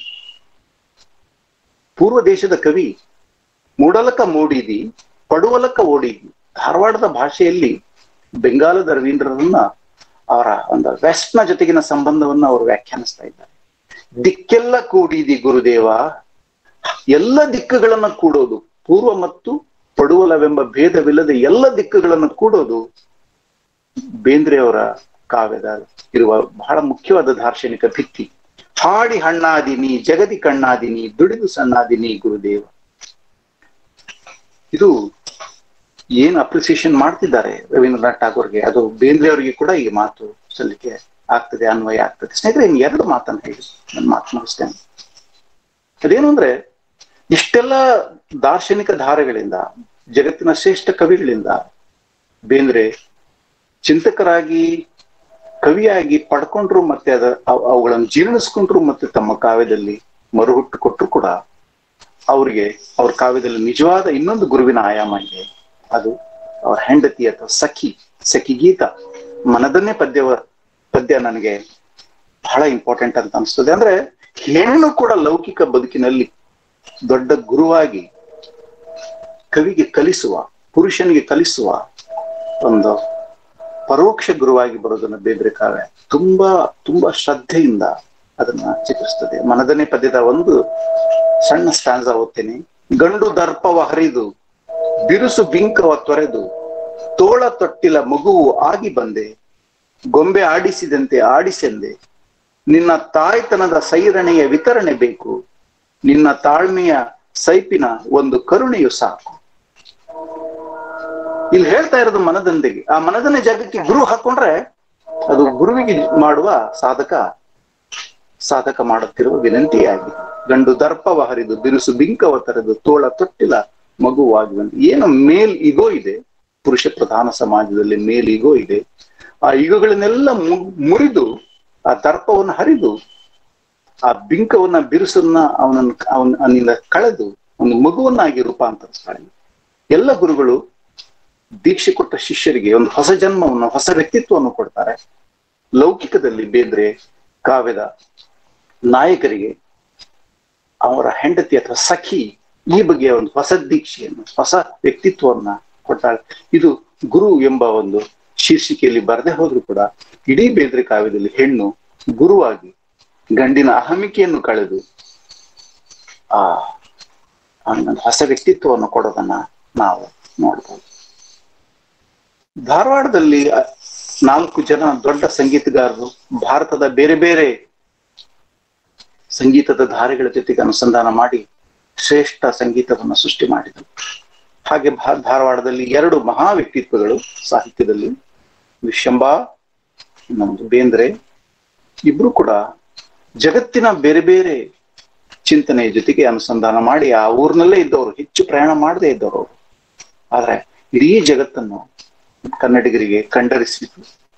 ಪೂರ್ವ ದೇಶದ ಕವಿ, ಮೂಡಲಕ ಮೂಡಿದಿ, ಪಡುವಲಕ ಓಡಿದಿ. ಧಾರವಾಡದ ಭಾಷೆಯಲ್ಲಿ ಬೆಂಗಾಲದ ರವೀಂದ್ರರನ್ನ ಅವರ ಒಂದು ವೆಸ್ಟ್ ನ ಜೊತೆಗಿನ ಸಂಬಂಧವನ್ನ ಅವರು ವ್ಯಾಖ್ಯಾನಿಸ್ತಾ ಇದ್ದಾರೆ. ದಿಕ್ಕೆಲ್ಲ ಕೂಡಿದಿ ಗುರುದೇವ, ಎಲ್ಲ ದಿಕ್ಕುಗಳನ್ನ ಕೂಡೋದು, ಪೂರ್ವ ಮತ್ತು ಪಡುವಲವೆಂಬ ಭೇದವಿಲ್ಲದೆ ಎಲ್ಲ ದಿಕ್ಕುಗಳನ್ನು ಕೂಡೋದು ಬೇಂದ್ರೆಯವರ ಕಾವ್ಯದ ಇರುವ ಬಹಳ ಮುಖ್ಯವಾದ ದಾರ್ಶನಿಕ ಭಿತ್ತಿ. ಹಾಡಿ ಹಣ್ಣಾದಿನಿ, ಜಗದಿ ಕಣ್ಣಾದಿನಿ, ದುಡಿದು ಸಣ್ಣಾದಿನಿ ಗುರುದೇವ. ಇದು ಏನ್ ಅಪ್ರಿಸಿಯೇಷನ್ ಮಾಡ್ತಿದ್ದಾರೆ ರವೀಂದ್ರನಾಥ್ ಠಾಗೂರ್ಗೆ, ಅದು ಬೇಂದ್ರೆ ಅವರಿಗೆ ಕೂಡ ಈ ಮಾತು ಸಲ್ಲಿಕೆ ಆಗ್ತದೆ, ಅನ್ವಯ ಆಗ್ತದೆ. ಸ್ನೇಹಿತರೆ, ಇನ್ನು ಎರಡು ಮಾತನ್ನು ಹೇಳಿ ನನ್ನ ಮಾತು ಮುಗಿಸ್ತೇನೆ. ಅದೇನು ಅಂದ್ರೆ, ಇಷ್ಟೆಲ್ಲ ದಾರ್ಶನಿಕ ಧಾರೆಗಳಿಂದ, ಜಗತ್ತಿನ ಶ್ರೇಷ್ಠ ಕವಿಗಳಿಂದ ಬೇಂದ್ರೆ ಚಿಂತಕರಾಗಿ, ಕವಿಯಾಗಿ ಪಡ್ಕೊಂಡ್ರು, ಮತ್ತೆ ಅವುಗಳನ್ನು ಜೀರ್ಣಿಸ್ಕೊಂಡ್ರು, ಮತ್ತೆ ತಮ್ಮ ಕಾವ್ಯದಲ್ಲಿ ಮರುಹುಟ್ಟು ಕೊಟ್ಟರು ಕೂಡ ಅವ್ರಿಗೆ ಅವ್ರ ಕಾವ್ಯದಲ್ಲಿ ನಿಜವಾದ ಇನ್ನೊಂದು ಗುರುವಿನ ಆಯಾಮ ಇದೆ. ಅದು ಅವರ ಹೆಂಡತಿ ಅಥವಾ ಸಖಿ ಗೀತ. ಮನದನ್ನೇ ಪದ್ಯ ನನಗೆ ಬಹಳ ಇಂಪಾರ್ಟೆಂಟ್ ಅಂತ ಅನಿಸ್ತದೆ. ಅಂದ್ರೆ ಹೆಣ್ಣು ಕೂಡ ಲೌಕಿಕ ಬದುಕಿನಲ್ಲಿ ದೊಡ್ಡ ಗುರುವಾಗಿ ಕವಿಗೆ ಕಲಿಸುವ, ಪುರುಷನಿಗೆ ಕಲಿಸುವ ಒಂದು ಪರೋಕ್ಷ ಗುರುವಾಗಿ ಬರೋದನ್ನ ಬೇಂದ್ರೆ ಕಾವ್ಯ ತುಂಬಾ ತುಂಬಾ ಶ್ರದ್ಧೆಯಿಂದ ಅದನ್ನ ಚಿತ್ರಿಸ್ತದೆ. ಮನದನ್ನೇ ಪದ್ಯದ ಒಂದು ಸಣ್ಣ ಸ್ಟ್ಯಾನ್ಸ ಓದ್ತೇನೆ. ಗಂಡು ದರ್ಪವ ಹರಿದು, ಬಿರುಸು ಬಿಂಕವ ತೊರೆದು, ತೋಳ ತೊಟ್ಟಿಲ ಮಗುವು ಆಗಿ ಬಂದೆ, ಗೊಂಬೆ ಆಡಿಸಿದಂತೆ ಆಡಿಸೆಂದೆ, ನಿನ್ನ ತಾಯ್ತನದ ಸೈರಣೆಯ ವಿತರಣೆ ಬೇಕು, ನಿನ್ನ ತಾಳ್ಮೆಯ ಸೈಪಿನ ಒಂದು ಕರುಣೆಯು ಸಾಕು. ಇಲ್ಲಿ ಹೇಳ್ತಾ ಇರೋದು ಮನದಂದೆಗೆ. ಆ ಮನದನ್ನೇ ಜಾಗಕ್ಕೆ ಗುರು ಹಾಕೊಂಡ್ರೆ ಅದು ಗುರುವಿಗೆ ಮಾಡುವ ಸಾಧಕ ಮಾಡುತ್ತಿರುವ ವಿನಂತಿಯಾಗಿದೆ. ಗಂಡು ದರ್ಪವ ಹರಿದು, ಬಿರುಸು ಬಿಂಕವ ತೊರೆದು, ತೋಳ ತೊಟ್ಟಿಲ ಮಗುವಾಗಿ ಬಂದು. ಏನು ಮೇಲ್ ಈಗೋ ಇದೆ, ಪುರುಷ ಪ್ರಧಾನ ಸಮಾಜದಲ್ಲಿ ಮೇಲ್ ಈಗೋ ಇದೆ. ಆ ಈಗೋಗಳನ್ನೆಲ್ಲ ಮುರಿದು, ಆ ದರ್ಪವನ್ನು ಹರಿದು, ಆ ಬಿಂಕವನ್ನ, ಬಿರುಸನ್ನ ಅವನಿಂದ ಕಳೆದು ಒಂದು ಮಗುವನ್ನಾಗಿ ರೂಪಾಂತರಿಸ್ತಾಳೆ. ಎಲ್ಲ ಗುರುಗಳು ದೀಕ್ಷೆ ಕೊಟ್ಟ ಶಿಷ್ಯರಿಗೆ ಒಂದು ಹೊಸ ಜನ್ಮವನ್ನು, ಹೊಸ ವ್ಯಕ್ತಿತ್ವವನ್ನು ಕೊಡ್ತಾರೆ. ಲೌಕಿಕದಲ್ಲಿ ಬೇಂದ್ರೆ ಕಾವ್ಯದ ನಾಯಕರಿಗೆ ಅವರ ಹೆಂಡತಿ ಅಥವಾ ಸಖಿ ಈ ಬಗೆಯ ಒಂದು ಹೊಸ ದೀಕ್ಷೆಯನ್ನು, ಹೊಸ ವ್ಯಕ್ತಿತ್ವವನ್ನ ಕೊಡ್ತಾಳೆ. ಇದು ಗುರು ಎಂಬ ಒಂದು ಶೀರ್ಷಿಕೆಯಲ್ಲಿ ಬರದೆ ಹೋದ್ರು ಕೂಡ ಇಡೀ ಬೇಂದ್ರೆ ಕಾವ್ಯದಲ್ಲಿ ಹೆಣ್ಣು ಗುರುವಾಗಿ ಗಂಡಿನ ಅಹಮಿಕೆಯನ್ನು ಕಳೆದು ಹೊಸ ವ್ಯಕ್ತಿತ್ವವನ್ನು ಕೊಡೋದನ್ನ ನಾವು ನೋಡ್ಬೋದು. ಧಾರವಾಡದಲ್ಲಿ 4 ಜನ ದೊಡ್ಡ ಸಂಗೀತಗಾರರು ಭಾರತದ ಬೇರೆ ಬೇರೆ ಸಂಗೀತದ ಧಾರೆಗಳ ಜೊತೆಗೆ ಅನುಸಂಧಾನ ಮಾಡಿ ಶ್ರೇಷ್ಠ ಸಂಗೀತವನ್ನು ಸೃಷ್ಟಿ ಮಾಡಿದರು. ಹಾಗೆ ಧಾರವಾಡದಲ್ಲಿ 2 ಮಹಾ ವ್ಯಕ್ತಿತ್ವಗಳು ಸಾಹಿತ್ಯದಲ್ಲಿ, ಶಂಭಾ, ನಮ್ದು ಬೇಂದ್ರೆ, ಇಬ್ರು ಕೂಡ ಜಗತ್ತಿನ ಬೇರೆ ಬೇರೆ ಚಿಂತನೆಯ ಜೊತೆಗೆ ಅನುಸಂಧಾನ ಮಾಡಿ ಆ ಊರಿನಲ್ಲೇ ಇದ್ದವರು, ಹೆಚ್ಚು ಪ್ರಯಾಣ ಮಾಡದೇ ಇದ್ದವರು. ಆದ್ರೆ ಇಡೀ ಜಗತ್ತನ್ನು ಕನ್ನಡಿಗರಿಗೆ ಕಂಡರಿಸಿತು.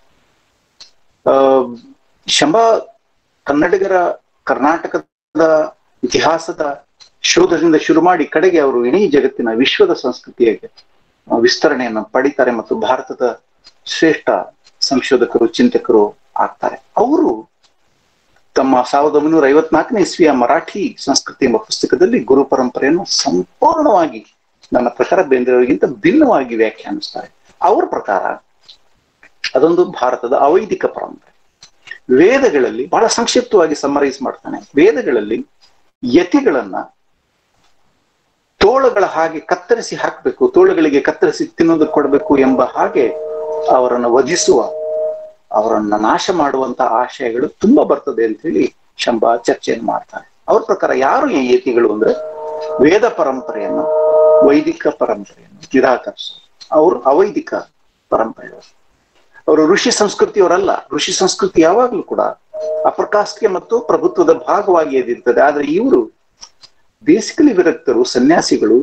ಶಂಭಾ ಕನ್ನಡಿಗರ ಕರ್ನಾಟಕದ ಇತಿಹಾಸದ ಶೋಧದಿಂದ ಶುರು ಮಾಡಿ ಕಡೆಗೆ ಅವರು ಇಡೀ ಜಗತ್ತಿನ ವಿಶ್ವದ ಸಂಸ್ಕೃತಿಯ ವಿಸ್ತರಣೆಯನ್ನು ಪಡಿತಾರೆ ಮತ್ತು ಭಾರತದ ಶ್ರೇಷ್ಠ ಸಂಶೋಧಕರು, ಚಿಂತಕರು ಆಗ್ತಾರೆ. ಅವರು ತಮ್ಮ 1954ನೇ ಇಸ್ವಿಯ ಮರಾಠಿ ಸಂಸ್ಕೃತಿ ಎಂಬ ಪುಸ್ತಕದಲ್ಲಿ ಗುರು ಪರಂಪರೆಯನ್ನು ಸಂಪೂರ್ಣವಾಗಿ, ನನ್ನ ಪ್ರಕಾರ ಬೇಂದ್ರೆಯವರಿಗಿಂತ ಭಿನ್ನವಾಗಿ ವ್ಯಾಖ್ಯಾನಿಸ್ತಾರೆ. ಅವರ ಪ್ರಕಾರ ಅದೊಂದು ಭಾರತದ ಅವೈದಿಕ ಪರಂಪರೆ. ವೇದಗಳಲ್ಲಿ ಬಹಳ ಸಂಕ್ಷಿಪ್ತವಾಗಿ ಸಮ್ಮರೈಸ್ ಮಾಡ್ತಾನೆ. ವೇದಗಳಲ್ಲಿ ಯತಿಗಳನ್ನ ತೋಳುಗಳ ಹಾಗೆ ಕತ್ತರಿಸಿ ಹಾಕಬೇಕು, ತೋಳುಗಳಿಗೆ ಕತ್ತರಿಸಿ ತಿನ್ನೋದಕ್ಕೆ ಕೊಡಬೇಕು ಎಂಬ ಹಾಗೆ ಅವರನ್ನು ವಧಿಸುವ, ಅವರನ್ನ ನಾಶ ಮಾಡುವಂತ ಆಶಯಗಳು ತುಂಬಾ ಬರ್ತದೆ ಅಂತ ಹೇಳಿ ಶಂಭಾ ಚರ್ಚೆಯನ್ನು ಮಾಡ್ತಾರೆ. ಅವ್ರ ಪ್ರಕಾರ ಯಾರು ಈ ಯತಿಗಳು ಅಂದ್ರೆ ವೇದ ಪರಂಪರೆಯನ್ನು, ವೈದಿಕ ಪರಂಪರೆಯನ್ನು ನಿರಾಕರಿಸು, ಅವರು ಅವೈದಿಕ ಪರಂಪರೆಯವರು. ಅವರು ಋಷಿ ಸಂಸ್ಕೃತಿಯವರಲ್ಲ. ಋಷಿ ಸಂಸ್ಕೃತಿ ಯಾವಾಗ್ಲೂ ಕೂಡ ಅಪ್ರಕಾಶಕ್ಕೆ ಮತ್ತು ಪ್ರಭುತ್ವದ ಭಾಗವಾಗಿ ಎದಿರ್ತದೆ. ಆದ್ರೆ ಇವರು ಬೇಸಿಕಲಿ ವಿರಕ್ತರು, ಸನ್ಯಾಸಿಗಳು,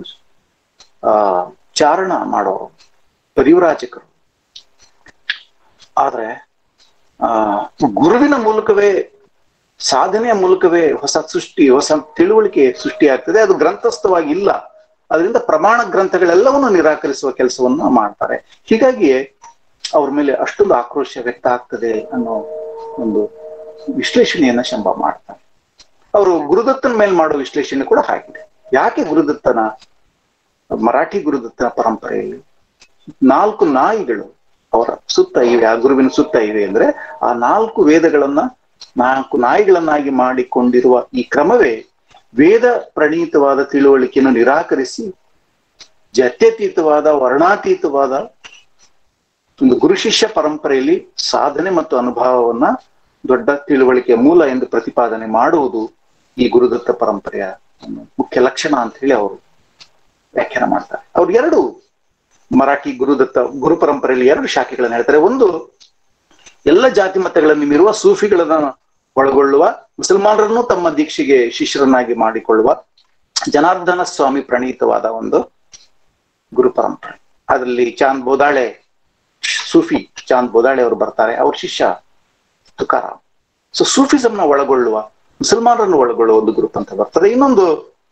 ಚಾರಣ ಮಾಡೋರು, ಪರಿವ್ರಾಜಕರು. ಆದ್ರೆ ಗುರುವಿನ ಮೂಲಕವೇ, ಸಾಧನೆಯ ಮೂಲಕವೇ ಹೊಸ ಸೃಷ್ಟಿ, ಹೊಸ ತಿಳುವಳಿಕೆ ಸೃಷ್ಟಿಯಾಗ್ತದೆ. ಅದು ಗ್ರಂಥಸ್ಥವಾಗಿ ಇಲ್ಲ. ಅದರಿಂದ ಪ್ರಮಾಣ ಗ್ರಂಥಗಳೆಲ್ಲವನ್ನು ನಿರಾಕರಿಸುವ ಕೆಲಸವನ್ನ ಮಾಡ್ತಾರೆ. ಹೀಗಾಗಿಯೇ ಅವ್ರ ಮೇಲೆ ಅಷ್ಟೊಂದು ಆಕ್ರೋಶ ವ್ಯಕ್ತ ಆಗ್ತದೆ ಅನ್ನೋ ಒಂದು ವಿಶ್ಲೇಷಣೆಯನ್ನ ಶಂಭಾ ಮಾಡ್ತಾರೆ. ಅವರು ಗುರುದತ್ತನ ಮೇಲೆ ಮಾಡೋ ವಿಶ್ಲೇಷಣೆ ಕೂಡ ಹಾಗಿದೆ. ಯಾಕೆ ಗುರುದತ್ತನ, ಮರಾಠಿ ಗುರುದತ್ತನ ಪರಂಪರೆಯಲ್ಲಿ 4 ನಾಯಿಗಳು ಅವರ ಸುತ್ತ ಇವೆ, ಆ ಗುರುವಿನ ಸುತ್ತ ಇವೆ ಅಂದ್ರೆ ಆ 4 ವೇದಗಳನ್ನ 4 ನಾಯಿಗಳನ್ನಾಗಿ ಮಾಡಿಕೊಂಡಿರುವ ಈ ಕ್ರಮವೇ ವೇದ ಪ್ರಣೀತವಾದ ತಿಳುವಳಿಕೆಯನ್ನು ನಿರಾಕರಿಸಿ ಜಾತ್ಯತೀತವಾದ, ವರ್ಣಾತೀತವಾದ ಒಂದು ಗುರು ಶಿಷ್ಯ ಪರಂಪರೆಯಲ್ಲಿ ಸಾಧನೆ ಮತ್ತು ಅನುಭವವನ್ನ ದೊಡ್ಡ ತಿಳುವಳಿಕೆಯ ಮೂಲ ಎಂದು ಪ್ರತಿಪಾದನೆ ಮಾಡುವುದು ಈ ಗುರುದತ್ತ ಪರಂಪರೆಯ ಮುಖ್ಯ ಲಕ್ಷಣ ಅಂತ ಹೇಳಿ ಅವರು ವ್ಯಾಖ್ಯಾನ ಮಾಡ್ತಾರೆ. ಅವ್ರು 2 ಮರಾಠಿ ಗುರು ಪರಂಪರೆಯಲ್ಲಿ 2 ಶಾಖೆಗಳನ್ನು ಹೇಳ್ತಾರೆ. ಒಂದು, ಎಲ್ಲ ಜಾತಿ ಮತಗಳನ್ನು ಮೀರುವ ಸೂಫಿಗಳನ್ನ ಒಳಗೊಳ್ಳುವ, ಮುಸಲ್ಮಾನರನ್ನು ತಮ್ಮ ದೀಕ್ಷೆಗೆ ಶಿಷ್ಯರನ್ನಾಗಿ ಮಾಡಿಕೊಳ್ಳುವ ಜನಾರ್ದನ ಸ್ವಾಮಿ ಪ್ರಣೀತವಾದ ಒಂದು ಗುರು ಪರಂಪರೆ. ಅದರಲ್ಲಿ ಚಾಂದ್ ಬೋದಾಳೆ, ಸೂಫಿ ಚಾಂದ್ ಬೋದಾಳೆ ಅವರು ಬರ್ತಾರೆ. ಅವ್ರ ಶಿಷ್ಯ ತುಕಾರಾಮ್. ಸೊ ಸೂಫಿಸಂನ ಒಳಗೊಳ್ಳುವ, ಮುಸಲ್ಮಾನರನ್ನು ಒಳಗೊಳ್ಳುವ ಒಂದು ಗ್ರೂಪ್ ಅಂತ ಬರ್ತದೆ. ಇನ್ನೊಂದು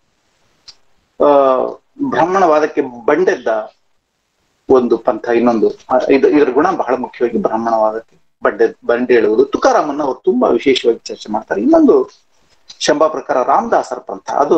ಬ್ರಾಹ್ಮಣವಾದಕ್ಕೆ ಬಂಡೆದ್ದ ಒಂದು ಪಂಥ, ಇನ್ನೊಂದು. ಇದರ ಗುಣ ಬಹಳ ಮುಖ್ಯವಾಗಿ ಬ್ರಾಹ್ಮಣವಾದಕ್ಕೆ ಬಂಡೆ ಹೇಳುವುದು. ತುಕಾರಾಮನ್ನ ಅವ್ರು ತುಂಬಾ ವಿಶೇಷವಾಗಿ ಚರ್ಚೆ ಮಾಡ್ತಾರೆ. ಇನ್ನೊಂದು ಶಂಭಾ ಪ್ರಕಾರ ರಾಮದಾಸರ ಪಂಥ. ಅದು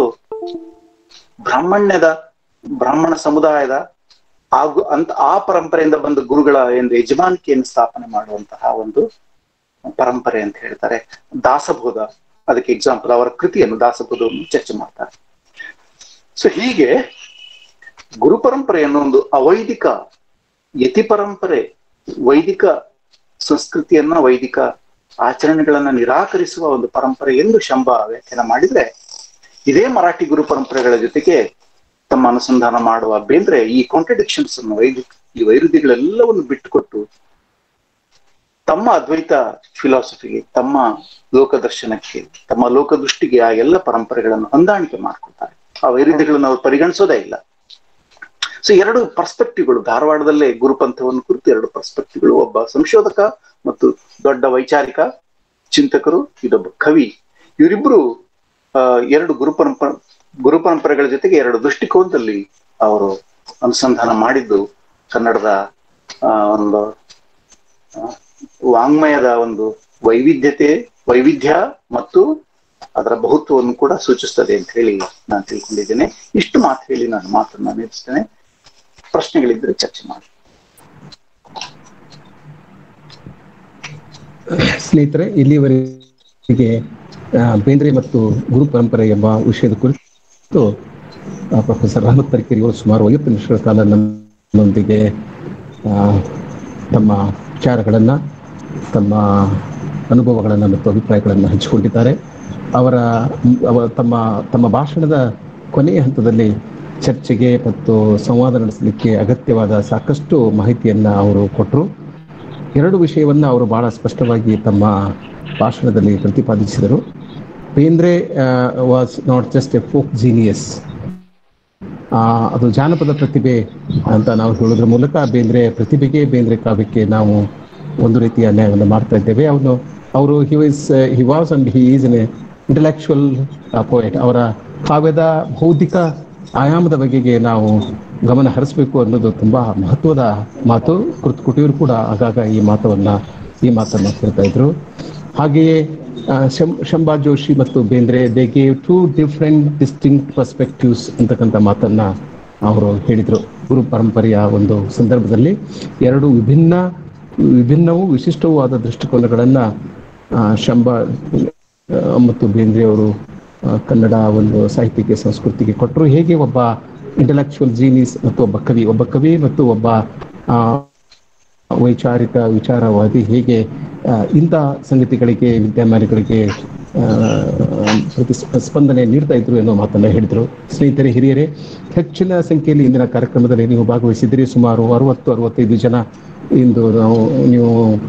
ಬ್ರಾಹ್ಮಣ ಸಮುದಾಯದ ಹಾಗೂ ಆ ಪರಂಪರೆಯಿಂದ ಬಂದ ಗುರುಗಳ ಒಂದು ಯಜಮಾನಿಕೆಯನ್ನು ಸ್ಥಾಪನೆ ಮಾಡುವಂತಹ ಒಂದು ಪರಂಪರೆ ಅಂತ ಹೇಳ್ತಾರೆ. ದಾಸಬೋಧ ಅದಕ್ಕೆ ಎಕ್ಸಾಂಪಲ್. ಅವರ ಕೃತಿಯನ್ನು ದಾಸಬೋಧವನ್ನು ಚರ್ಚೆ ಮಾಡ್ತಾರೆ. ಸೊ ಹೀಗೆ ಗುರು ಪರಂಪರೆಯನ್ನು ಒಂದು ಅವೈದಿಕ ಯತಿ ಪರಂಪರೆ, ವೈದಿಕ ಸಂಸ್ಕೃತಿಯನ್ನ, ವೈದಿಕ ಆಚರಣೆಗಳನ್ನ ನಿರಾಕರಿಸುವ ಒಂದು ಪರಂಪರೆ ಎಂದು ಶಂಭಾ ವ್ಯಾಖ್ಯಾನ ಮಾಡಿದ್ರೆ, ಇದೇ ಮರಾಠಿ ಗುರು ಪರಂಪರೆಗಳ ಜೊತೆಗೆ ತಮ್ಮ ಅನುಸಂಧಾನ ಮಾಡುವ ಬೇಂದ್ರೆ ಈ ಕಾಂಟ್ರಡಿಕ್ಷನ್ಸ್ ಅನ್ನು, ಈ ವೈರುಧ್ಯಗಳೆಲ್ಲವನ್ನು ಬಿಟ್ಟುಕೊಟ್ಟು ತಮ್ಮ ಅದ್ವೈತ ಫಿಲಾಸಫಿಗೆ, ತಮ್ಮ ಲೋಕದರ್ಶನಕ್ಕೆ, ತಮ್ಮ ಲೋಕದೃಷ್ಟಿಗೆ ಆ ಎಲ್ಲ ಪರಂಪರೆಗಳನ್ನು ಹೊಂದಾಣಿಕೆ ಮಾಡ್ಕೊಳ್ತಾರೆ. ಆ ವೈರುಧ್ಯಗಳನ್ನು ಅವರು ಪರಿಗಣಿಸೋದೇ ಇಲ್ಲ. ಸೊ 2 ಪರ್ಸ್ಪೆಕ್ಟಿವ್ಗಳು ಧಾರವಾಡದಲ್ಲೇ ಗುರುಪಂಥವನ್ನು ಕುರಿತು 2 ಪರ್ಸ್ಪೆಕ್ಟಿವ್ಗಳು. ಒಬ್ಬ ಸಂಶೋಧಕ ಮತ್ತು ದೊಡ್ಡ ವೈಚಾರಿಕ ಚಿಂತಕರು, ಇದೊಬ್ಬ ಕವಿ. ಇವರಿಬ್ರು 2 ಗುರು ಪರಂಪರೆಗಳ ಜೊತೆಗೆ 2 ದೃಷ್ಟಿಕೋನದಲ್ಲಿ ಅವರು ಅನುಸಂಧಾನ ಮಾಡಿದ್ದು ಕನ್ನಡದ ಒಂದು ವಾಂಗ್ಮಯದ ಒಂದು ವೈವಿಧ್ಯ ಮತ್ತು ಅದರ ಬಹುತ್ವವನ್ನು ಕೂಡ ಸೂಚಿಸ್ತದೆ ಅಂತ ಹೇಳಿ ನಾನು ತಿಳ್ಕೊಂಡಿದ್ದೇನೆ. ಇಷ್ಟು ಮಾತು ಹೇಳಿ ನಾನು ಮಾತನ್ನ ನಿಲ್ಲಿಸ್ತೇನೆ. ಪ್ರಶ್ನೆಗಳಿದ್ರೆ ಚರ್ಚೆ ಮಾಡಿ. ಸ್ನೇಹಿತರೆ, ಇಲ್ಲಿವರೆಗೆ ಬೇಂದ್ರೆ ಮತ್ತು ಗುರು ಪರಂಪರೆ ಎಂಬ ವಿಷಯದ ಕುರಿತು ಪ್ರೊಫೆಸರ್ ರಹಮತ್ ತರೀಕೆರೆ ಅವರು ಸುಮಾರು 50 ನಿಮಿಷಗಳ ಕಾಲ ನಮ್ಮೊಂದಿಗೆ ತಮ್ಮ ವಿಚಾರಗಳನ್ನು, ತಮ್ಮ ಅನುಭವಗಳನ್ನು ಮತ್ತು ಅಭಿಪ್ರಾಯಗಳನ್ನು ಹಂಚಿಕೊಂಡಿದ್ದಾರೆ. ತಮ್ಮ ಭಾಷಣದ ಕೊನೆಯ ಹಂತದಲ್ಲಿ ಚರ್ಚೆಗೆ ಮತ್ತು ಸಂವಾದ ನಡೆಸಲಿಕ್ಕೆ ಅಗತ್ಯವಾದ ಸಾಕಷ್ಟು ಮಾಹಿತಿಯನ್ನು ಅವರು ಕೊಟ್ಟರು. 2 ವಿಷಯವನ್ನು ಅವರು ಬಹಳ ಸ್ಪಷ್ಟವಾಗಿ ತಮ್ಮ ಭಾಷಣದಲ್ಲಿ ಪ್ರತಿಪಾದಿಸಿದರು. Bendre was not just a folk genius, ಅದು ಜಾನಪದ ಪ್ರತಿಭೆ ಅಂತ ನಾವು ಹೇಳೋದ್ರ ಮೂಲಕ ಬೇಂದ್ರೆ ಪ್ರತಿಭೆಗೆ, ಬೇಂದ್ರೆ ಕಾವ್ಯಕ್ಕೆ ನಾವು ಒಂದು ರೀತಿಯ ನ್ಯಾಯವನ್ನು ಮಾಡ್ತಾ ಇದ್ದೇವೆ. ಅವರು he was and he is an intellectual poet. ಅವರ ಕಾವ್ಯದ ಬೌದ್ಧಿಕ ಆಯಾಮದ ಬಗೆಗೆ ನಾವು ಗಮನ ಹರಿಸಬೇಕು ಅನ್ನೋದು ತುಂಬ ಮಹತ್ವದ ಮಾತು. ಕುಟಿಯವರು ಕೂಡ ಆಗಾಗ ಈ ಮಾತನ್ನು ಹೇಳ್ತಾ ಇದ್ರು. ಹಾಗೆಯೇ ಶಂಭಾ ಜೋಶಿ ಮತ್ತು Bendre they gave 2 different distinct perspectives ಅಂತಕ್ಕಂಥ ಮಾತನ್ನ ಅವರು ಹೇಳಿದರು. ಗುರು ಪರಂಪರೆಯ ಒಂದು ಸಂದರ್ಭದಲ್ಲಿ 2 ವಿಭಿನ್ನವೂ ವಿಶಿಷ್ಟವೂ ಆದ ದೃಷ್ಟಿಕೋನಗಳನ್ನು ಶಂಭಾ ಮತ್ತು ಬೇಂದ್ರೆ ಅವರು ಕನ್ನಡ ಒಂದು ಸಾಹಿತ್ಯಕ್ಕೆ, ಸಂಸ್ಕೃತಿಗೆ ಕೊಟ್ಟರು. ಹೇಗೆ ಒಬ್ಬ ಇಂಟೆಲೆಕ್ಚುವಲ್ ಜೀನಿಯಸ್ ಮತ್ತು ಒಬ್ಬ ಕವಿ ಮತ್ತು ಒಬ್ಬ ವೈಚಾರಿಕ ವಿಚಾರವಾದಿ ಹೇಗೆ ಇಂಥ ಸಂಗತಿಗಳಿಗೆ, ವಿದ್ಯಮಾನಗಳಿಗೆ ಸ್ಪಂದನೆ ನೀಡ್ತಾ ಇದ್ರು ಅನ್ನೋ ಮಾತನ್ನ ಹೇಳಿದರು. ಸ್ನೇಹಿತರೆ, ಹಿರಿಯರೇ, ಹೆಚ್ಚಿನ ಸಂಖ್ಯೆಯಲ್ಲಿ ಇಂದಿನ ಕಾರ್ಯಕ್ರಮದಲ್ಲಿ ನೀವು ಭಾಗವಹಿಸಿದ್ರಿ. ಸುಮಾರು 60-65 ಜನ ಇಂದು ನೀವು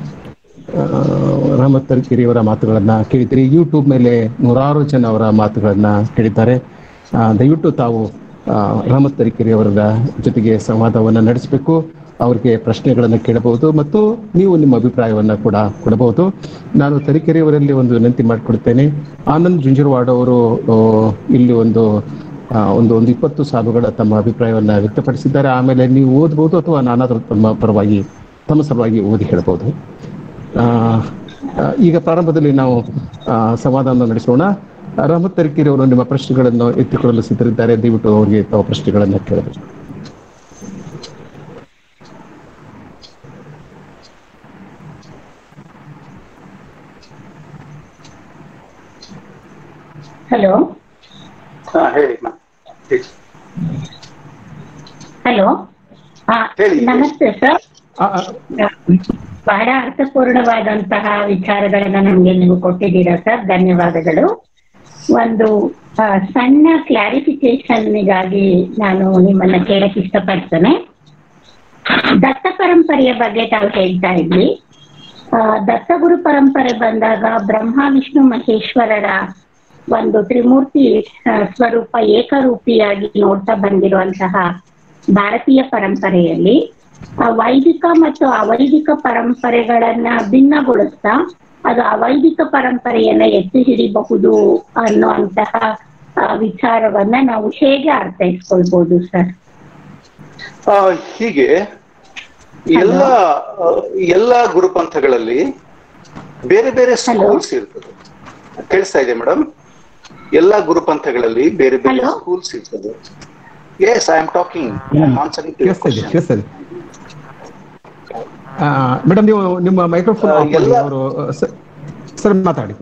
ರಹಮತ್ ತರೀಕೆರೆಯವರ ಮಾತುಗಳನ್ನು ಕೇಳಿದ್ದೀರಿ. ಯೂಟ್ಯೂಬ್ ಮೇಲೆ 100 ಜನ ಅವರ ಮಾತುಗಳನ್ನು ಕೇಳಿದ್ದಾರೆ. ದಯವಿಟ್ಟು ತಾವು ರಹಮತ್ ತರೀಕೆರೆಯವರ ಜೊತೆಗೆ ಸಂವಾದವನ್ನು ನಡೆಸಬೇಕು. ಅವ್ರಿಗೆ ಪ್ರಶ್ನೆಗಳನ್ನು ಕೇಳಬಹುದು ಮತ್ತು ನೀವು ನಿಮ್ಮ ಅಭಿಪ್ರಾಯವನ್ನು ಕೂಡ ಕೊಡಬಹುದು. ನಾನು ತರೀಕೆರೆಯವರಲ್ಲಿ ಒಂದು ವಿನಂತಿ ಮಾಡಿಕೊಡ್ತೇನೆ. ಆನಂದ್ ಜುಂಜುರವಾಡ ಅವರು ಇಲ್ಲಿ ಒಂದು 20 ಸಾಲುಗಳ ತಮ್ಮ ಅಭಿಪ್ರಾಯವನ್ನು ವ್ಯಕ್ತಪಡಿಸಿದ್ದಾರೆ. ಆಮೇಲೆ ನೀವು ಓದಬಹುದು ಅಥವಾ ನಾನಾದರೂ ತಮ್ಮ ಸಲುವಾಗಿ ಓದಿ ಹೇಳಬಹುದು. ಈಗ ಪ್ರಾರಂಭದಲ್ಲಿ ನಾವು ಸಂವಾದವನ್ನು ನಡೆಸೋಣ. ರಹಮತ್ ತರೀಕೆರೆ ಅವರು ನಿಮ್ಮ ಪ್ರಶ್ನೆಗಳನ್ನು ಎತ್ತಿಕೊಳ್ಳಲು ಸಿದ್ಧರಿದ್ದಾರೆ. ದಯವಿಟ್ಟು ಅವರಿಗೆ ತಾವು ಪ್ರಶ್ನೆಗಳನ್ನು ಕೇಳಬೇಕು. ಹಲೋ ಹೇಳಿ. ಹಲೋ, ನಮಸ್ತೆ ಸರ್. ಬಹಳ ಅರ್ಥಪೂರ್ಣವಾದಂತಹ ವಿಚಾರಗಳನ್ನ ನಮ್ಗೆ ನೀವು ಕೊಟ್ಟಿದ್ದೀರಾ ಸರ್, ಧನ್ಯವಾದಗಳು. ಒಂದು ಸಣ್ಣ ಕ್ಲಾರಿಫಿಕೇಶನ್ಗಾಗಿ ನಾನು ನಿಮ್ಮನ್ನ ಕೇಳಕ್ ಇಷ್ಟಪಡ್ತೇನೆ. ದತ್ತ ಪರಂಪರೆಯ ಬಗ್ಗೆ ತಾವು ಹೇಳ್ತಾ ಇದ್ವಿ. ದತ್ತಗುರು ಪರಂಪರೆ ಬಂದಾಗ ಬ್ರಹ್ಮ ವಿಷ್ಣು ಮಹೇಶ್ವರರ ಒಂದು ತ್ರಿಮೂರ್ತಿ ಸ್ವರೂಪ ಏಕರೂಪಿಯಾಗಿ ನೋಡ್ತಾ ಬಂದಿರುವಂತಹ ಭಾರತೀಯ ಪರಂಪರೆಯಲ್ಲಿ ವೈದಿಕ ಮತ್ತು ಅವೈದಿಕ ಪರಂಪರೆಗಳನ್ನ ಭಿನ್ನಗೊಳಿಸ್ತಾ ಅದು ಅವೈದಿಕ ಪರಂಪರೆಯನ್ನ ಎತ್ತಿ ಹಿಡಿಬಹುದು ಅನ್ನುವಂತಹ ವಿಚಾರವನ್ನ ನಾವು ಹೇಗೆ ಅರ್ಥೈಸ್ಕೊಳ್ಬಹುದು ಸರ್? ಹೀಗೆ ಎಲ್ಲ ಗುರುಪಂಥಗಳಲ್ಲಿ ಬೇರೆ ಬೇರೆ ಸ್ಕೂಲ್ಸ್ ಇರ್ತದೆ. ಕೇಳಿಸ್ತಾ ಇದೆ ಮೇಡಮ್? ಎಲ್ಲ ಗುರುಪಂಥಗಳಲ್ಲಿ ಬೇರೆ ಬೇರೆ ಸ್ಕೂಲ್ಸ್ ಇರ್ತದೆ. Yes, I am talking. Madam, ನೀವು ನಿಮ್ಮ ಮೈಕ್ರೋಫೋನ್ ಸರ್ ಮಾತಾಡಿ.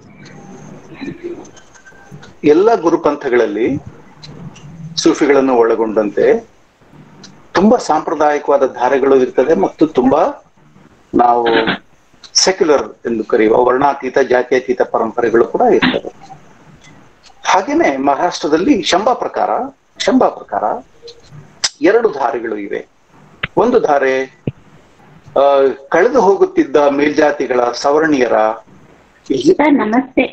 ಎಲ್ಲ ಗುರುಪಂಥಗಳಲ್ಲಿ ಸೂಫಿಗಳನ್ನು ಒಳಗೊಂಡಂತೆ ತುಂಬಾ ಸಾಂಪ್ರದಾಯಿಕವಾದ ಧಾರೆಗಳು ಇರ್ತದೆ ಮತ್ತು ತುಂಬಾ ನಾವು ಸೆಕ್ಯುಲರ್ ಎಂದು ಕರೆಯುವ ವರ್ಣಾತೀತ, ಜಾತ್ಯತೀತ ಪರಂಪರೆಗಳು ಕೂಡ ಇರ್ತವೆ. ಹಾಗೇನೆ ಮಹಾರಾಷ್ಟ್ರದಲ್ಲಿ ಶಂಭಾ ಪ್ರಕಾರ 2 ಧಾರೆಗಳು ಇವೆ. ಒಂದು ಧಾರೆ ಕಳೆದು ಹೋಗುತ್ತಿದ್ದ ಮೇಲ್ಜಾತಿಗಳ ಸವರ್ಣೀಯರ. ನಮಸ್ತೆ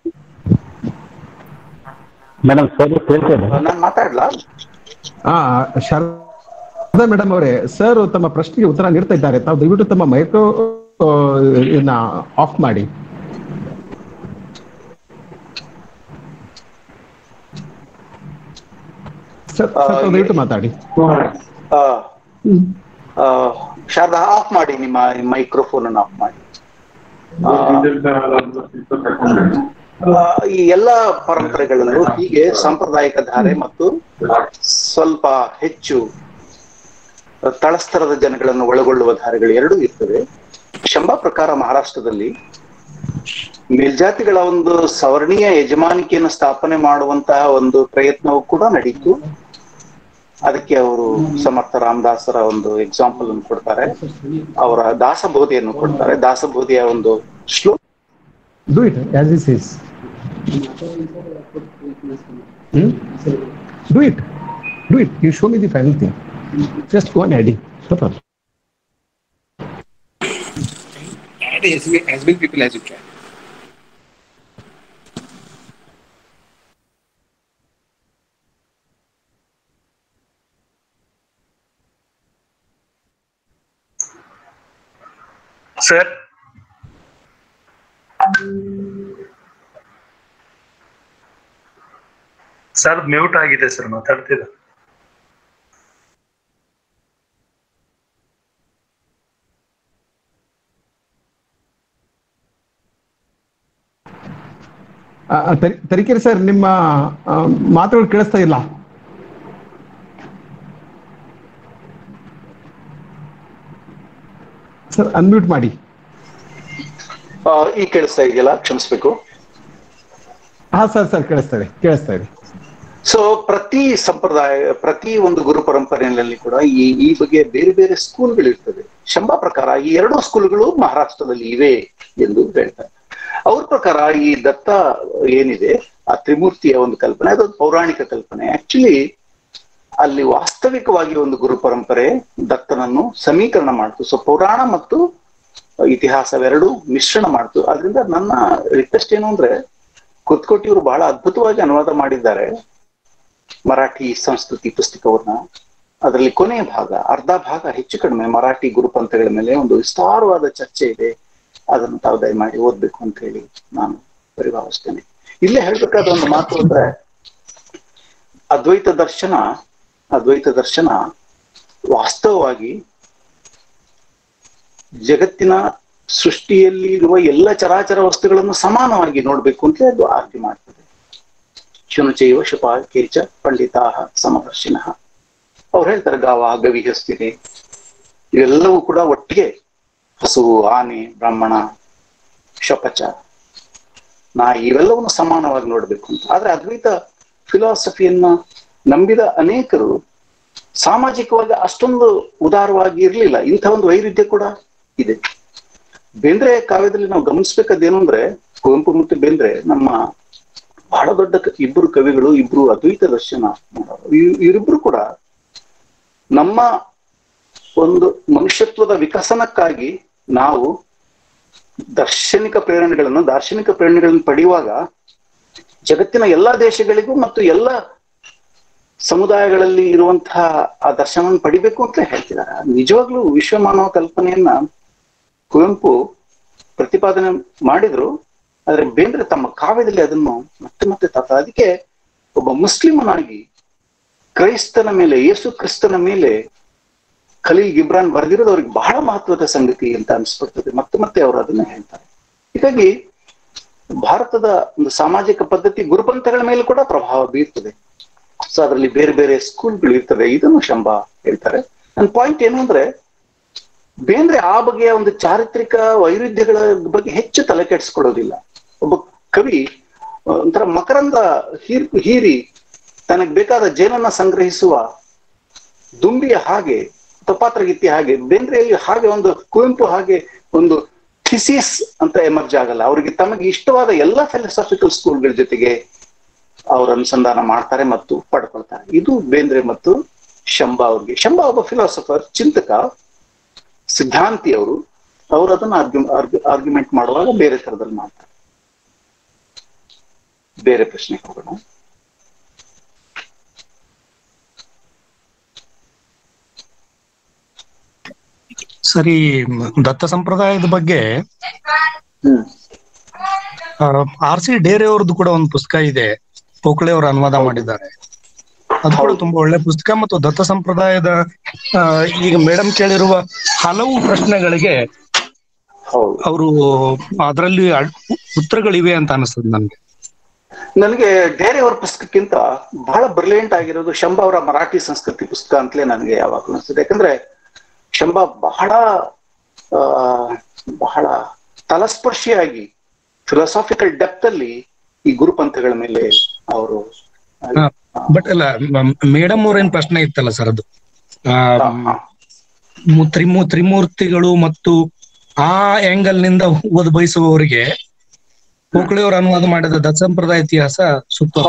ಮೇಡಮ್, ನಾನು ಮಾತಾಡ್ಲಾ? ಶಾರದಾ ಮೇಡಮ್ ಅವರೇ, ಸರ್ ತಮ್ಮ ಪ್ರಶ್ನೆಗೆ ಉತ್ತರ ನೀಡ್ತಾ ಇದ್ದಾರೆ. ತಾವು ದಯವಿಟ್ಟು ತಮ್ಮ ಮೈಕ್ರೋ ಆಫ್ ಮಾಡಿ. ಸರ್ ದಯವಿಟ್ಟು ಮಾತಾಡಿ. ಶಾರದಾ, ಆಫ್ ಮಾಡಿ, ನಿಮ್ಮ ಮೈಕ್ರೋಫೋನ್ ಅನ್ನು ಆಫ್ ಮಾಡಿ. ಈ ಎಲ್ಲಾ ಪರಂಪರೆಗಳಲ್ಲೂ ಹೀಗೆ ಸಾಂಪ್ರದಾಯಿಕ ಧಾರೆ ಮತ್ತು ಸ್ವಲ್ಪ ಹೆಚ್ಚು ತಳಸ್ತರದ ಜನಗಳನ್ನು ಒಳಗೊಳ್ಳುವ ಧಾರೆಗಳು ಎರಡೂ ಇರ್ತವೆ. ಶಂಭಾ ಪ್ರಕಾರ ಮಹಾರಾಷ್ಟ್ರದಲ್ಲಿ ಮೇಲ್ಜಾತಿಗಳ ಒಂದು ಸವರ್ಣೀಯ ಯಜಮಾನಿಕೆಯನ್ನು ಸ್ಥಾಪನೆ ಮಾಡುವಂತಹ ಒಂದು ಪ್ರಯತ್ನವೂ ಕೂಡ ನಡೀತು. ಅದಕ್ಕೆ ಅವರು ಸಮರ್ಥ ರಾಮದಾಸರ ಒಂದು ಎಕ್ಸಾಂಪಲ್ ಅನ್ನು ಕೊಡ್ತಾರೆ, ಅವರ ದಾಸಬೋಧಿಯನ್ನು ಕೊಡ್ತಾರೆ. ದಾಸಬೋಧಿಯ ಒಂದು ಶ್ಲೋಕ. Do it as this is. Do it. Do it. You show me the final thing. Just go on adding. No problem. Add as many people as you can. Sir. Sir mute ಆಗಿದೆ ಸರ್, ಮಾತಾಡ್ತೀರಾ? ತರೀಕೆರೆ ಸರ್, ನಿಮ್ಮ ಮಾತುಗಳು ಕೇಳಿಸ್ತಾ ಇಲ್ಲ. ಸರ್ ಅನ್ಮ್ಯೂಟ್ ಮಾಡಿ. ಈ ಕೇಳಿಸ್ತಾ ಇದೆಯಲ್ಲ? ಕ್ಷಮಿಸ್ಬೇಕು. ಹಾ ಸರ್ ಕೇಳಿಸ್ತಾ ಇದೆ. ಸೊ ಪ್ರತಿ ಒಂದು ಗುರು ಪರಂಪರೆಯಲ್ಲಿ ಕೂಡ ಈ ಬಗ್ಗೆ ಬೇರೆ ಬೇರೆ ಸ್ಕೂಲ್ಗಳು ಇರ್ತದೆ. ಶಂಭಾ ಪ್ರಕಾರ ಈ ಎರಡೂ ಸ್ಕೂಲ್ಗಳು ಮಹಾರಾಷ್ಟ್ರದಲ್ಲಿ ಇವೆ ಎಂದು ಹೇಳ್ತಾರೆ. ಅವ್ರ ಪ್ರಕಾರ ಈ ದತ್ತ ಏನಿದೆ, ಆ ತ್ರಿಮೂರ್ತಿಯ ಒಂದು ಕಲ್ಪನೆ, ಅದೊಂದು ಪೌರಾಣಿಕ ಕಲ್ಪನೆ. ಆಕ್ಚುಲಿ ಅಲ್ಲಿ ವಾಸ್ತವಿಕವಾಗಿ ಒಂದು ಗುರು ಪರಂಪರೆ ದತ್ತನನ್ನು ಸಮೀಕರಣ ಮಾಡ್ತು. ಸೊ ಪುರಾಣ ಮತ್ತು ಇತಿಹಾಸವೆರಡು ಮಿಶ್ರಣ ಮಾಡ್ತು. ಆದ್ರಿಂದ ನನ್ನ ರಿಕ್ವೆಸ್ಟ್ ಏನು ಅಂದ್ರೆ, ಕುತ್ಕೋಟಿಯವರು ಬಹಳ ಅದ್ಭುತವಾಗಿ ಅನುವಾದ ಮಾಡಿದ್ದಾರೆ ಮರಾಠಿ ಸಂಸ್ಕೃತಿ ಪುಸ್ತಕವನ್ನ. ಅದರಲ್ಲಿ ಕೊನೆಯ ಭಾಗ, ಅರ್ಧ ಭಾಗ ಹೆಚ್ಚು ಕಡಿಮೆ ಮರಾಠಿ ಗುರುಪಂಥಗಳ ಮೇಲೆ ಒಂದು ವಿಸ್ತಾರವಾದ ಚರ್ಚೆ ಇದೆ. ಅದನ್ನು ತಾವು ದಯಮಾಡಿ ಓದ್ಬೇಕು ಅಂತ ಹೇಳಿ ನಾನು ಪರಿಭಾವಿಸ್ತೇನೆ. ಇಲ್ಲೇ ಹೇಳ್ಬೇಕಾದ ಒಂದು ಮಾತು ಅಂದ್ರೆ, ಅದ್ವೈತ ದರ್ಶನ ವಾಸ್ತವವಾಗಿ ಜಗತ್ತಿನ ಸೃಷ್ಟಿಯಲ್ಲಿ ಇರುವ ಎಲ್ಲ ಚರಾಚರ ವಸ್ತುಗಳನ್ನು ಸಮಾನವಾಗಿ ನೋಡ್ಬೇಕು ಅಂತ ಅದು ಆರ್ಗ್ಯೂ ಮಾಡ್ತದೆ. ಶುನುಚೈವ ಶುಪಾಕೇಚ ಪಂಡಿತಾಹ ಸಮದರ್ಶಿನಃ. ಅವ್ರು ಹೇಳ್ತಾರೆ, ಗಾವ ಗವಿಹಸ್ತಿನಿ ಇವೆಲ್ಲವೂ ಕೂಡ ಒಟ್ಟಿಗೆ, ಹಸು, ಆನೆ, ಬ್ರಾಹ್ಮಣ, ಶಪಚ, ನಾಯಿ, ಇವೆಲ್ಲವನ್ನು ಸಮಾನವಾಗಿ ನೋಡ್ಬೇಕು ಅಂತ. ಆದ್ರೆ ಅದ್ವೈತ ಫಿಲಾಸಫಿಯನ್ನ ನಂಬಿದ ಅನೇಕರು ಸಾಮಾಜಿಕವಾಗಿ ಅಷ್ಟೊಂದು ಉದಾರವಾಗಿ ಇರ್ಲಿಲ್ಲ. ಇಂಥ ಒಂದು ವೈರುಧ್ಯ ಕೂಡ ಇದೆ. ಬೇಂದ್ರೆ ಕಾವ್ಯದಲ್ಲಿ ನಾವು ಗಮನಿಸ್ಬೇಕಾದೇನು ಅಂದ್ರೆ, ಕುವೆಂಪು ಮತ್ತು ಬೇಂದ್ರೆ ನಮ್ಮ ಬಹಳ ದೊಡ್ಡ ಇಬ್ಬರು ಕವಿಗಳು, ಇಬ್ರು ಅದ್ವೈತ ದರ್ಶನ ಮಾಡೋರು. ಇವರಿಬ್ರು ಕೂಡ ನಮ್ಮ ಒಂದು ಮನುಷ್ಯತ್ವದ ವಿಕಸನಕ್ಕಾಗಿ ನಾವು ದಾರ್ಶನಿಕ ಪ್ರೇರಣೆಗಳನ್ನು ಪಡೆಯುವಾಗ ಜಗತ್ತಿನ ಎಲ್ಲಾ ದೇಶಗಳಿಗೂ ಮತ್ತು ಎಲ್ಲ ಸಮುದಾಯಗಳಲ್ಲಿ ಇರುವಂತಹ ಆ ದರ್ಶನ ಪಡಿಬೇಕು ಅಂತ ಹೇಳ್ತಿದ್ದಾರೆ. ನಿಜವಾಗ್ಲೂ ವಿಶ್ವಮಾನವ ಕಲ್ಪನೆಯನ್ನ ಕುವೆಂಪು ಪ್ರತಿಪಾದನೆ ಮಾಡಿದ್ರು. ಆದ್ರೆ ಬೇಂದ್ರೆ ತಮ್ಮ ಕಾವ್ಯದಲ್ಲಿ ಅದನ್ನು ಮತ್ತೆ ಅದಕ್ಕೆ ಒಬ್ಬ ಮುಸ್ಲಿಮನಾಗಿ ಕ್ರೈಸ್ತನ ಮೇಲೆ, ಯೇಸು ಕ್ರಿಸ್ತನ ಮೇಲೆ ಖಲೀಲ್ ಗಿಬ್ರಾನ್ ಬರೆದಿರೋದು ಅವ್ರಿಗೆ ಬಹಳ ಮಹತ್ವದ ಸಂಗತಿ ಅಂತ ಅನ್ಸ್ಬಿಡ್ತದೆ. ಮತ್ತೆ ಅವರು ಅದನ್ನ ಹೇಳ್ತಾರೆ. ಹೀಗಾಗಿ ಭಾರತದ ಒಂದು ಸಾಮಾಜಿಕ ಪದ್ಧತಿ ಗುರುಪಂಥಗಳ ಮೇಲೆ ಕೂಡ ಪ್ರಭಾವ ಬೀರ್ತದೆ. ಸೊ ಅದರಲ್ಲಿ ಬೇರೆ ಬೇರೆ ಸ್ಕೂಲ್ಗಳು ಇರ್ತದೆ. ಇದನ್ನು ಶಂಭಾ ಹೇಳ್ತಾರೆ. ನನ್ನ ಪಾಯಿಂಟ್ ಏನು ಅಂದ್ರೆ, ಬೇಂದ್ರೆ ಆ ಬಗೆಯ ಒಂದು ಚಾರಿತ್ರಿಕ ವೈರುಧ್ಯಗಳ ಬಗ್ಗೆ ಹೆಚ್ಚು ತಲೆ ಕೆಡಿಸ್ಕೊಳ್ಳೋದಿಲ್ಲ. ಒಬ್ಬ ಕವಿ ಒಂಥರ ಮಕರಂದ ಹೀರಿ ತನಗೆ ಬೇಕಾದ ಜೇನನ್ನ ಸಂಗ್ರಹಿಸುವ ದುಂಬಿಯ ಹಾಗೆ, ಪಾತ್ರಗೀತಿ ಹಾಗೆ, ಬೇಂದ್ರೆಯಲ್ಲಿ ಹಾಗೆ ಒಂದು ಕುವೆಂಪು ಹಾಗೆ ಒಂದು ಥಿಸಿಸ್ ಅಂತ ಎಮರ್ಜ್ ಆಗಲ್ಲ. ಅವರಿಗೆ ತಮಗೆ ಇಷ್ಟವಾದ ಎಲ್ಲಾ ಫಿಲಾಸಫಿಕಲ್ ಸ್ಕೂಲ್ಗಳ ಜೊತೆಗೆ ಅವರು ಅನುಸಂಧಾನ ಮಾಡ್ತಾರೆ ಮತ್ತು ಪಡ್ಕೊಳ್ತಾರೆ. ಇದು ಬೇಂದ್ರೆ ಮತ್ತು ಶಂಭಾ ಅವ್ರಿಗೆ. ಶಂಭಾ ಒಬ್ಬ ಫಿಲಾಸಫರ್, ಚಿಂತಕ, ಸಿದ್ಧಾಂತಿ. ಅವರು ಅದನ್ನ ಆರ್ಗ್ಯುಮೆಂಟ್ ಮಾಡುವಾಗ ಬೇರೆ ತರದಲ್ಲಿ ಮಾಡ್ತಾರೆ. ಬೇರೆ ಪ್ರಶ್ನೆಗೆ ಹೋಗೋಣ. ಸರಿ, ದತ್ತ ಸಂಪ್ರದಾಯದ ಬಗ್ಗೆ R.C. ಡೇರೆ ಅವ್ರದ್ದು ಕೂಡ ಒಂದು ಪುಸ್ತಕ ಇದೆ, ಪೋಕಳೆ ಅವರು ಅನುವಾದ ಮಾಡಿದ್ದಾರೆ. ಅದು ಕೂಡ ತುಂಬಾ ಒಳ್ಳೆ ಪುಸ್ತಕ. ಮತ್ತು ದತ್ತ ಸಂಪ್ರದಾಯದ ಈಗ ಮೇಡಮ್ ಕೇಳಿರುವ ಹಲವು ಪ್ರಶ್ನೆಗಳಿಗೆ ಅವರು ಅದರಲ್ಲಿ ಉತ್ತರಗಳಿವೆ ಅಂತ ಅನಿಸ್ತದೆ ನನ್ಗೆ. ನನಗೆ ಬೇರೆಯವರ ಪುಸ್ತಕಕ್ಕಿಂತ ಬಹಳ ಬ್ರಿಲಿಯಂಟ್ ಆಗಿರೋದು ಶಂಭಾ ಅವರ ಮರಾಠಿ ಸಂಸ್ಕೃತಿ ಪುಸ್ತಕ ಅಂತಲೇ ನನಗೆ ಯಾವಾಗಲೂ ಅನಿಸ್ತದೆ. ಯಾಕಂದ್ರೆ ಶಂಭಾ ಬಹಳ ತಲಸ್ಪರ್ಶಿಯಾಗಿ ಫಿಲಾಸಾಫಿಕಲ್ ಡೆಪ್ತ್ ಅಲ್ಲಿ ಈ ಗುರುಪಂಥಗಳ ಮೇಲೆ ಅವರು. ಬಟ್ ಅಲ್ಲ, ಮೇಡಮ್ ಅವ್ರೇನ್ ಪ್ರಶ್ನೆ ಇತ್ತಲ್ಲ ಸರ್, ಅದು ತ್ರಿಮೂರ್ತಿಗಳು ಮತ್ತು ಆ ಆಂಗಲ್ ನಿಂದ ಓದ ಬಯಸುವವರಿಗೆ ಗೋಖಲೆಯವರು ಅನುವಾದ ಮಾಡಿದ ದತ್ತ ಸಂಪ್ರದಾಯ ಇತಿಹಾಸ ಸೂಕ್ತ.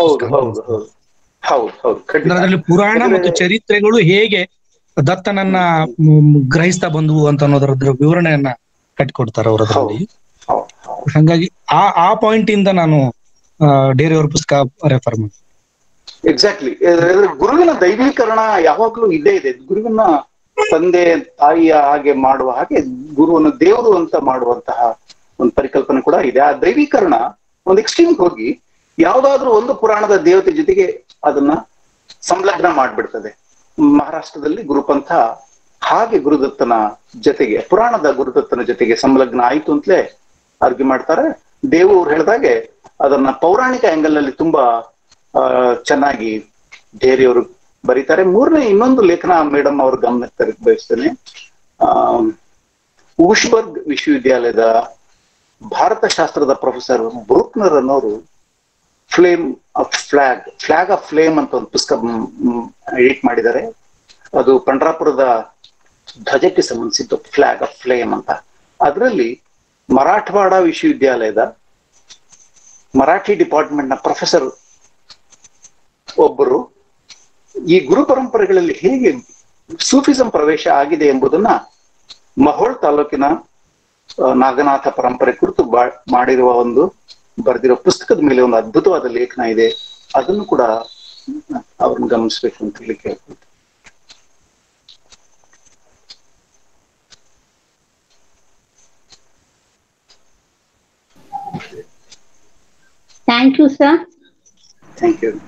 ಅದರಲ್ಲಿ ಪುರಾಣ ಮತ್ತು ಚರಿತ್ರೆಗಳು ಹೇಗೆ ದತ್ತನನ್ನ ಗ್ರಹಿಸ್ತಾ ಬಂದವು ಅಂತ ಅನ್ನೋದ್ರ ವಿವರಣೆಯನ್ನ ಕಟ್ಟಿಕೊಡ್ತಾರೆ ಅವರಲ್ಲಿ. ಹಾಗಾಗಿ ಆ ಪಾಯಿಂಟ್ ಇಂದ ನಾನು ಡೇರಿಯವರ ಪುಸ್ತಕ ರೆಫರ್ ಮಾಡಿ. ಎಕ್ಸಾಕ್ಟ್ಲಿ. ಗುರುವಿನ ದೈವೀಕರಣ ಯಾವಾಗ್ಲೂ ಇದ್ದೇ ಇದೆ. ಗುರುವಿನ ತಂದೆ ತಾಯಿಯ ಹಾಗೆ ಮಾಡುವ ಹಾಗೆ ಗುರುವನ್ನು ದೇವರು ಅಂತ ಮಾಡುವಂತಹ ಒಂದು ಪರಿಕಲ್ಪನೆ ಕೂಡ ಇದೆ. ಆ ದೈವೀಕರಣ ಒಂದು ಎಕ್ಸ್ಟ್ರೀಮ್ ಹೋಗಿ ಯಾವ್ದಾದ್ರೂ ಒಂದು ಪುರಾಣದ ದೇವತೆ ಜೊತೆಗೆ ಅದನ್ನ ಸಂಲಗ್ನ ಮಾಡ್ಬಿಡ್ತದೆ. ಮಹಾರಾಷ್ಟ್ರದಲ್ಲಿ ಗುರುಪಂಥ ಹಾಗೆ ಗುರುದತ್ತನ ಜೊತೆಗೆ, ಪುರಾಣದ ಗುರುದತ್ತನ ಜೊತೆಗೆ ಸಂಲಗ್ನ ಆಯ್ತು ಅಂತಲೇ ಆರ್ಗ್ಯೂ ಮಾಡ್ತಾರೆ. ದೇವು ಅವ್ರು ಹೇಳಿದಾಗೆ ಅದನ್ನ ಪೌರಾಣಿಕ ಆಂಗಲ್ ನಲ್ಲಿ ತುಂಬಾ ಚೆನ್ನಾಗಿ ಬೇರೆಯವರು ಬರೀತಾರೆ. ಇನ್ನೊಂದು ಲೇಖನ ಮೇಡಮ್ ಅವ್ರ ಗಮನಕ್ಕೆ ತರಕ್ಕೆ ಬಯಸ್ತೇನೆ. ಊಷ್ಬರ್ಗ್ ವಿಶ್ವವಿದ್ಯಾಲಯದ ಭಾರತ ಶಾಸ್ತ್ರದ ಪ್ರೊಫೆಸರ್ ಬ್ರೂಕ್ನರ್ ಅನ್ನೋರು ಫ್ಲಾಗ್ ಆಫ್ ಫ್ಲೇಮ್ ಅಂತ ಒಂದು ಪುಸ್ತಕ ಎಡಿಟ್ ಮಾಡಿದ್ದಾರೆ. ಅದು ಪಂಡ್ರಾಪುರದ ಧ್ವಜಕ್ಕೆ ಸಂಬಂಧಿಸಿದ್ದು, ಫ್ಲಾಗ್ ಆಫ್ ಫ್ಲೇಮ್ ಅಂತ. ಅದರಲ್ಲಿ ಮರಾಠವಾಡ ವಿಶ್ವವಿದ್ಯಾಲಯದ ಮರಾಠಿ ಡಿಪಾರ್ಟ್ಮೆಂಟ್ ನ ಪ್ರೊಫೆಸರ್ ಒಬ್ಬರು ಈ ಗುರು ಪರಂಪರೆಗಳಲ್ಲಿ ಹೇಗೆ ಸೂಫಿಸಂ ಪ್ರವೇಶ ಆಗಿದೆ ಎಂಬುದನ್ನ ಮಹೋಳ್ ತಾಲೂಕಿನ ನಾಗನಾಥ ಪರಂಪರೆ ಕುರಿತು ಮಾಡಿರುವ ಬರೆದಿರೋ ಪುಸ್ತಕದ ಮೇಲೆ ಒಂದು ಅದ್ಭುತವಾದ ಲೇಖನ ಇದೆ. ಅದನ್ನು ಕೂಡ ಅವ್ರನ್ನ ಗಮನಿಸ್ಬೇಕು ಅಂತ ಹೇಳಿ ಕೇಳ್ತೀನಿ. Thank you sir. Thank you.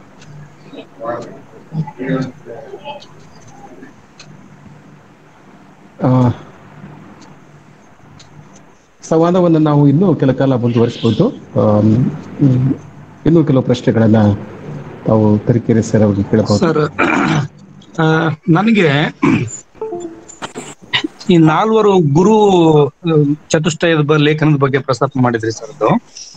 ಸಂವಾದವನ್ನು ನಾವು ಇನ್ನೂ ಕೆಲ ಕಾಲ ಮುಂದುವರಿಸಬಹುದು. ಇನ್ನೂ ಕೆಲವು ಪ್ರಶ್ನೆಗಳನ್ನ ತಾವು ತರೀಕೆರೆ ಸರ್ ಅವ್ರಿಗೆ ಕೇಳಬಹುದು. ಸರ್, ನನಗೆ ಈ ನಾಲ್ವರು ಗುರು ಚತುಷ್ಟಯದ ಲೇಖನದ ಬಗ್ಗೆ ಪ್ರಸ್ತಾಪ ಮಾಡಿದ್ರಿ ಸರ್. ಅದು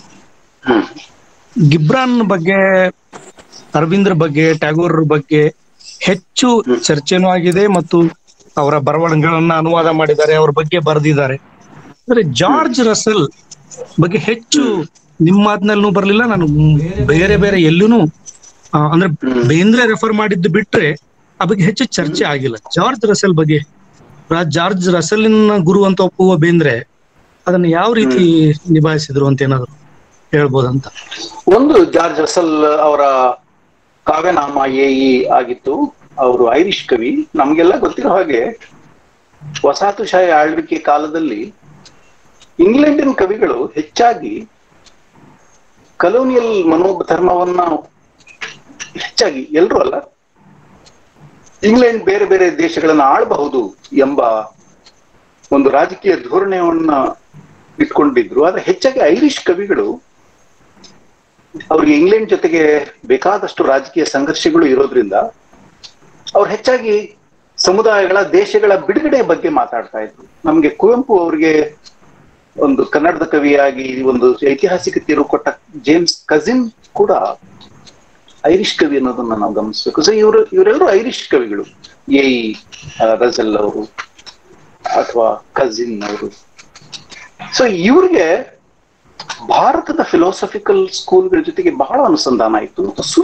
ಗಿಬ್ರಾನ್ ಬಗ್ಗೆ, ಅರವಿಂದ್ರ ಬಗ್ಗೆ, ಟ್ಯಾಗೋರ್ ಬಗ್ಗೆ ಹೆಚ್ಚು ಚರ್ಚೆನೂ ಆಗಿದೆ ಮತ್ತು ಅವರ ಬರವಣಿಗೆಗಳನ್ನ ಅನುವಾದ ಮಾಡಿದ್ದಾರೆ, ಅವ್ರ ಬಗ್ಗೆ ಬರೆದಿದ್ದಾರೆ. ಅಂದ್ರೆ ಜಾರ್ಜ್ ರಸೆಲ್ ಬಗ್ಗೆ ಹೆಚ್ಚು ನಿಮ್ಮ ಮಾತಿನಲ್ಲೂ ಬರ್ಲಿಲ್ಲ, ನಾನು ಬೇರೆ ಬೇರೆ ಎಲ್ಲೂ ಅಂದ್ರೆ ಬೇಂದ್ರೆ ರೆಫರ್ ಮಾಡಿದ್ದು ಬಿಟ್ರೆ ಆ ಬಗ್ಗೆ ಹೆಚ್ಚು ಚರ್ಚೆ ಆಗಿಲ್ಲ. ಜಾರ್ಜ್ ರಸೆಲ್ ಬಗ್ಗೆ, ಜಾರ್ಜ್ ರಸೆಲ್ನ ಗುರು ಅಂತ ಒಪ್ಪುವ ಬೇಂದ್ರೆ ಅದನ್ನ ಯಾವ ರೀತಿ ನಿಭಾಯಿಸಿದ್ರು ಅಂತ ಏನಾದ್ರು ಹೇಳ್ಬೋದಂತ. ಒಂದು, ಜಾರ್ಜ್ ರಸೆಲ್ ಅವರ ಕಾವ್ಯನಾಮ ಎಇ ಆಗಿತ್ತು. ಅವರು ಐರಿಷ್ ಕವಿ. ನಮ್ಗೆಲ್ಲ ಗೊತ್ತಿರೋ ಹಾಗೆ ವಸಾಹತುಶಾಹಿ ಆಳ್ವಿಕೆ ಕಾಲದಲ್ಲಿ ಇಂಗ್ಲೆಂಡಿನ ಕವಿಗಳು ಹೆಚ್ಚಾಗಿ ಕಲೋನಿಯಲ್ ಮನೋಧರ್ಮವನ್ನ ಹೆಚ್ಚಾಗಿ, ಎಲ್ರೂ ಅಲ್ಲ, ಇಂಗ್ಲೆಂಡ್ ಬೇರೆ ಬೇರೆ ದೇಶಗಳನ್ನ ಆಳಬಹುದು ಎಂಬ ಒಂದು ರಾಜಕೀಯ ಧೋರಣೆಯನ್ನ ಇಟ್ಕೊಂಡಿದ್ರು. ಆದ್ರೆ ಹೆಚ್ಚಾಗಿ ಐರಿಷ್ ಕವಿಗಳು, ಅವ್ರಿಗೆ ಇಂಗ್ಲೆಂಡ್ ಜೊತೆಗೆ ಬೇಕಾದಷ್ಟು ರಾಜಕೀಯ ಸಂಘರ್ಷಗಳು ಇರೋದ್ರಿಂದ ಅವ್ರು ಹೆಚ್ಚಾಗಿ ಸಮುದಾಯಗಳ, ದೇಶಗಳ ಬಿಡುಗಡೆ ಬಗ್ಗೆ ಮಾತಾಡ್ತಾ ಇದ್ರು. ನಮ್ಗೆ ಕುವೆಂಪು ಅವ್ರಿಗೆ ಒಂದು ಕನ್ನಡದ ಕವಿಯಾಗಿ ಒಂದು ಐತಿಹಾಸಿಕ ತೀರ್ಪು ಕೊಟ್ಟ ಜೇಮ್ಸ್ ಕಜಿನ್ ಕೂಡ ಐರಿಷ್ ಕವಿ ಅನ್ನೋದನ್ನ ನಾವು ಗಮನಿಸ್ಬೇಕು. ಸೊ ಇವರೆಲ್ಲರೂ ಐರಿಷ್ ಕವಿಗಳು. ಎಇ, ರಸೆಲ್ ಅವರು ಅಥವಾ ಕಜಿನ್ ಅವರು. ಸೊ ಇವ್ರಿಗೆ ಭಾರತದ ಫಿಲಾಸಫಿಕಲ್ ಸ್ಕೂಲ್ಗಳ ಜೊತೆಗೆ ಬಹಳ ಅನುಸಂಧಾನ ಇತ್ತು.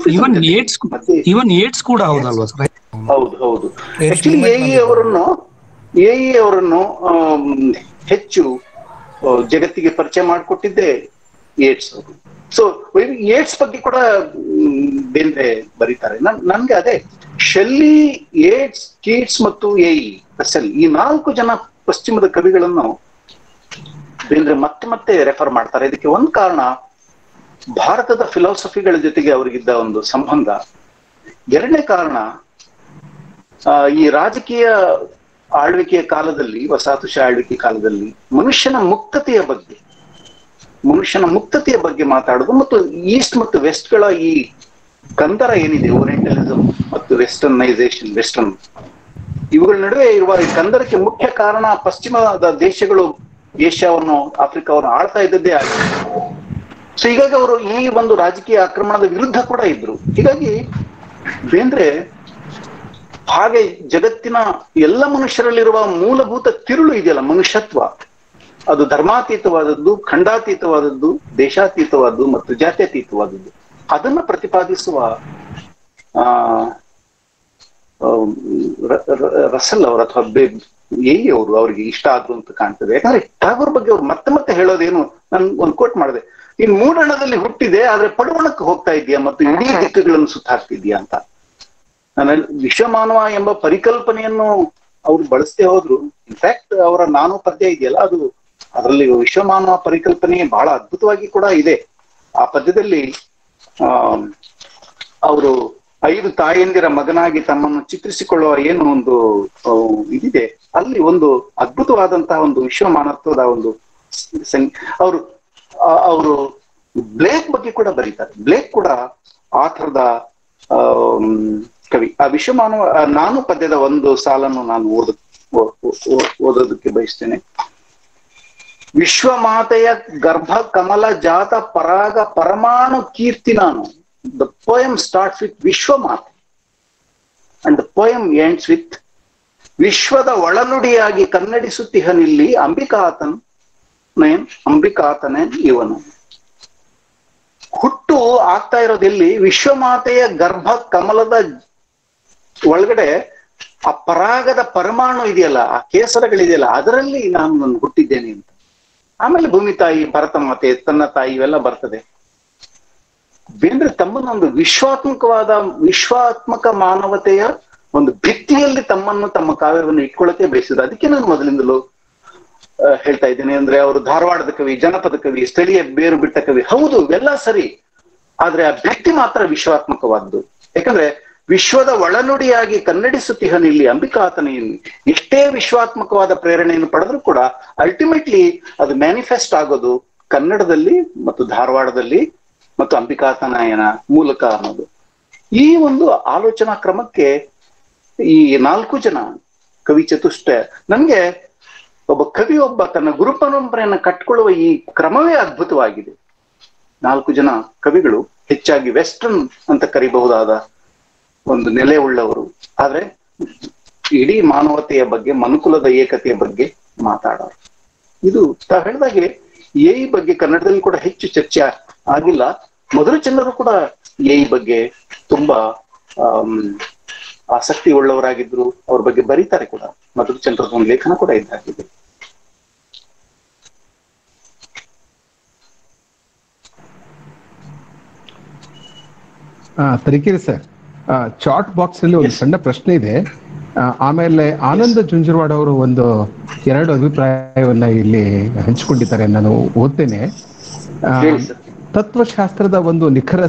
ಹೌದು. ಆಕ್ಚುಲಿ ಎಇ ಅವರನ್ನು ಹೆಚ್ಚು ಜಗತ್ತಿಗೆ ಪರಿಚಯ ಮಾಡಿಕೊಟ್ಟಿದ್ದೆ ಏಟ್ಸ್ ಅವರು. ಸೊ ಏಟ್ಸ್ ಬಗ್ಗೆ ಕೂಡ ಬೇಂದ್ರೆ ಬರೀತಾರೆ. ನನ್ಗೆ ಅದೇ ಶೆಲ್ಲಿ, ಏಟ್ಸ್, ಕೀಟ್ಸ್ ಮತ್ತು ಎಇ, ರಸೆಲ್, ಈ 4 ಜನ ಪಶ್ಚಿಮದ ಕವಿಗಳನ್ನು ಬೇಂದ್ರೆ ಮತ್ತೆ ರೆಫರ್ ಮಾಡ್ತಾರೆ. ಇದಕ್ಕೆ ಒಂದು ಕಾರಣ ಭಾರತದ ಫಿಲಾಸಫಿಗಳ ಜೊತೆಗೆ ಅವರಿಗಿದ್ದ ಒಂದು ಸಂಬಂಧ. ಎರಡನೇ ಕಾರಣ, ಈ ರಾಜಕೀಯ ಆಳ್ವಿಕೆಯ ಕಾಲದಲ್ಲಿ, ವಸಾಹತುಶಾಹಿ ಆಳ್ವಿಕೆ ಕಾಲದಲ್ಲಿ ಮನುಷ್ಯನ ಮುಕ್ತತೆಯ ಬಗ್ಗೆ ಮಾತಾಡೋದು, ಮತ್ತು ಈಸ್ಟ್ ಮತ್ತು ವೆಸ್ಟ್ಗಳ ಈ ಕಂದರ ಏನಿದೆ, ಓರಿಯೆಂಟಲಿಸಂ ಮತ್ತು ವೆಸ್ಟರ್ನ್ ಇವುಗಳ ನಡುವೆ ಇರುವ ಈ ಕಂದರಕ್ಕೆ ಮುಖ್ಯ ಕಾರಣ ಪಶ್ಚಿಮದ ದೇಶಗಳು ಏಷ್ಯಾವನ್ನು, ಆಫ್ರಿಕಾವನ್ನು ಆಳ್ತಾ ಇದ್ದದ್ದೇ ಆಗಿದೆ. ಸೊ ಹೀಗಾಗಿ ಅವರು ಈ ಒಂದು ರಾಜಕೀಯ ಆಕ್ರಮಣದ ವಿರುದ್ಧ ಕೂಡ ಇದ್ರು. ಹೀಗಾಗಿ ಬೇಂದ್ರೆ ಹಾಗೆ ಜಗತ್ತಿನ ಎಲ್ಲ ಮನುಷ್ಯರಲ್ಲಿರುವ ಮೂಲಭೂತ ತಿರುಳು ಇದೆಯಲ್ಲ, ಮನುಷ್ಯತ್ವ, ಅದು ಧರ್ಮಾತೀತವಾದದ್ದು, ಖಂಡಾತೀತವಾದದ್ದು, ದೇಶಾತೀತವಾದದ್ದು ಮತ್ತು ಜಾತ್ಯತೀತವಾದದ್ದು, ಅದನ್ನ ಪ್ರತಿಪಾದಿಸುವ ರಸಲ್ ಅವರು ಅಥವಾ ಅವರು ಅವರಿಗೆ ಇಷ್ಟ ಆದ್ರು ಅಂತ ಕಾಣ್ತದೆ. ಯಾಕಂದ್ರೆ ಟಾಗೋರ್ ಬಗ್ಗೆ ಅವ್ರು ಮತ್ತೆ ಮತ್ತೆ ಹೇಳೋದೇನು, ನಾನು ಒಂದು ಕೋಟ್ ಮಾಡಿದೆ, ನೀನ್ ಮೂಡಣದಲ್ಲಿ ಹುಟ್ಟಿದೆ ಆದ್ರೆ ಪಡುವಣಕ್ಕೆ ಹೋಗ್ತಾ ಇದೆಯಾ ಮತ್ತು ಇಡೀ ದಿಕ್ಕುಗಳನ್ನು ಸುತ್ತಾಕ್ತಿದ್ಯಾ ಅಂತ. ನಾನು ವಿಶ್ವಮಾನವ ಎಂಬ ಪರಿಕಲ್ಪನೆಯನ್ನು ಅವ್ರು ಬಳಸದೆ ಹೋದ್ರು. ಇನ್ಫ್ಯಾಕ್ಟ್ ಅವರ ನಾನು ಪದ್ಯ ಇದೆಯಲ್ಲ, ಅದರಲ್ಲಿ ವಿಶ್ವಮಾನವ ಪರಿಕಲ್ಪನೆ ಬಹಳ ಅದ್ಭುತವಾಗಿ ಕೂಡ ಇದೆ. ಆ ಪದ್ಯದಲ್ಲಿ ಅವರು 5 ತಾಯಂದಿರ ಮಗನಾಗಿ ತಮ್ಮನ್ನು ಚಿತ್ರಿಸಿಕೊಳ್ಳುವ ಏನು ಒಂದು ಇದಿದೆ, ಅಲ್ಲಿ ಒಂದು ಅದ್ಭುತವಾದಂತಹ ಒಂದು ವಿಶ್ವಮಾನತ್ವದ ಒಂದು ಅವರು ಬ್ಲೇಕ್ ಬಗ್ಗೆ ಕೂಡ ಬರೀತಾರೆ. ಬ್ಲೇಕ್ ಕೂಡ ಆ ಥರದ ಕವಿ. ಆ ವಿಶ್ವಮಾನವ ನಾನು ಪದ್ಯದ ಒಂದು ಸಾಲನ್ನು ನಾನು ಓದೋದಕ್ಕೆ ಬಯಸ್ತೇನೆ. ವಿಶ್ವಮಾತೆಯ ಗರ್ಭ ಕಮಲ ಜಾತ ಪರಾಗ ಪರಮಾಣು ಕೀರ್ತಿ ನಾನು. The poem starts with ವಿಶ್ವಮಾತೆ and the poem ends with ವಿಶ್ವದ ಒಳನುಡಿಯಾಗಿ ಕನ್ನಡಿಸುತ್ತಿಹನಿಲ್ಲಿ ಅಂಬಿಕಾತನೇ ಇವನು. ಹುಟ್ಟು ಆಗ್ತಾ ಇರೋದೆಲ್ಲಿ? ವಿಶ್ವಮಾತೆಯ ಗರ್ಭ ಕಮಲದ ಒಳಗಡೆ ಆ ಪರಾಗದ ಪರಮಾಣು ಇದೆಯಲ್ಲ, ಆ ಕೇಸರಗಳಿದೆಯಲ್ಲ, ಅದರಲ್ಲಿ ನಾನು ಹುಟ್ಟಿದ್ದೇನೆ ಅಂತ. ಆಮೇಲೆ ಭೂಮಿ ತಾಯಿ, ಭರತ ಮಾತೆ, ತನ್ನ ತಾಯಿ ಇವೆಲ್ಲ ಬರ್ತದೆ. ಬೇಂದ್ರೆ ತಮ್ಮನ್ನೊಂದು ವಿಶ್ವಾತ್ಮಕ ಮಾನವತೆಯ ಒಂದು ಭಿತ್ತಿಯಲ್ಲಿ ತಮ್ಮ ಕಾವ್ಯವನ್ನು ಇಟ್ಕೊಳ್ಳಕ್ಕೆ ಬಯಸಿದ್ರು. ಅದಕ್ಕೆ ನಾನು ಮೊದಲಿಂದಲೂ ಹೇಳ್ತಾ ಇದ್ದೇನೆ. ಅಂದ್ರೆ ಅವರು ಧಾರವಾಡದ ಕವಿ, ಜನಪದ ಕವಿ, ಸ್ಥಳೀಯ ಬೇರು ಬಿಟ್ಟ ಕವಿ, ಹೌದು ಇವೆಲ್ಲ ಸರಿ, ಆದ್ರೆ ಆ ಭಿತ್ತಿ ಮಾತ್ರ ವಿಶ್ವಾತ್ಮಕವಾದ್ದು. ಯಾಕಂದ್ರೆ ವಿಶ್ವದ ಒಳನುಡಿಯಾಗಿ ಕನ್ನಡಿಸುತ್ತಿಹನಿಲ್ಲಿ ಅಂಬಿಕಾತನೆಯನ್ನು ಎಷ್ಟೇ ವಿಶ್ವಾತ್ಮಕವಾದ ಪ್ರೇರಣೆಯನ್ನು ಪಡೆದ್ರೂ ಕೂಡ ಅಲ್ಟಿಮೇಟ್ಲಿ ಅದು ಮ್ಯಾನಿಫೆಸ್ಟ್ ಆಗೋದು ಕನ್ನಡದಲ್ಲಿ ಮತ್ತು ಧಾರವಾಡದಲ್ಲಿ ಮತ್ತು ಅಂಬಿಕಾತನಯನ ಮೂಲಕ ಅನ್ನೋದು. ಈ ಒಂದು ಆಲೋಚನಾ ಕ್ರಮಕ್ಕೆ ಈ 4 ಜನ ಕವಿ ಚತುಷ್ಟ, ನನ್ಗೆ ಒಬ್ಬ ಕವಿ ತನ್ನ ಗುರುಪರಂಪರೆಯನ್ನು ಕಟ್ಕೊಳ್ಳುವ ಈ ಕ್ರಮವೇ ಅದ್ಭುತವಾಗಿದೆ. 4 ಜನ ಕವಿಗಳು ಹೆಚ್ಚಾಗಿ ವೆಸ್ಟರ್ನ್ ಅಂತ ಕರಿಬಹುದಾದ ಒಂದು ನೆಲೆ ಉಳ್ಳವರು, ಆದ್ರೆ ಇಡೀ ಮಾನವತೆಯ ಬಗ್ಗೆ, ಮನುಕುಲದ ಏಕತೆಯ ಬಗ್ಗೆ ಮಾತಾಡೋರು. ಇದು ತಾವು ಹೇಳಿದಾಗೆ ಎ ಬಗ್ಗೆ ಕನ್ನಡದಲ್ಲಿ ಕೂಡ ಹೆಚ್ಚು ಚರ್ಚೆ ಆಗಿಲ್ಲ. ಮಧುರಚಂದ್ರರು ಕೂಡ ಎ ಬಗ್ಗೆ ತುಂಬಾ ಆಸಕ್ತಿ ಉಳ್ಳವರಾಗಿದ್ರು, ಅವ್ರ ಬಗ್ಗೆ ಬರೀತಾರೆ ಕೂಡ. ಮಧುರಚಂದ್ರದ ಒಂದು ಲೇಖನ ಕೂಡ ಇದ್ದಾಗಿದೆ. ತರೀಕೆರೆ ಸರ್, ಚಾಟ್ ಬಾಕ್ಸ್ ಅಲ್ಲಿ ಒಂದು ಸಣ್ಣ ಪ್ರಶ್ನೆ ಇದೆ. ಆಮೇಲೆ ಆನಂದ ಜುಂಜುರವಾಡ್ ಅವರು ಒಂದು 2 ಅಭಿಪ್ರಾಯವನ್ನ ಇಲ್ಲಿ ಹಂಚಿಕೊಂಡಿದ್ದಾರೆ, ನಾನು ಓದ್ತೇನೆ. ತತ್ವಶಾಸ್ತ್ರದ ಒಂದು ನಿಖರ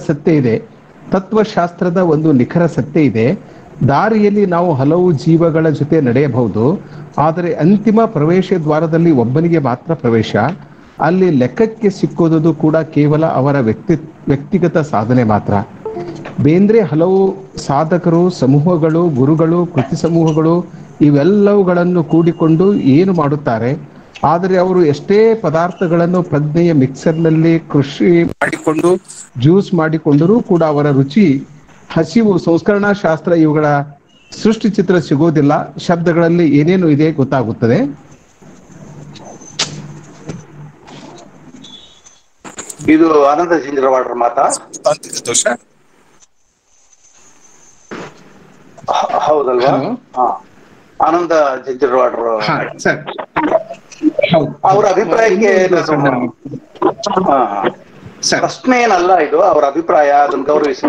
ಸತ್ಯ ಇದೆ. ದಾರಿಯಲ್ಲಿ ನಾವು ಹಲವು ಜೀವಗಳ ಜೊತೆ ನಡೆಯಬಹುದು, ಆದರೆ ಅಂತಿಮ ಪ್ರವೇಶ ದ್ವಾರದಲ್ಲಿ ಒಬ್ಬನಿಗೆ ಮಾತ್ರ ಪ್ರವೇಶ. ಅಲ್ಲಿ ಲೆಕ್ಕಕ್ಕೆ ಸಿಕ್ಕೋದು ಕೂಡ ಕೇವಲ ಅವರ ವ್ಯಕ್ತಿಗತ ಸಾಧನೆ ಮಾತ್ರ. ಬೇಂದ್ರೆ ಹಲವು ಸಾಧಕರು, ಸಮೂಹಗಳು, ಗುರುಗಳು, ಕೃತಿ ಸಮೂಹಗಳು ಇವೆಲ್ಲವುಗಳನ್ನು ಕೂಡಿಕೊಂಡು ಏನು ಮಾಡುತ್ತಾರೆ, ಆದರೆ ಅವರು ಎಷ್ಟೇ ಪದಾರ್ಥಗಳನ್ನು ಪ್ರಜ್ಞೆಯ ಮಿಕ್ಸರ್ನಲ್ಲಿ ಕೃಷಿ ಮಾಡಿಕೊಂಡು ಜ್ಯೂಸ್ ಮಾಡಿಕೊಂಡರೂ ಕೂಡ ಅವರ ರುಚಿ, ಹಸಿವು, ಸಂಸ್ಕರಣಾ ಶಾಸ್ತ್ರ ಇವುಗಳ ಸೃಷ್ಟಿ ಚಿತ್ರ ಸಿಗೋದಿಲ್ಲ. ಶಬ್ದಗಳಲ್ಲಿ ಏನೇನು ಇದೆ ಗೊತ್ತಾಗುತ್ತದೆ. ಇದು ಆನಂದ ಜುಂಜುರವಾಡ್ರ ಮಾತಾ? ಹೌದಲ್ವಾ? ಆನಂದ ಜುಂಜುರವಾಡ್ರು ಅವರ ಅಭಿಪ್ರಾಯಕ್ಕೆ ಪ್ರಶ್ನೆ ಏನಲ್ಲ, ಇದು ಅವರ ಅಭಿಪ್ರಾಯ, ಅದನ್ನು ಗೌರವಿಸಿ.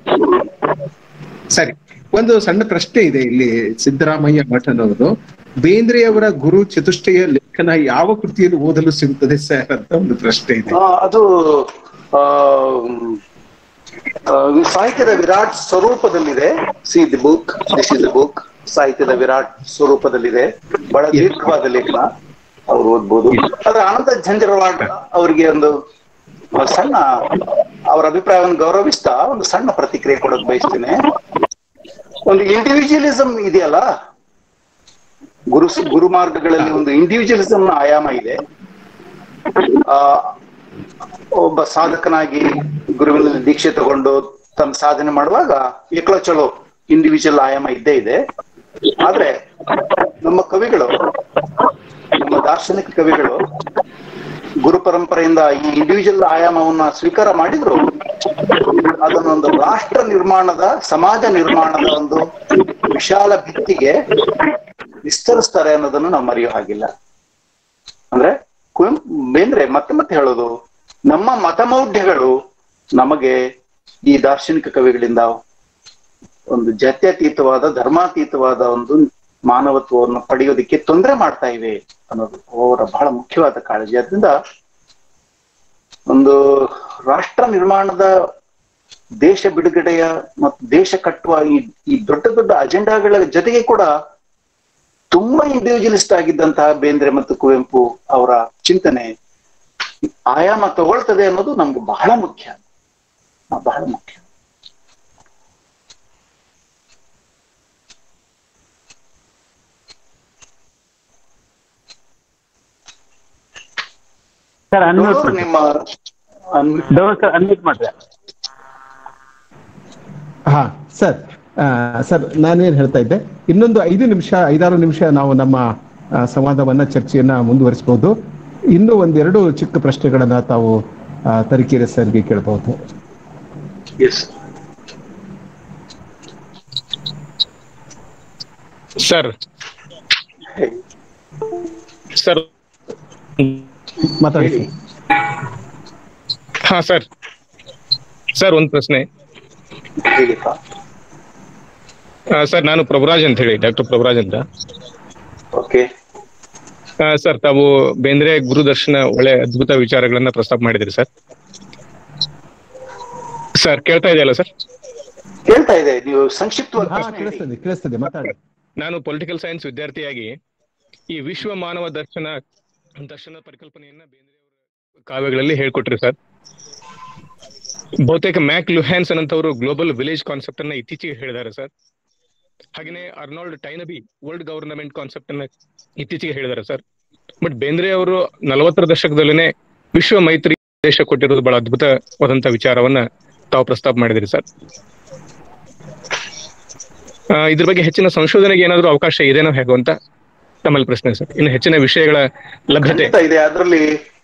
ಸರಿ, ಒಂದು ಸಣ್ಣ ಪ್ರಶ್ನೆ ಇದೆ ಇಲ್ಲಿ. ಸಿದ್ದರಾಮಯ್ಯ ಮಠ ಅನ್ನೋದು ಬೇಂದ್ರೆಯವರ ಗುರು ಚತುಷ್ಟಯ ಲೇಖನ ಯಾವ ಕೃತಿಯಲ್ಲಿ ಓದಲು ಸಿಗುತ್ತದೆ ಸರ್ ಅಂತ ಒಂದು ಪ್ರಶ್ನೆ ಇದೆ. ಅದು ಸಾಹಿತ್ಯದ ವಿರಾಟ್ ಸ್ವರೂಪದಲ್ಲಿದೆ. See the book, this is the book. ಸಾಹಿತ್ಯದ ವಿರಾಟ್ ಸ್ವರೂಪದಲ್ಲಿದೆ. ಬಹಳ ದೀರ್ಘವಾದ ಲೇಖನ, ಅವ್ರು ಓದ್ಬೋದು. ಆದ್ರೆ ಆನಂದ ಝಂಜರವಾಡ್ ಅವರಿಗೆ ಒಂದು ಸಣ್ಣ, ಅವರ ಅಭಿಪ್ರಾಯವನ್ನು ಗೌರವಿಸ್ತಾ ಒಂದು ಸಣ್ಣ ಪ್ರತಿಕ್ರಿಯೆ ಕೊಡೋಕ್ ಬಯಸ್ತೇನೆ. ಒಂದು ಇಂಡಿವಿಜುವಲಿಸಂ ಇದೆಯಲ್ಲ, ಗುರು ಮಾರ್ಗಗಳಲ್ಲಿ ಒಂದು ಇಂಡಿವಿಜುವಲಿಸಂ ಆಯಾಮ ಇದೆ. ಒಬ್ಬ ಸಾಧಕನಾಗಿ ಗುರುವಿನಲ್ಲಿ ದೀಕ್ಷೆ ತಗೊಂಡು ತನ್ನ ಸಾಧನೆ ಮಾಡುವಾಗ ಏಕಲೋ ಚಲೋ ಇಂಡಿವಿಜುವಲ್ ಆಯಾಮ ಇದ್ದೇ ಇದೆ. ಆದ್ರೆ ನಮ್ಮ ಕವಿಗಳು, ನಮ್ಮ ದಾರ್ಶನಿಕ ಕವಿಗಳು ಗುರು ಪರಂಪರೆಯಿಂದ ಈ ಇಂಡಿವಿಜುವಲ್ ಆಯಾಮವನ್ನ ಸ್ವೀಕಾರ ಮಾಡಿದ್ರು. ಅದನ್ನೊಂದು ರಾಷ್ಟ್ರ ನಿರ್ಮಾಣದ, ಸಮಾಜ ನಿರ್ಮಾಣದ ಒಂದು ವಿಶಾಲ ಭಿತ್ತಿಗೆ ವಿಸ್ತರಿಸ್ತಾರೆ ಅನ್ನೋದನ್ನು ನಾವು ಮರೆಯೋ ಹಾಗಿಲ್ಲ. ಅಂದ್ರೆ ಬೇಂದ್ರೆ ಮತ್ತೆ ಮತ್ತೆ ಹೇಳೋದು, ನಮ್ಮ ಮತಮೌಢ್ಯಗಳು ನಮಗೆ ಈ ದಾರ್ಶನಿಕ ಕವಿಗಳಿಂದ ಒಂದು ಜಾತ್ಯತೀತವಾದ, ಧರ್ಮಾತೀತವಾದ ಒಂದು ಮಾನವತ್ವವನ್ನು ಪಡೆಯೋದಿಕ್ಕೆ ತೊಂದರೆ ಮಾಡ್ತಾ ಇವೆ ಅನ್ನೋದು ಅವರ ಬಹಳ ಮುಖ್ಯವಾದ ಕಾಳಜಿ. ಅದರಿಂದ ಒಂದು ರಾಷ್ಟ್ರ ನಿರ್ಮಾಣದ, ದೇಶ ಬಿಡುಗಡೆಯ ಮತ್ತು ದೇಶ ಕಟ್ಟುವ ಈ ದೊಡ್ಡ ದೊಡ್ಡ ಅಜೆಂಡಾಗಳ ಜೊತೆಗೆ ಕೂಡ ತುಂಬಾ ಇಂಡಿವಿಜುವಲಿಸ್ಟ್ ಆಗಿದ್ದಂತಹ ಬೇಂದ್ರೆ ಮತ್ತು ಕುವೆಂಪು ಅವರ ಚಿಂತನೆ ಆಯಾಮ ತಗೊಳ್ತದೆ ಅನ್ನೋದು ನಮ್ಗೆ ಬಹಳ ಮುಖ್ಯ, ಬಹಳ ಮುಖ್ಯ. ಸರ್ ಅನ್ಮ್ಯೂಟ್ ನಿಮ್ಮ ಅನ್ಮ್ಯೂಟ್ ಮಾಡ್ರಿ. ಹಾ ಸರ್, ಸರ್ ನಾನೇನ್ ಹೇಳ್ತಾ ಇದ್ದೆ, ಇನ್ನೊಂದು 5-6 ನಿಮಿಷ ನಾವು ನಮ್ಮ ಸಂವಾದವನ್ನ, ಚರ್ಚೆಯನ್ನ ಮುಂದುವರಿಸಬಹುದು. ಇನ್ನೂ ಒಂದೆರಡು ಚಿಕ್ಕ ಪ್ರಶ್ನೆಗಳನ್ನ ತಾವು ತರೀಕೆರೆ ಸರ್ಗೆ ಕೇಳಬಹುದು. ಸರ್ ಸರ್ ಮಾತಾಡಿ. ಹಾ ಸರ್, ಸರ್ ಒಂದು ಪ್ರಶ್ನೆ. ಸರ್ ನಾನು ಪ್ರಭುರಾಜ್ ಅಂತ ಹೇಳಿ, ಡಾಕ್ಟರ್ ಪ್ರಭುರಾಜ್ ಅಂತ. ಓಕೆ ಸರ್, ತಾವು ಬೇಂದ್ರೆ ಗುರುದರ್ಶನ ಒಳ್ಳೆ ಅದ್ಭುತ ವಿಚಾರಗಳನ್ನ ಪ್ರಸ್ತಾಪ ಮಾಡಿದ್ರಿ ಸರ್. ಸರ್ ಕೇಳ್ತಾ ಇದೆಯಲ್ಲ ಸರ್? ಕೇಳ್ತಾ ಇದೆ, ನೀವು ಸಂಕ್ಷಿಪ್ತವಾಗಿ ಕೇಳಿಸ್ತದೆ, ಮಾತಾಡಿ. ನಾನು ಪೊಲಿಟಿಕಲ್ ಸೈನ್ಸ್ ವಿದ್ಯಾರ್ಥಿಯಾಗಿ ಈ ವಿಶ್ವ ಮಾನವ ದರ್ಶನ ಪರಿಕಲ್ಪನೆಯನ್ನ ಬೇಂದ್ರೆ ಅವರ ಕಾವ್ಯಗಳಲ್ಲಿ ಹೇಳ್ಕೊಟ್ರಿ ಸರ್. ಬಹುತೇಕ ಮ್ಯಾಕ್ ಲುಹ್ಯಾನ್ಸನ್ ಅಂತವರು ಗ್ಲೋಬಲ್ ವಿಲೇಜ್ ಕಾನ್ಸೆಪ್ಟ್ ಅನ್ನ ಇತ್ತೀಚೆಗೆ ಹೇಳಿದ್ದಾರೆ ಸರ್. ಹಾಗೆಯೇ Arnold Toynbee world government concept ಅನ್ನ ಇತ್ತೀಚೆಗೆ ಹೇಳಿದ್ದಾರೆ ಸರ್. ಬಟ್ ಬೇಂದ್ರೆ ಅವರು 40ರ ದಶಕದಲ್ಲಿನೇ ವಿಶ್ವ ಮೈತ್ರಿ ದೇಶ ಕೊಟ್ಟಿರೋದು ಬಹಳ ಅದ್ಭುತವಾದಂತಹ ವಿಚಾರವನ್ನ ತಾವು ಪ್ರಸ್ತಾಪ ಮಾಡಿದ್ರಿ ಸರ್. ಇದ್ರ ಬಗ್ಗೆ ಹೆಚ್ಚಿನ ಸಂಶೋಧನೆಗೆ ಏನಾದರೂ ಅವಕಾಶ ಇದೆನೋ ಹೇಗೋ ಅಂತ ತಮ್ಮಲ್ಲಿ ಪ್ರಶ್ನೆ ಸರ್. ಇನ್ನು ಹೆಚ್ಚಿನ ವಿಷಯಗಳ ಲಭ್ಯತೆ ಇದೆ. ಅದರಲ್ಲಿ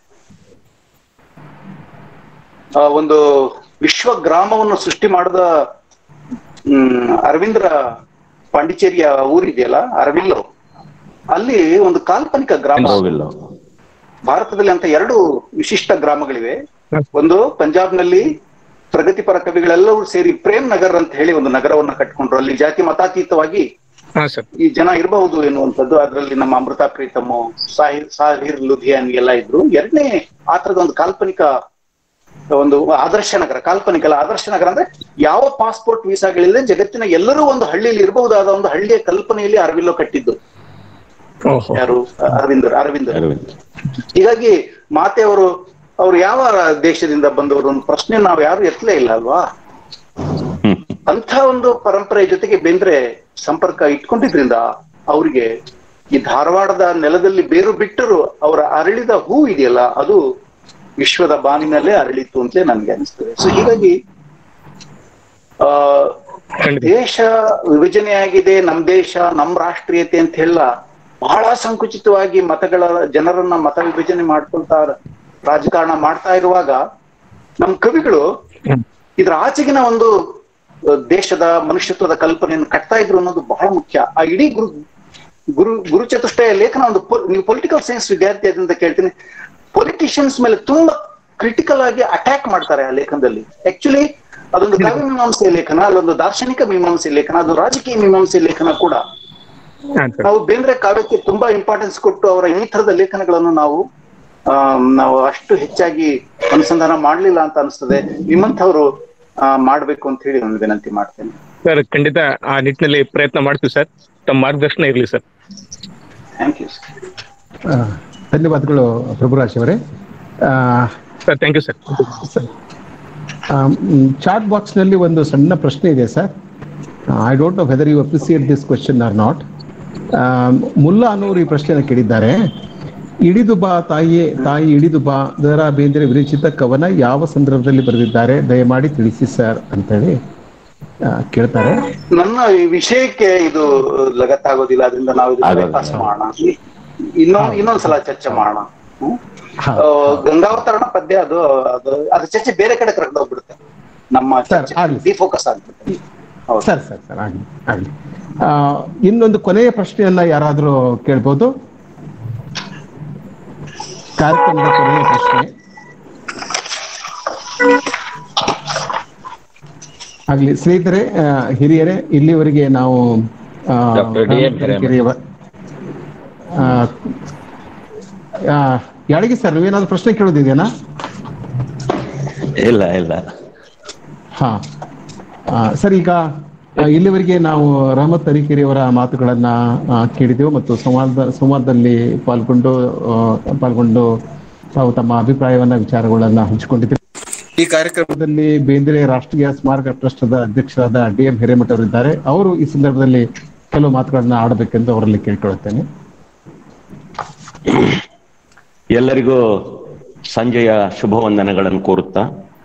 ಒಂದು ವಿಶ್ವ ಗ್ರಾಮವನ್ನು ಸೃಷ್ಟಿ ಮಾಡಿದ ಅರವಿಂದ್ರ ಪಾಂಡಿಚೇರಿಯ ಊರಿದೆಯಲ್ಲ, ಅರವಿಲ್ಲೋ, ಅಲ್ಲಿ ಒಂದು ಕಾಲ್ಪನಿಕ ಗ್ರಾಮ ಭಾರತದಲ್ಲಿ ಅಂತ 2 ವಿಶಿಷ್ಟ ಗ್ರಾಮಗಳಿವೆ. ಒಂದು ಪಂಜಾಬ್ನಲ್ಲಿ ಪ್ರಗತಿಪರ ಕವಿಗಳೆಲ್ಲರೂ ಸೇರಿ ಪ್ರೇಮ್ ನಗರ್ ಅಂತ ಹೇಳಿ ಒಂದು ನಗರವನ್ನ ಕಟ್ಕೊಂಡ್ರು. ಅಲ್ಲಿ ಜಾತಿ ಮತಾತೀತವಾಗಿ ಈ ಜನ ಇರಬಹುದು ಎನ್ನುವಂಥದ್ದು. ಅದರಲ್ಲಿ ನಮ್ಮ ಅಮೃತಾ ಪ್ರೀತಮ್, ಸಾಹಿರ್ ಲುಧಿಯಾನಿ ಎಲ್ಲ ಇದ್ರು. 2ನೇ ಆ ತರದ ಒಂದು ಕಾಲ್ಪನಿಕ ಒಂದು ಆದರ್ಶ ನಗರ, ಕಾಲ್ಪನಿಕ ಅಲ್ಲ, ಆದರ್ಶ ನಗರ ಅಂದ್ರೆ ಯಾವ ಪಾಸ್ಪೋರ್ಟ್ ವೀಸಾಗಳಿಲ್ಲದೆ ಜಗತ್ತಿನ ಎಲ್ಲರೂ ಒಂದು ಹಳ್ಳಿಯಲ್ಲಿ ಇರಬಹುದಾದ ಒಂದು ಹಳ್ಳಿಯ ಕಲ್ಪನೆಯಲ್ಲಿ ಅರವಿಲ್ಲೋ ಕಟ್ಟಿದ್ದು. ಯಾರು? ಅರವಿಂದರ್. ಹೀಗಾಗಿ ಮಾತೆ ಅವರು ಯಾವ ದೇಶದಿಂದ ಬಂದವರು ಒಂದು ಪ್ರಶ್ನೆ ನಾವು ಯಾರು ಎತ್ತಲೇ ಇಲ್ಲ ಅಲ್ವಾ? ಅಂಥ ಒಂದು ಪರಂಪರೆ ಜೊತೆಗೆ ಬೇಂದ್ರೆ ಸಂಪರ್ಕ ಇಟ್ಕೊಂಡಿದ್ರಿಂದ ಅವರಿಗೆ ಈ ಧಾರವಾಡದ ನೆಲದಲ್ಲಿ ಬೇರು ಬಿಟ್ಟರು ಅವರ ಅರಳಿದ ಹೂ ಇದೆಯಲ್ಲ, ಅದು ವಿಶ್ವದ ಬಾನಿನಲ್ಲೇ ಅರಳಿತು ಅಂತಲೇ ನನ್ಗೆ ಅನಿಸ್ತದೆ. ಸೊ ಹೀಗಾಗಿ ದೇಶ ವಿಭಜನೆಯಾಗಿದೆ, ನಮ್ ದೇಶ, ನಮ್ ರಾಷ್ಟ್ರೀಯತೆ ಅಂತ ಹೇಳ ಬಹಳ ಸಂಕುಚಿತವಾಗಿ ಜನರನ್ನ ಮತ ವಿಭಜನೆ ಮಾಡ್ಕೊಳ್ತಾ ರಾಜಕಾರಣ ಮಾಡ್ತಾ ಇರುವಾಗ ನಮ್ ಕವಿಗಳು ಇದ್ರ ಆಚೆಗಿನ ಒಂದು ದೇಶದ ಮನುಷ್ಯತ್ವದ ಕಲ್ಪನೆಯನ್ನು ಕಟ್ತಾ ಇದ್ರು ಅನ್ನೋದು ಬಹಳ ಮುಖ್ಯ. ಆ ಇಡೀ ಗುರು ಚತುಷ್ಟಯ ಲೇಖನ ಒಂದು ನೀವು ಪೊಲಿಟಿಕಲ್ ಸೈನ್ಸ್ ವಿದ್ಯಾರ್ಥಿ ಅದರಿಂದ ಕೇಳ್ತೀನಿ, ಪೊಲಿಟಿಷಿಯನ್ಸ್ ಮೇಲೆ ತುಂಬಾ ಕ್ರಿಟಿಕಲ್ ಆಗಿ ಅಟ್ಯಾಕ್ ಮಾಡ್ತಾರೆ ಆ ಲೇಖನದಲ್ಲಿ. ಆಕ್ಚುಲಿ ಅದೊಂದು ಕಾವ್ಯ ಮೀಮಾಂಸೆ ಲೇಖನ, ಅಲ್ಲೊಂದು ದಾರ್ಶನಿಕ ಮೀಮಾಂಸೆ ಲೇಖನ, ಅದು ರಾಜಕೀಯ ಮೀಮಾಂಸೆ ಲೇಖನ ಕೂಡ. ನಾವು ಬೇಂದ್ರೆ ಕಾವ್ಯಕ್ಕೆ ತುಂಬಾ ಇಂಪಾರ್ಟೆನ್ಸ್ ಕೊಟ್ಟು ಅವರ ಈ ತರದ ಲೇಖನಗಳನ್ನು ನಾವು ಅಷ್ಟು ಹೆಚ್ಚಾಗಿ ಅನುಸಂಧಾನ ಮಾಡ್ಲಿಲ್ಲ ಅಂತ ಅನಿಸ್ತದೆ. ನಿಮ್ಮಂಥವ್ರು ಮಾಡ್ಬೇಕು ಅಂತ ಹೇಳಿ ಒಂದು ವಿನಂತಿ ಮಾಡ್ತೇನೆ. ಸರ್ ಖಂಡಿತ ಆ ನಿಟ್ಟಿನಲ್ಲಿ ಪ್ರಯತ್ನ ಮಾಡ್ತೀವಿ ಸರ್. ತಮ್ಮ ಮಾರ್ಗದರ್ಶನ ಇರಲಿ ಸರ್. Thank you sir. ಧನ್ಯವಾದಗಳು ಪ್ರಭುರಾಜ್ ಅವರೇ. Sir thank you sir. Chat box ನಲ್ಲಿ ಒಂದು ಸಣ್ಣ ಪ್ರಶ್ನೆ ಇದೆ sir. I don't know whether you appreciate this question or not. Mulla ಅನ್ನೋರು ಈ ಪ್ರಶ್ನೆಯನ್ನು ಕೇಳಿದ್ದಾರೆ. ಇಳಿದು ಬಾ ತಾಯಿ ಇಳಿದು ಬಾ ದ.ರಾ. ಬೇಂದ್ರೆ ವಿರಚಿತ ಕವನ ಯಾವ ಸಂದರ್ಭದಲ್ಲಿ ಬರೆದಿದ್ದಾರೆ, ದಯಮಾಡಿ ತಿಳಿಸಿ ಸರ್ ಅಂತೇಳಿ ಕೇಳ್ತಾರೆ. ನನ್ನ ಈ ವಿಷಯಕ್ಕೆ ಇದು ಲಗತ್ತಾಗೋದಿಲ್ಲ, ಅದರಿಂದ ನಾವು ಪಾಸ್ ಮಾಡೋಣ. ಇನ್ನೊಂದ್ಸಲ ಚರ್ಚೆ ಮಾಡೋಣ. ಗಂಗಾವತರಣ ಪದ್ಯ ಅದು ಚರ್ಚೆ ಬೇರೆ ಕಡೆ ಕರ್ಕೊಂಡೋಗ್ಬಿಡುತ್ತೆ. ನಮ್ಮ ಡಿಫೋಕಸ್ ಆಗ್ಬಿಡುತ್ತೆ. ಸರ್ ಸರ್ ಸರ್ ಆಗ್ಲಿ ಆಗ್ಲಿ. ಇನ್ನೊಂದು ಕೊನೆಯ ಪ್ರಶ್ನೆಯನ್ನ ಯಾರಾದ್ರೂ ಕೇಳ್ಬೋದು? ಕಾರ್ಯಕ್ರಮದ ಕೊನೆಯ ಪ್ರಶ್ನೆ ಆಗ್ಲಿ. ಸ್ನೇಹಿತರೆ, ಹಿರಿಯರೇ, ಇಲ್ಲಿವರೆಗೆ ನಾವು ಯಾಳಿಗೆ ಸರ್ ನೀವೇನಾದ್ರು ಪ್ರಶ್ನೆ ಕೇಳೋದಿದೆಯಾ? ಇಲ್ಲ ಇಲ್ಲ. ಹಾ ಸರ್, ಈಗ ಇಲ್ಲಿವರೆಗೆ ನಾವು ರಹಮತ್ ತರೀಕೆರೆ ಅವರ ಮಾತುಗಳನ್ನ ಕೇಳಿದೆವು ಮತ್ತು ಸಂವಾದದಲ್ಲಿ ಪಾಲ್ಗೊಂಡು ತಾವು ತಮ್ಮ ಅಭಿಪ್ರಾಯವನ್ನ ವಿಚಾರಗಳನ್ನ ಹಂಚಿಕೊಂಡಿದ್ದೀವಿ. ಈ ಕಾರ್ಯಕ್ರಮದಲ್ಲಿ ಬೇಂದ್ರೆ ರಾಷ್ಟ್ರೀಯ ಸ್ಮಾರಕ ಟ್ರಸ್ಟ್ದ ಅಧ್ಯಕ್ಷರಾದ ಡಿ.ಎಂ. ಹಿರೇಮಠ ಅವರಿದ್ದಾರೆ. ಅವರು ಈ ಸಂದರ್ಭದಲ್ಲಿ ಕೆಲವು ಮಾತುಗಳನ್ನ ಆಡಬೇಕೆಂದು ಅವರಲ್ಲಿ ಕೇಳ್ಕೊಳ್ಳುತ್ತೇನೆ. ಎಲ್ಲರಿಗೂ ಸಂಜೆಯ ಶುಭ ವಂದನೆಗಳನ್ನು ಕೋರುತ್ತಾ,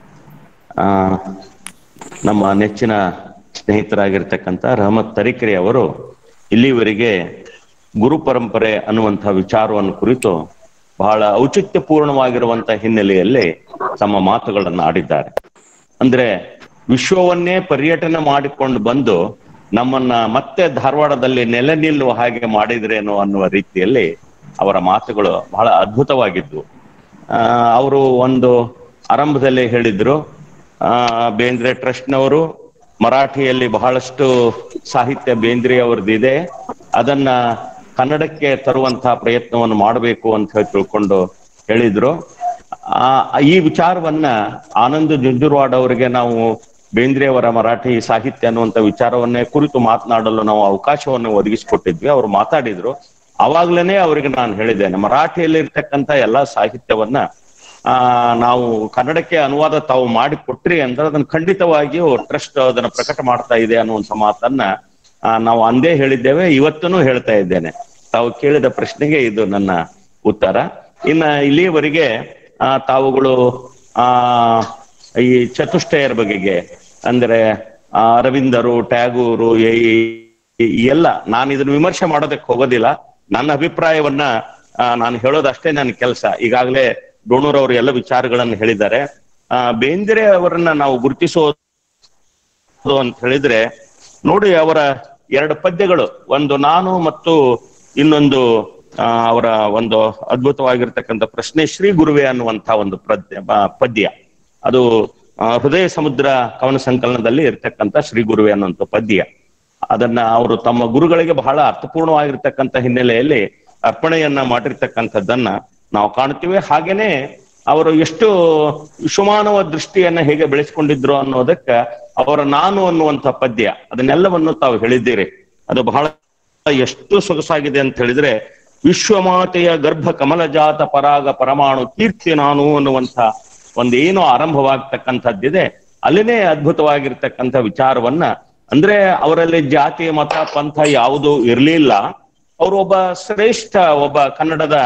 ನಮ್ಮ ನೆಚ್ಚಿನ ಸ್ನೇಹಿತರಾಗಿರ್ತಕ್ಕಂಥ ರಹಮತ್ ತರೀಕೆರೆ ಅವರು ಇಲ್ಲಿವರೆಗೆ ಗುರು ಪರಂಪರೆ ಅನ್ನುವಂಥ ವಿಚಾರವನ್ನು ಕುರಿತು ಬಹಳ ಔಚಿತ್ಯಪೂರ್ಣವಾಗಿರುವಂತಹ ಹಿನ್ನೆಲೆಯಲ್ಲಿ ತಮ್ಮ ಮಾತುಗಳನ್ನು ಆಡಿದ್ದಾರೆ. ಅಂದ್ರೆ ವಿಶ್ವವನ್ನೇ ಪರ್ಯಟನೆ ಮಾಡಿಕೊಂಡು ಬಂದು ನಮ್ಮನ್ನ ಮತ್ತೆ ಧಾರವಾಡದಲ್ಲಿ ನೆಲೆ ನಿಲ್ಲುವ ಹಾಗೆ ಮಾಡಿದ್ರೇನೋ ಅನ್ನುವ ರೀತಿಯಲ್ಲಿ ಅವರ ಮಾತುಗಳು ಬಹಳ ಅದ್ಭುತವಾಗಿದ್ವು. ಅವರು ಒಂದು ಆರಂಭದಲ್ಲಿ ಹೇಳಿದ್ರು, ಬೇಂದ್ರೆ ಟ್ರಸ್ಟ್ನವರು ಮರಾಠಿಯಲ್ಲಿ ಬಹಳಷ್ಟು ಸಾಹಿತ್ಯ ಬೇಂದ್ರೆ ಅವರದಿದೆ, ಅದನ್ನ ಕನ್ನಡಕ್ಕೆ ತರುವಂತಹ ಪ್ರಯತ್ನವನ್ನು ಮಾಡಬೇಕು ಅಂತ ಹೇಳಿ ತಿಳ್ಕೊಂಡು ಹೇಳಿದ್ರು. ಈ ವಿಚಾರವನ್ನ ಆನಂದ್ ಜುಂಜುರವಾಡ್ ಅವರಿಗೆ ನಾವು ಬೇಂದ್ರೆ ಅವರ ಮರಾಠಿ ಸಾಹಿತ್ಯ ಅನ್ನುವಂಥ ವಿಚಾರವನ್ನೇ ಕುರಿತು ಮಾತನಾಡಲು ನಾವು ಅವಕಾಶವನ್ನು ಒದಗಿಸಿಕೊಟ್ಟಿದ್ವಿ. ಅವರು ಮಾತಾಡಿದ್ರು. ಅವಾಗ್ಲೇನೆ ಅವರಿಗೆ ನಾನು ಹೇಳಿದ್ದೇನೆ, ಮರಾಠಿಯಲ್ಲಿ ಇರ್ತಕ್ಕಂಥ ಎಲ್ಲಾ ಸಾಹಿತ್ಯವನ್ನ ನಾವು ಕನ್ನಡಕ್ಕೆ ಅನುವಾದ ತಾವು ಮಾಡಿ ಕೊಟ್ರಿ ಅಂದ್ರೆ ಅದನ್ನ ಖಂಡಿತವಾಗಿಯೂ ಟ್ರಸ್ಟ್ ಅದನ್ನ ಪ್ರಕಟ ಮಾಡ್ತಾ ಇದೆ ಅನ್ನುವಂಥ ಮಾತನ್ನ ನಾವು ಅಂದೇ ಹೇಳಿದ್ದೇವೆ, ಇವತ್ತೂ ಹೇಳ್ತಾ ಇದ್ದೇನೆ. ತಾವು ಕೇಳಿದ ಪ್ರಶ್ನೆಗೆ ಇದು ನನ್ನ ಉತ್ತರ. ಇನ್ನ ಇಲ್ಲಿಯವರೆಗೆ ತಾವುಗಳು ಈ ಚತುಷ್ಟಯರ ಬಗೆಗೆ ಅಂದ್ರೆ ಅರವಿಂದರು, ಟ್ಯಾಗೂರು ಎಲ್ಲ, ನಾನು ಇದನ್ನ ವಿಮರ್ಶೆ ಮಾಡೋದಕ್ಕೆ ಹೋಗೋದಿಲ್ಲ. ನನ್ನ ಅಭಿಪ್ರಾಯವನ್ನ ನಾನು ಹೇಳೋದಷ್ಟೇ ನನ್ನ ಕೆಲಸ. ಈಗಾಗಲೇ ಡೋಣೂರ್ ಅವರು ಎಲ್ಲ ವಿಚಾರಗಳನ್ನು ಹೇಳಿದ್ದಾರೆ. ಬೇಂದ್ರೆ ಅವರನ್ನ ನಾವು ಗುರುತಿಸೋದು ಅಂತ ಹೇಳಿದ್ರೆ ನೋಡಿ, ಅವರ ಎರಡು ಪದ್ಯಗಳು, ಒಂದು ನಾನು ಮತ್ತು ಇನ್ನೊಂದು ಅವರ ಒಂದು ಅದ್ಭುತವಾಗಿರ್ತಕ್ಕಂಥ ಪ್ರಶ್ನೆ ಶ್ರೀ ಗುರುವೆ ಅನ್ನುವಂಥ ಒಂದು ಪದ್ಯ. ಅದು ಹೃದಯ ಸಮುದ್ರ ಕವನ ಸಂಕಲನದಲ್ಲಿ ಇರ್ತಕ್ಕಂಥ ಶ್ರೀ ಗುರುವೆ ಅನ್ನುವಂಥ ಪದ್ಯ. ಅದನ್ನ ಅವರು ತಮ್ಮ ಗುರುಗಳಿಗೆ ಬಹಳ ಅರ್ಥಪೂರ್ಣವಾಗಿರ್ತಕ್ಕಂಥ ಹಿನ್ನೆಲೆಯಲ್ಲಿ ಅರ್ಪಣೆಯನ್ನ ಮಾಡಿರ್ತಕ್ಕಂಥದ್ದನ್ನ ನಾವು ಕಾಣ್ತೀವಿ. ಹಾಗೇನೆ ಅವರು ಎಷ್ಟು ವಿಶ್ವಮಾನವ ದೃಷ್ಟಿಯನ್ನ ಹೇಗೆ ಬೆಳೆಸ್ಕೊಂಡಿದ್ರು ಅನ್ನೋದಕ್ಕೆ ಅವರ ನಾನು ಅನ್ನುವಂಥ ಪದ್ಯ, ಅದನ್ನೆಲ್ಲವನ್ನು ತಾವು ಹೇಳಿದ್ದೀರಿ. ಅದು ಬಹಳ ಎಷ್ಟು ಸೊಗಸಾಗಿದೆ ಅಂತ ಹೇಳಿದ್ರೆ, ವಿಶ್ವಮಾತೆಯ ಗರ್ಭ ಕಮಲಜಾತ ಪರಾಗ ಪರಮಾಣು ಕೀರ್ತಿ ನಾನು ಅನ್ನುವಂಥ ಒಂದೇನೋ ಆರಂಭವಾಗ್ತಕ್ಕಂಥದ್ದಿದೆ. ಅಲ್ಲಿನೇ ಅದ್ಭುತವಾಗಿರ್ತಕ್ಕಂಥ ವಿಚಾರವನ್ನ, ಅಂದ್ರೆ ಅವರಲ್ಲಿ ಜಾತಿ ಮತ ಪಂಥ ಯಾವುದೂ ಇರ್ಲಿಲ್ಲ. ಅವರು ಒಬ್ಬ ಶ್ರೇಷ್ಠ, ಒಬ್ಬ ಕನ್ನಡದ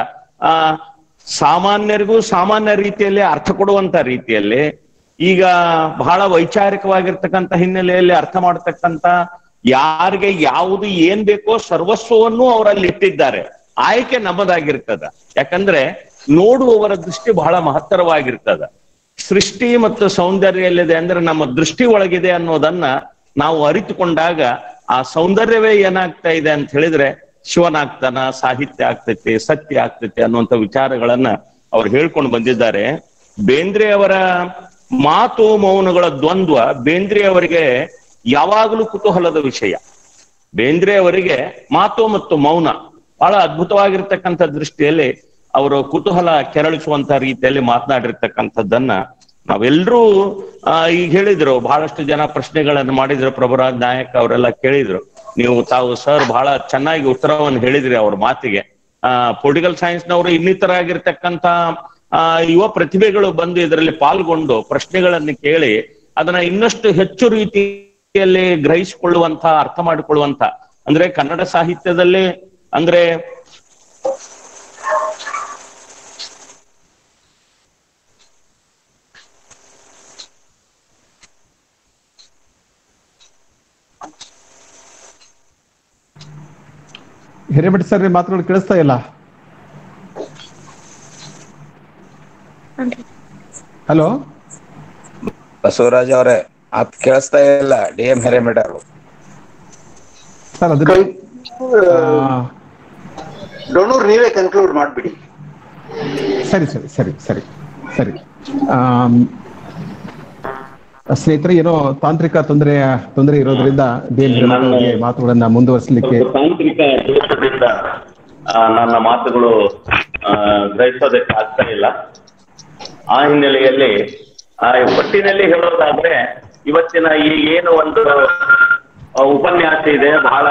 ಸಾಮಾನ್ಯರಿಗೂ ಸಾಮಾನ್ಯ ರೀತಿಯಲ್ಲಿ ಅರ್ಥ ಕೊಡುವಂತ ರೀತಿಯಲ್ಲಿ, ಈಗ ಬಹಳ ವೈಚಾರಿಕವಾಗಿರ್ತಕ್ಕಂಥ ಹಿನ್ನೆಲೆಯಲ್ಲಿ ಅರ್ಥ ಮಾಡತಕ್ಕಂಥ, ಯಾರಿಗೆ ಯಾವುದು ಏನ್ ಬೇಕೋ ಸರ್ವಸ್ವವನ್ನು ಅವರಲ್ಲಿ ಇಟ್ಟಿದ್ದಾರೆ. ಆಯ್ಕೆ ನಮ್ಮದಾಗಿರ್ತದ. ಯಾಕಂದ್ರೆ ನೋಡುವವರ ದೃಷ್ಟಿ ಬಹಳ ಮಹತ್ತರವಾಗಿರ್ತದ. ಸೃಷ್ಟಿ ಮತ್ತು ಸೌಂದರ್ಯ ಎಲ್ಲಿದೆ ಅಂದ್ರೆ ನಮ್ಮ ದೃಷ್ಟಿ ಒಳಗಿದೆ ಅನ್ನೋದನ್ನ ನಾವು ಅರಿತುಕೊಂಡಾಗ ಆ ಸೌಂದರ್ಯವೇ ಏನಾಗ್ತಾ ಇದೆ ಅಂತ ಹೇಳಿದ್ರೆ ಶಿವನಾಗ್ತಾನ, ಸಾಹಿತ್ಯ ಆಗ್ತೈತಿ, ಸತ್ಯ ಆಗ್ತೈತಿ ಅನ್ನುವಂಥ ವಿಚಾರಗಳನ್ನ ಅವ್ರು ಹೇಳ್ಕೊಂಡು ಬಂದಿದ್ದಾರೆ. ಬೇಂದ್ರೆ ಅವರ ಮಾತು ಮೌನಗಳ ದ್ವಂದ್ವ ಬೇಂದ್ರೆ ಅವರಿಗೆ ಯಾವಾಗಲೂ ಕುತೂಹಲದ ವಿಷಯ. ಬೇಂದ್ರೆ ಅವರಿಗೆ ಮಾತು ಮತ್ತು ಮೌನ ಬಹಳ ಅದ್ಭುತವಾಗಿರ್ತಕ್ಕಂಥ ದೃಷ್ಟಿಯಲ್ಲಿ ಅವರು ಕುತೂಹಲ ಕೆರಳಿಸುವಂತ ರೀತಿಯಲ್ಲಿ ಮಾತನಾಡಿರ್ತಕ್ಕಂಥದ್ದನ್ನ ನಾವೆಲ್ಲರೂ ಈಗ ಹೇಳಿದ್ರು, ಬಹಳಷ್ಟು ಜನ ಪ್ರಶ್ನೆಗಳನ್ನು ಮಾಡಿದ್ರು, ಪ್ರಭುರಾಜ್ ನಾಯಕ್ ಅವರೆಲ್ಲ ಕೇಳಿದ್ರು. ತಾವು ಸರ್ ಬಹಳ ಚೆನ್ನಾಗಿ ಉತ್ತರವನ್ನು ಹೇಳಿದ್ರಿ ಅವ್ರ ಮಾತಿಗೆ. ಪೊಲಿಟಿಕಲ್ ಸೈನ್ಸ್ನವರು ಇನ್ನಿತರ ಆಗಿರ್ತಕ್ಕಂಥ ಯುವ ಪ್ರತಿಭೆಗಳು ಬಂದು ಇದರಲ್ಲಿ ಪಾಲ್ಗೊಂಡು ಪ್ರಶ್ನೆಗಳನ್ನು ಕೇಳಿ ಅದನ್ನ ಇನ್ನಷ್ಟು ಹೆಚ್ಚು ರೀತಿಯಲ್ಲಿ ಗ್ರಹಿಸಿಕೊಳ್ಳುವಂತ, ಅರ್ಥ ಮಾಡಿಕೊಳ್ಳುವಂತ, ಅಂದ್ರೆ ಕನ್ನಡ ಸಾಹಿತ್ಯದಲ್ಲಿ ಅಂದ್ರೆ ಹಿರೇಮಠ ಸರ್ ಮಾತುಗಳು ಕೇಳಿಸ್ತಾ ಇಲ್ಲ? ಹಲೋ ಬಸವರಾಜ್ ಅವರೇ, ಮಾತು ಕೇಳಿಸ್ತಾ ಇಲ್ಲ. DM ಹಿರೇಮಠ ಅವರು ಸರ್ ಅದು ಡೋಣೂರ್ ನೀವೇ ಕನ್ಕ್ಲೂಡ್ ಮಾಡ್ಬಿಡಿ. ಸರಿ ಸರಿ ಸರಿ ಸರಿ ಸರಿ. ಸ್ನೇಹಿತರೆ, ಏನೋ ತಾಂತ್ರಿಕ ತೊಂದರೆ ಇರೋದ್ರಿಂದ ಮಾತುಗಳನ್ನ ಮುಂದುವರಿಸಲಿಕ್ಕೆ ತಾಂತ್ರಿಕ ದೋಷದಿಂದ ನನ್ನ ಮಾತುಗಳು ಗ್ರಹಿಸೋದಕ್ಕೆ ಆಗ್ತಾ ಇಲ್ಲ. ಆ ಹಿನ್ನೆಲೆಯಲ್ಲಿ ಒಟ್ಟಿನಲ್ಲಿ ಹೇಳೋದಾದ್ರೆ, ಇವತ್ತಿನ ಈ ಏನು ಒಂದು ಉಪನ್ಯಾಸ ಇದೆ, ಬಹಳ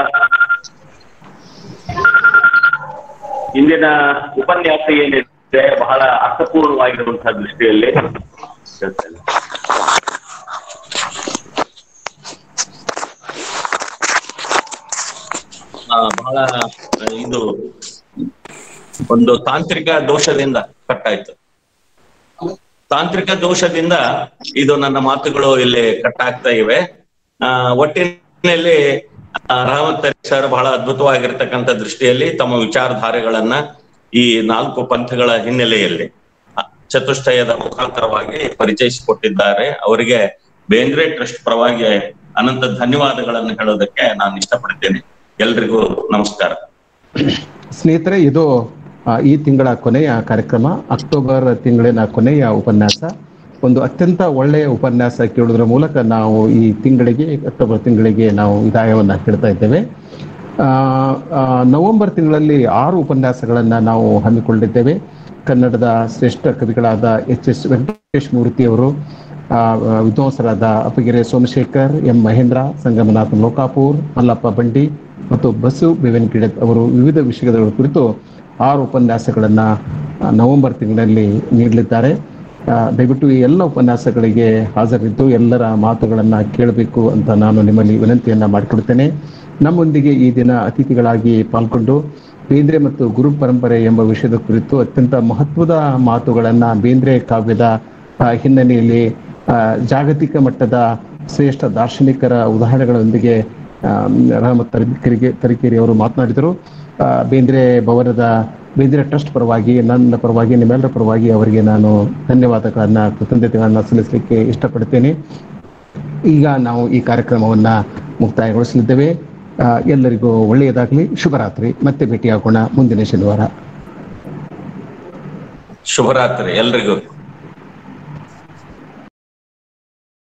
ಇಂದಿನ ಉಪನ್ಯಾಸ ಏನಿದೆ ಬಹಳ ಅರ್ಥಪೂರ್ಣವಾಗಿರುವಂತಹ ದೃಷ್ಟಿಯಲ್ಲಿ ಬಹಳ ಇದು ಒಂದು ತಾಂತ್ರಿಕ ದೋಷದಿಂದ ಕಟ್ಟಾಯ್ತು. ತಾಂತ್ರಿಕ ದೋಷದಿಂದ ಇದು ನನ್ನ ಮಾತುಗಳು ಇಲ್ಲಿ ಕಟ್ಟಾಗ್ತಾ ಇವೆ. ಒಟ್ಟಿನಲ್ಲಿ ರಹಮತ್ ತರೀಖ್ ಸರ್ ಬಹಳ ಅದ್ಭುತವಾಗಿರ್ತಕ್ಕಂಥ ದೃಷ್ಟಿಯಲ್ಲಿ ತಮ್ಮ ವಿಚಾರಧಾರೆಗಳನ್ನ ಈ 4 ಪಂಥಗಳ ಹಿನ್ನೆಲೆಯಲ್ಲಿ ಚತುಷ್ಟಯದ ಮುಖಾಂತರವಾಗಿ ಪರಿಚಯಿಸಿಕೊಟ್ಟಿದ್ದಾರೆ. ಅವರಿಗೆ ಬೇಂದ್ರೆ ಟ್ರಸ್ಟ್ ಪರವಾಗಿ ಅನಂತ ಧನ್ಯವಾದಗಳನ್ನು ಹೇಳೋದಕ್ಕೆ ನಾನು ಇಷ್ಟಪಡ್ತೇನೆ. ಎಲ್ರಿಗೂ ನಮಸ್ಕಾರ. ಸ್ನೇಹಿತರೆ, ಇದು ಈ ತಿಂಗಳ ಕೊನೆಯ ಕಾರ್ಯಕ್ರಮ, ಅಕ್ಟೋಬರ್ ತಿಂಗಳಿನ ಕೊನೆಯ ಉಪನ್ಯಾಸ. ಒಂದು ಅತ್ಯಂತ ಒಳ್ಳೆಯ ಉಪನ್ಯಾಸ ಕೇಳೋದ್ರ ಮೂಲಕ ನಾವು ಈ ತಿಂಗಳಿಗೆ, ಅಕ್ಟೋಬರ್ ತಿಂಗಳಿಗೆ ನಾವು ವಿದಾಯವನ್ನು ಹೇಳ್ತಾ ಇದ್ದೇವೆ. ನವೆಂಬರ್ ತಿಂಗಳಲ್ಲಿ 6 ಉಪನ್ಯಾಸಗಳನ್ನು ನಾವು ಹಮ್ಮಿಕೊಂಡಿದ್ದೇವೆ. ಕನ್ನಡದ ಶ್ರೇಷ್ಠ ಕವಿಗಳಾದ HS ವೆಂಕಟೇಶ್ ಮೂರ್ತಿಯವರು, ವಿದ್ವಾಂಸರಾದ ಅಪ್ಪಗೆರೆ ಸೋಮಶೇಖರ್, M ಮಹೇಂದ್ರ, ಸಂಗಮನಾಥ್ ಲೋಕಾಪುರ್, ಮಲ್ಲಪ್ಪ ಬಂಡಿ ಮತ್ತು ಬಸು ಬೇವನಕಿಡತ್ ಅವರು ವಿವಿಧ ವಿಷಯಗಳ ಕುರಿತು 6 ಉಪನ್ಯಾಸಗಳನ್ನು ನವೆಂಬರ್ ತಿಂಗಳಲ್ಲಿ ನೀಡಲಿದ್ದಾರೆ. ದಯವಿಟ್ಟು ಈ ಎಲ್ಲ ಉಪನ್ಯಾಸಗಳಿಗೆ ಹಾಜರಿದ್ದು ಎಲ್ಲರ ಮಾತುಗಳನ್ನು ಕೇಳಬೇಕು ಅಂತ ನಾನು ನಿಮ್ಮಲ್ಲಿ ವಿನಂತಿಯನ್ನು ಮಾಡಿಕೊಡ್ತೇನೆ. ನಮ್ಮೊಂದಿಗೆ ಈ ದಿನ ಅತಿಥಿಗಳಾಗಿ ಪಾಲ್ಗೊಂಡು ಬೇಂದ್ರೆ ಮತ್ತು ಗುರು ಪರಂಪರೆ ಎಂಬ ವಿಷಯದ ಕುರಿತು ಅತ್ಯಂತ ಮಹತ್ವದ ಮಾತುಗಳನ್ನು ಬೇಂದ್ರೆ ಕಾವ್ಯದ ಹಿನ್ನೆಲೆಯಲ್ಲಿ ಜಾಗತಿಕ ಮಟ್ಟದ ಶ್ರೇಷ್ಠ ದಾರ್ಶನಿಕರ ಉದಾಹರಣೆಗಳೊಂದಿಗೆ ರಹಮತ್ ತರೀಕೆರೆ ಅವರು ಮಾತನಾಡಿದರು. ಬೇಂದ್ರೆ ಭವನದ ಬೇಂದ್ರೆ ಟ್ರಸ್ಟ್ ಪರವಾಗಿ, ನನ್ನ ಪರವಾಗಿ, ನಿಮ್ಮೆಲ್ಲರ ಪರವಾಗಿ ಅವರಿಗೆ ನಾನು ಧನ್ಯವಾದಗಳನ್ನು, ಕೃತಜ್ಞತೆಗಳನ್ನು ಸಲ್ಲಿಸಲಿಕ್ಕೆ ಇಷ್ಟಪಡ್ತೇನೆ. ಈಗ ನಾವು ಈ ಕಾರ್ಯಕ್ರಮವನ್ನು ಮುಕ್ತಾಯಗೊಳಿಸಲಿದ್ದೇವೆ. ಎಲ್ಲರಿಗೂ ಒಳ್ಳೆಯದಾಗಲಿ. ಶುಭರಾತ್ರಿ. ಮತ್ತೆ ಭೇಟಿಯಾಗೋಣ ಮುಂದಿನ ಶನಿವಾರ. ಶುಭರಾತ್ರಿ ಎಲ್ರಿಗೂ.